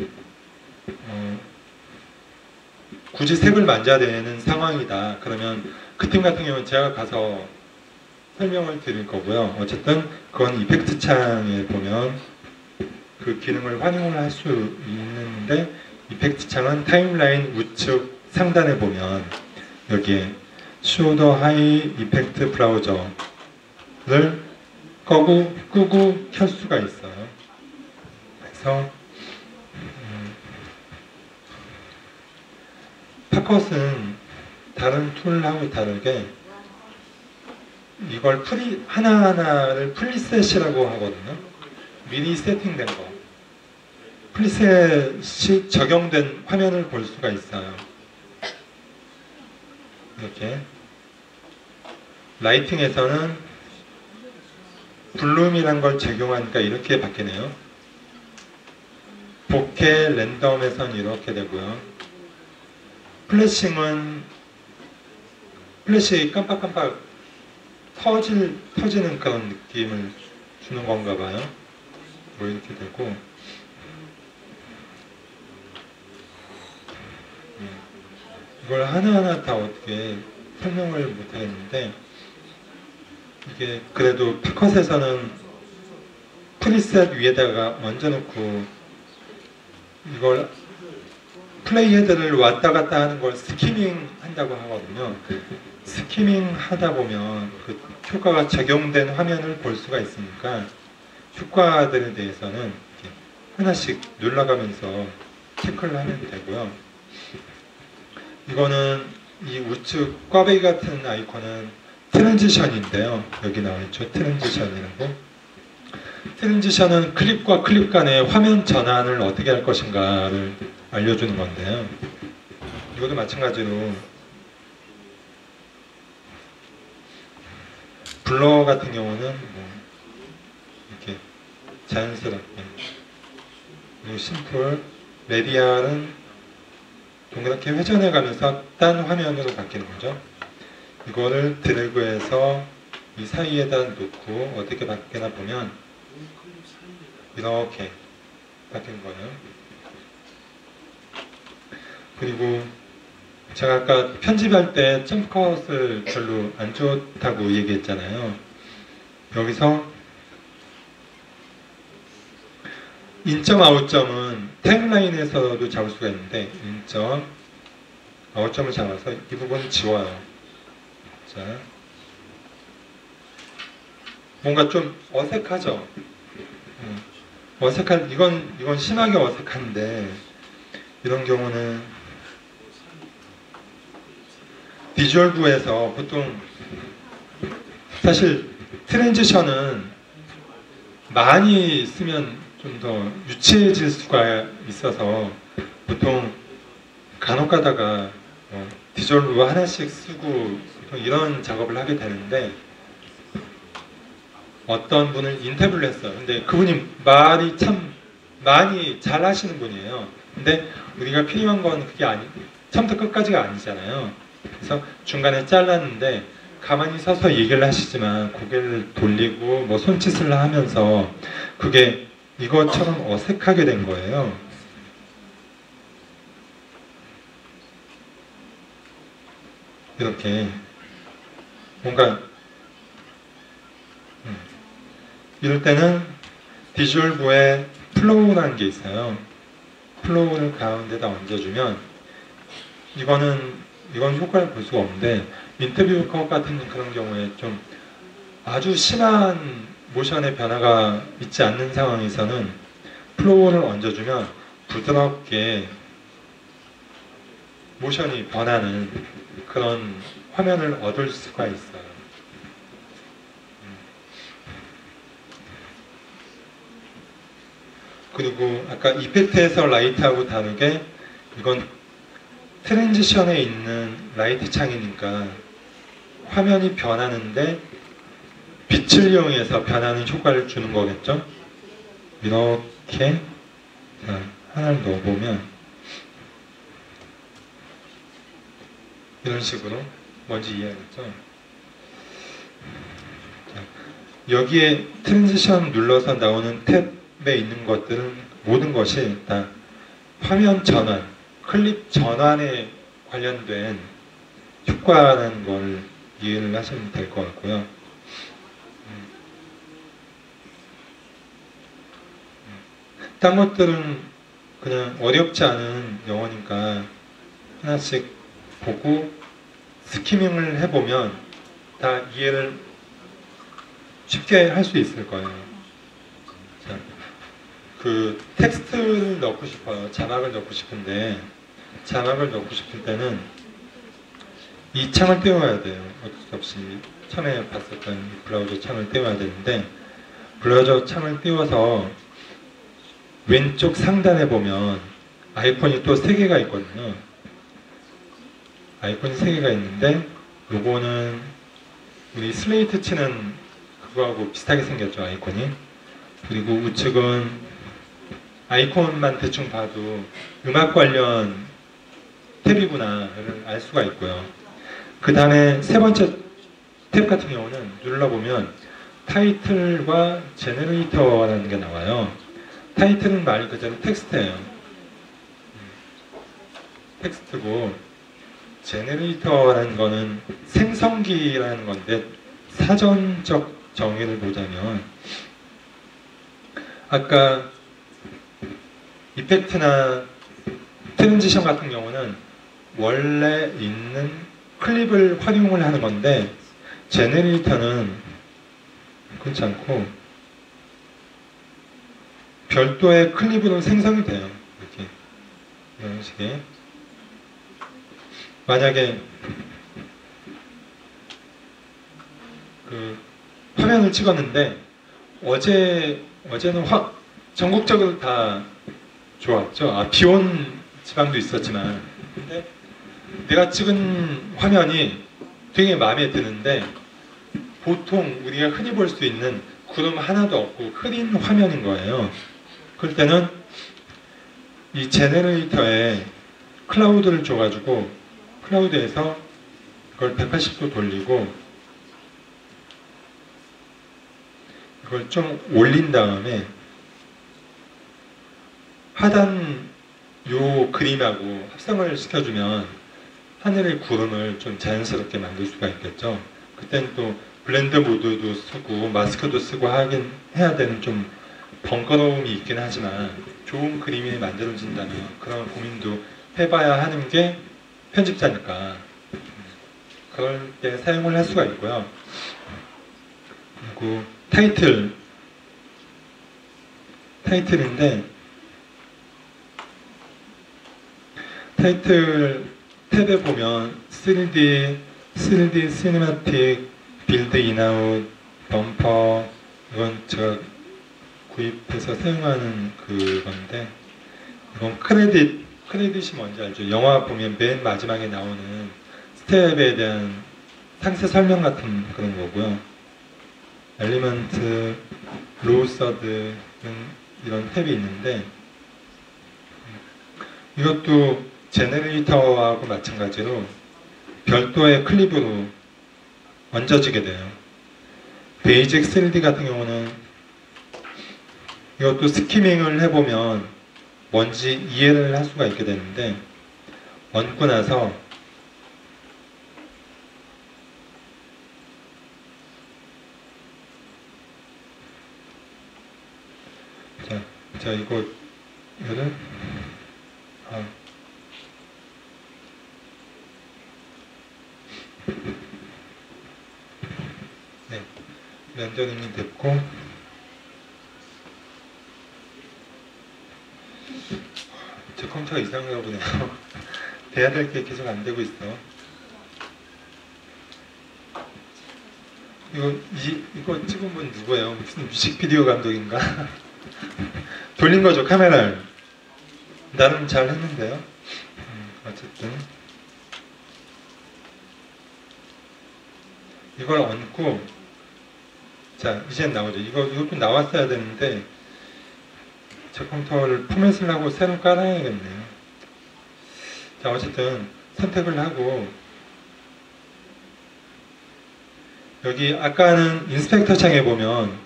굳이 색을 만져야 되는 상황이다 그러면 그 팀 같은 경우는 제가 가서 설명을 드릴 거고요. 어쨌든 그건 이펙트 창에 보면 그 기능을 활용을 할 수 있는데, 이펙트 창은 타임라인 우측 상단에 보면 여기에 Show the High Effect Browser를 끄고 켤 수가 있어요. 그래서 팝컷은 다른 툴하고 다르게 이걸 하나하나를 프리셋이라고 하거든요. 미리 세팅된 거. 프리셋이 적용된 화면을 볼 수가 있어요. 이렇게. 라이팅에서는 블룸이란 걸 적용하니까 이렇게 바뀌네요. 보케 랜덤에선 이렇게 되고요. 플래싱은 플래시 깜빡깜빡 터지는 그런 느낌을 주는 건가 봐요. 뭐 이렇게 되고 이걸 하나하나 다 어떻게 설명을 못하겠는데 이게 그래도 팝컷에서는 프리셋 위에다가 얹어놓고 이걸 플레이 헤드를 왔다 갔다 하는 걸 스키밍 한다고 하거든요. 스키밍 하다 보면 그 효과가 적용된 화면을 볼 수가 있으니까 효과들에 대해서는 이렇게 하나씩 눌러가면서 체크를 하면 되고요. 이거는 이 우측 꽈배기 같은 아이콘은 트랜지션인데요. 여기 나와있죠. 트랜지션이라고. 트랜지션은 클립과 클립 간의 화면 전환을 어떻게 할 것인가를 알려주는 건데요. 이것도 마찬가지로 블러 같은 경우는 뭐 이렇게 자연스럽게 그리고 심플, 레디알은 동그랗게 회전해 가면서 딴 화면으로 바뀌는 거죠. 이거를 드래그해서 이 사이에다 놓고 어떻게 바뀌나 보면 이렇게 바뀌는 거예요. 그리고 제가 아까 편집할 때 점프컷을 별로 안 좋다고 얘기했잖아요. 여기서 인점 아웃점은 타임라인에서도 잡을 수가 있는데 인점 아웃점을 잡아서 이 부분을 지워요. 자, 뭔가 좀 어색하죠. 이건 심하게 어색한데 이런 경우는 비주얼부에서 보통 사실 트랜지션은 많이 쓰면 좀 더 유치해질 수가 있어서 보통 간혹 가다가 비주얼부 하나씩 쓰고 이런 작업을 하게 되는데 어떤 분을 인터뷰를 했어요. 근데 그분이 말이 참 많이 잘 하시는 분이에요. 근데 우리가 필요한 건 그게 처음부터 끝까지가 아니잖아요. 그래서 중간에 잘랐는데 가만히 서서 얘기를 하시지만 고개를 돌리고 뭐 손짓을 하면서 그게 이것처럼 어색하게 된 거예요. 이렇게 뭔가 이럴 때는 비주얼부에 플로우라는 게 있어요. 플로우를 가운데다 얹어주면 이건 효과를 볼 수가 없는데 인터뷰 컷 같은 그런 경우에 좀 아주 심한 모션의 변화가 있지 않는 상황에서는 플로우를 얹어주면 부드럽게 모션이 변하는 그런 화면을 얻을 수가 있어요. 그리고 아까 이펙트에서 라이트하고 다르게 이건 트랜지션에 있는 라이트 창이니까 화면이 변하는데 빛을 이용해서 변하는 효과를 주는 거겠죠. 이렇게 자, 하나를 넣어보면 이런 식으로 뭔지 이해하겠죠. 자, 여기에 트랜지션 눌러서 나오는 탭에 있는 것들은 모든 것이 다 화면 전환, 클립 전환에 관련된 효과라는 걸 이해를 하시면 될 것 같고요. 딴 것들은 그냥 어렵지 않은 영어니까 하나씩 보고 스키밍을 해보면 다 이해를 쉽게 할 수 있을 거예요. 자, 그 텍스트를 넣고 싶어요. 자막을 넣고 싶은데 자막을 넣고 싶을 때는 이 창을 띄워야 돼요. 어쩔 수 없이 처음에 봤었던 이 브라우저 창을 띄워야 되는데 브라우저 창을 띄워서 왼쪽 상단에 보면 아이콘이 또 3개가 있거든요. 아이콘이 3개가 있는데 요거는 우리 슬레이트 치는 그거하고 비슷하게 생겼죠, 아이콘이. 그리고 우측은 아이콘만 대충 봐도 음악 관련 탭이구나를 알 수가 있고요. 그 다음에 세 번째 탭 같은 경우는 눌러보면 타이틀과 제너레이터라는 게 나와요. 타이틀은 말 그대로 텍스트예요. 텍스트고 제너레이터라는 거는 생성기라는 건데 사전적 정의를 보자면 아까 이펙트나 트랜지션 같은 경우는 원래 있는 클립을 활용을 하는 건데 제너레이터는 그렇지 않고 별도의 클립으로 생성이 돼요. 이렇게 이런 식의 만약에 그 화면을 찍었는데 어제는 전국적으로 다 좋았죠. 비온 지방도 있었지만 근데 내가 찍은 화면이 되게 마음에 드는데 보통 우리가 흔히 볼 수 있는 구름 하나도 없고 흐린 화면인 거예요. 그럴 때는 이 제너레이터에 클라우드를 줘가지고 클라우드에서 그걸 180도 돌리고 이걸 좀 올린 다음에 하단 요 그림하고 합성을 시켜주면 하늘의 구름을 좀 자연스럽게 만들 수가 있겠죠. 그때는 또 블렌드 모드도 쓰고 마스크도 쓰고 하긴 해야 되는 좀 번거로움이 있긴 하지만 좋은 그림이 만들어진다면 그런 고민도 해봐야 하는 게 편집자니까 그럴 때 사용을 할 수가 있고요. 그리고 타이틀인데 타이틀 탭에 보면 3D 시네마틱, 빌드 인아웃, 범퍼 이건 제가 구입해서 사용하는 그건데 이건 크레딧이 뭔지 알죠? 영화 보면 맨 마지막에 나오는 스텝에 대한 상세 설명 같은 그런 거고요. 엘리먼트, 로우서드 이런 탭이 있는데 이것도 제너레이터하고 마찬가지로 별도의 클립으로 얹어지게 돼요. 베이직 3D 같은 경우는 이것도 스키밍을 해보면 뭔지 이해를 할 수가 있게 되는데 얹고 나서 자 이거를 네, 렌더링이 됐고 제 컴퓨터가 이상한가 보네요. 돼야 될 게 계속 안 되고 있어. 이거 찍은 분 누구예요? 무슨 뮤직비디오 감독인가? 돌린 거죠, 카메라를. 나름 잘 했는데요. 어쨌든 이걸 얹고 자 이젠 나오죠. 이것도 나왔어야 되는데 제 컴퓨터를 포맷을 하고 새로 깔아야겠네요. 자 어쨌든 선택을 하고 여기 아까는 인스펙터 창에 보면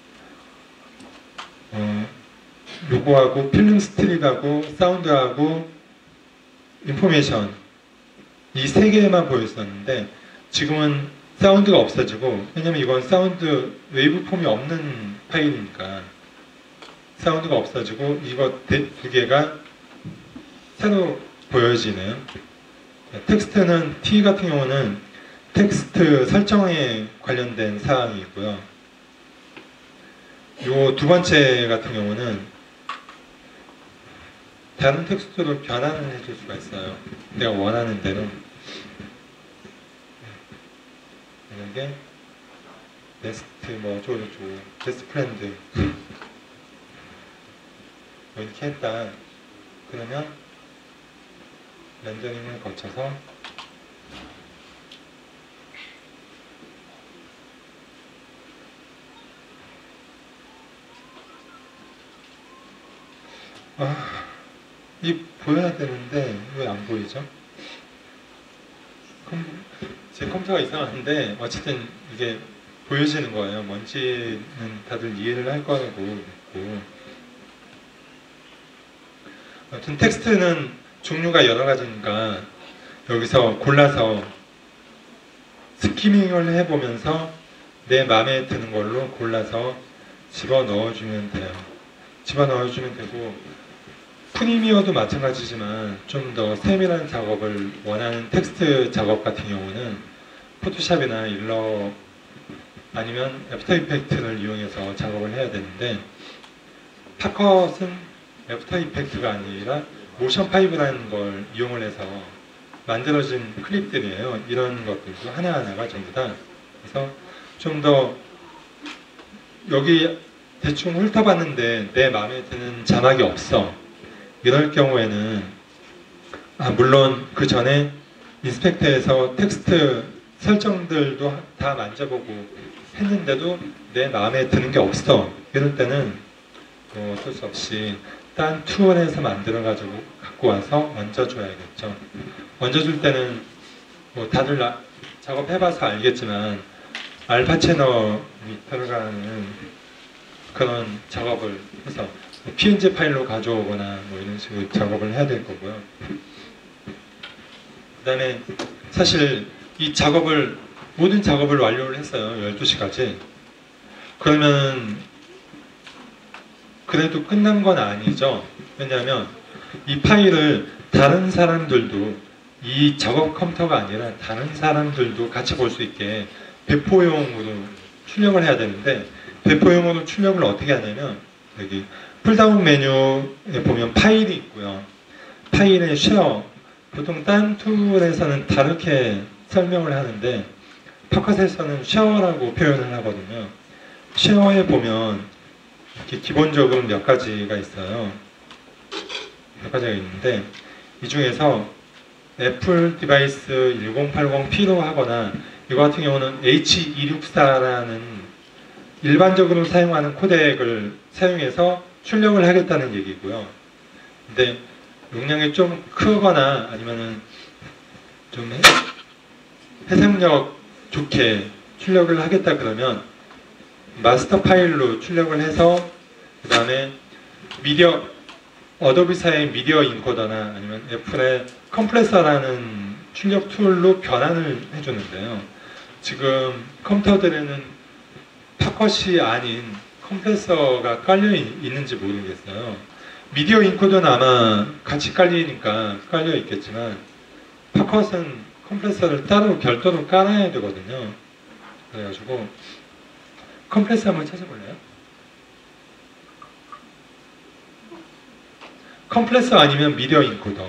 로고하고 필름 스트립하고 사운드하고 인포메이션 이 세 개만 보였었는데 지금은 사운드가 없어지고 왜냐면 이건 사운드 웨이브 폼이 없는 파일이니까 사운드가 없어지고 이거 두 개가 새로 보여지네요. 텍스트는 T 같은 경우는 텍스트 설정에 관련된 사항이고요. 요 두 번째 같은 경우는 다른 텍스트로 변환을 해줄 수가 있어요. 내가 원하는 대로. 만약에 베스트 뭐 어쩌고저쩌고 베스트 프렌드 뭐 이렇게 했다. 그러면 렌더링을 거쳐서 이 보여야 되는데 왜 안 보이죠? 제 컴퓨터가 이상한데 어쨌든 이게 보여지는 거예요. 뭔지는 다들 이해를 할 거라고 믿고. 아무튼 텍스트는 종류가 여러 가지니까 여기서 골라서 스키밍을 해보면서 내 마음에 드는 걸로 골라서 집어넣어주면 돼요. 집어넣어주면 되고, 프리미어도 마찬가지지만 좀 더 세밀한 작업을 원하는 텍스트 작업 같은 경우는 포토샵이나 일러 아니면 애프터 이펙트를 이용해서 작업을 해야 되는데, 팝컷은 애프터 이펙트가 아니라 모션 5라는 걸 이용을 해서 만들어진 클립들이에요. 이런 것들도 하나하나가 전부 다. 그래서 좀 더 여기 대충 훑어봤는데 내 마음에 드는 자막이 없어. 이럴 경우에는 물론 그 전에 인스펙터에서 텍스트 설정들도 다 만져보고 했는데도 내 마음에 드는 게 없어. 이럴 때는 어쩔 수 없이 딴 툴에서 만들어가지고 갖고 와서 얹어줘야겠죠. 얹어줄 때는 뭐 다들 작업해봐서 알겠지만 알파 채널이 들어가는 그런 작업을 해서 PNG 파일로 가져오거나 뭐 이런 식으로 작업을 해야 될 거고요. 그 다음에 사실 이 작업을 모든 작업을 완료를 했어요. 12시까지. 그러면 그래도 끝난 건 아니죠. 왜냐하면 이 파일을 다른 사람들도, 이 작업 컴퓨터가 아니라 다른 사람들도 같이 볼 수 있게 배포용으로 출력을 해야 되는데, 배포용으로 출력을 어떻게 하냐면 여기 풀다운 메뉴에 보면 파일이 있고요. 파일의 쉐어, 보통 딴 툴에서는 다르게 설명을 하는데 팝컷에서는 쉐어라고 표현을 하거든요. 쉐어에 보면 이렇게 기본적으로 몇 가지가 있어요. 몇 가지가 있는데 이 중에서 애플 디바이스 1080p로 하거나 이거 같은 경우는 H264라는 일반적으로 사용하는 코덱을 사용해서 출력을 하겠다는 얘기고요. 근데 용량이 좀 크거나 아니면은 좀 해상력 좋게 출력을 하겠다 그러면 마스터 파일로 출력을 해서 그 다음에 미디어, 어도비사의 미디어 인코더나 아니면 애플의 컴프레서라는 출력 툴로 변환을 해주는데요. 지금 컴퓨터들에는 팝컷이 아닌 컴프레서가 깔려 있는지 모르겠어요. 미디어 인코더는 아마 같이 깔리니까 깔려 있겠지만 팝컷은 컴프레서를 따로 별도로 깔아야 되거든요. 그래가지고 컴프레서 한번 찾아볼래요? 컴프레서 아니면 미디어 인코더.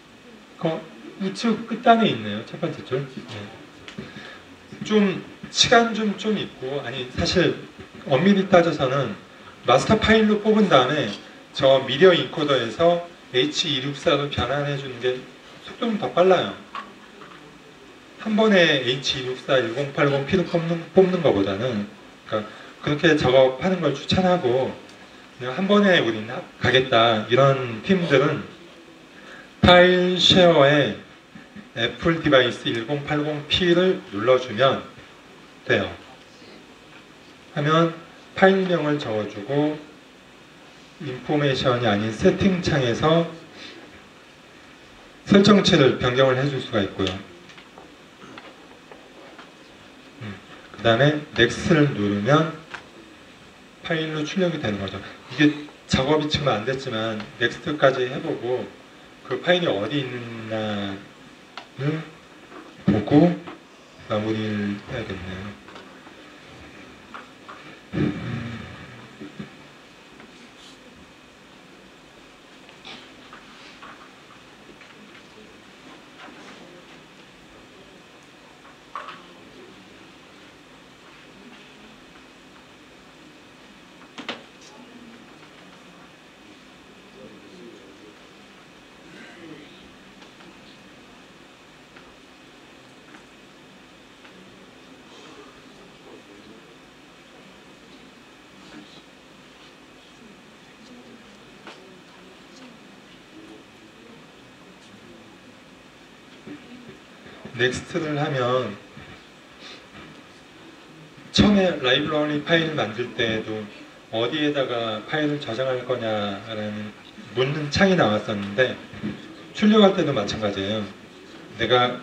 우측 끝단에 있네요. 첫 번째 줄. 네. 좀 시간 좀 있고, 아니 사실 엄밀히 따져서는 마스터 파일로 뽑은 다음에 저 미디어 인코더에서 H264로 변환해 주는 게 속도는 더 빨라요. 한 번에 H264 1080p로 뽑는 것보다는, 그러니까 그렇게 작업하는 걸 추천하고, 그냥 한 번에 우리는 가겠다 이런 팀들은 파일 쉐어에 애플 디바이스 1080p를 눌러주면 돼요. 하면 파일명을 적어주고 인포메이션이 아닌 세팅 창에서 설정치를 변경을 해줄 수가 있고요. 그 다음에 넥스트를 누르면 파일로 출력이 되는 거죠. 이게 작업이 지금 안 됐지만 넥스트까지 해보고 그 파일이 어디 있느냐를 보고 마무리를 해야겠네요. 넥스트를 하면 처음에 라이브러리 파일을 만들 때에도 어디에다가 파일을 저장할 거냐라는 묻는 창이 나왔었는데 출력할 때도 마찬가지예요. 내가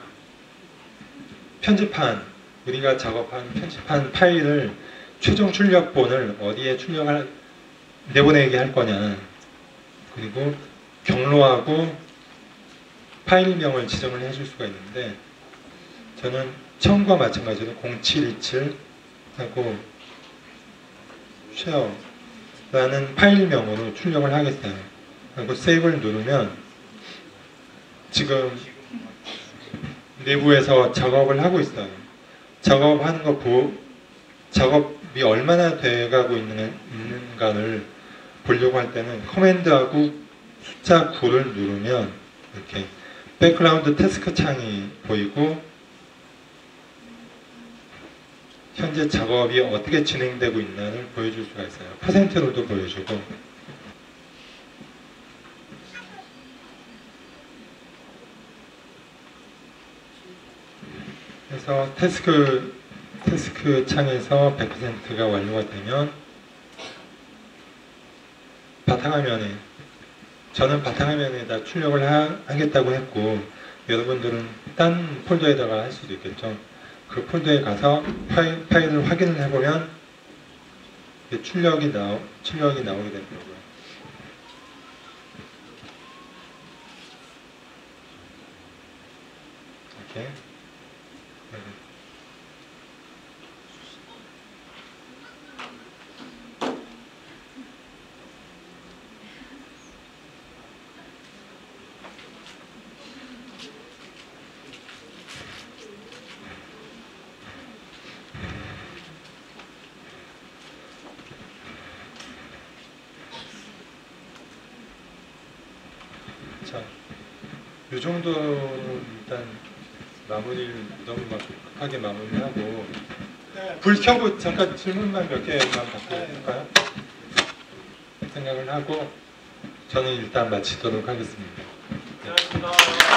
우리가 작업한 편집한 파일을 최종 출력본을 어디에 내보내게 할 거냐, 그리고 경로하고 파일명을 지정을 해줄 수가 있는데 저는 처음과 마찬가지로 0727 하고 쉐어라는 파일명으로 출력을 하겠어요. 그리고 세이브를 누르면 지금 내부에서 작업을 하고 있어요. 작업하는 거 작업이 얼마나 돼가고 있는가를 보려고 할 때는 커맨드하고 숫자 9를 누르면 이렇게 백그라운드 태스크 창이 보이고 현재 작업이 어떻게 진행되고 있나를 보여줄 수가 있어요. 퍼센트로도 보여주고. 그래서 태스크 창에서 100%가 완료가 되면 바탕화면에, 저는 바탕화면에다 출력을 하겠다고 했고 여러분들은 딴 폴더에다가 할 수도 있겠죠. 그 폴더에 가서 파일을 확인을 해보면 출력이 나오게 되더라고요. 이렇게. 자, 이 정도로 일단 마무리를 너무 막 급하게 마무리하고 불 켜고 잠깐 질문만 몇 개만 받고 할까요? 생각을 하고 저는 일단 마치도록 하겠습니다. 고맙습니다.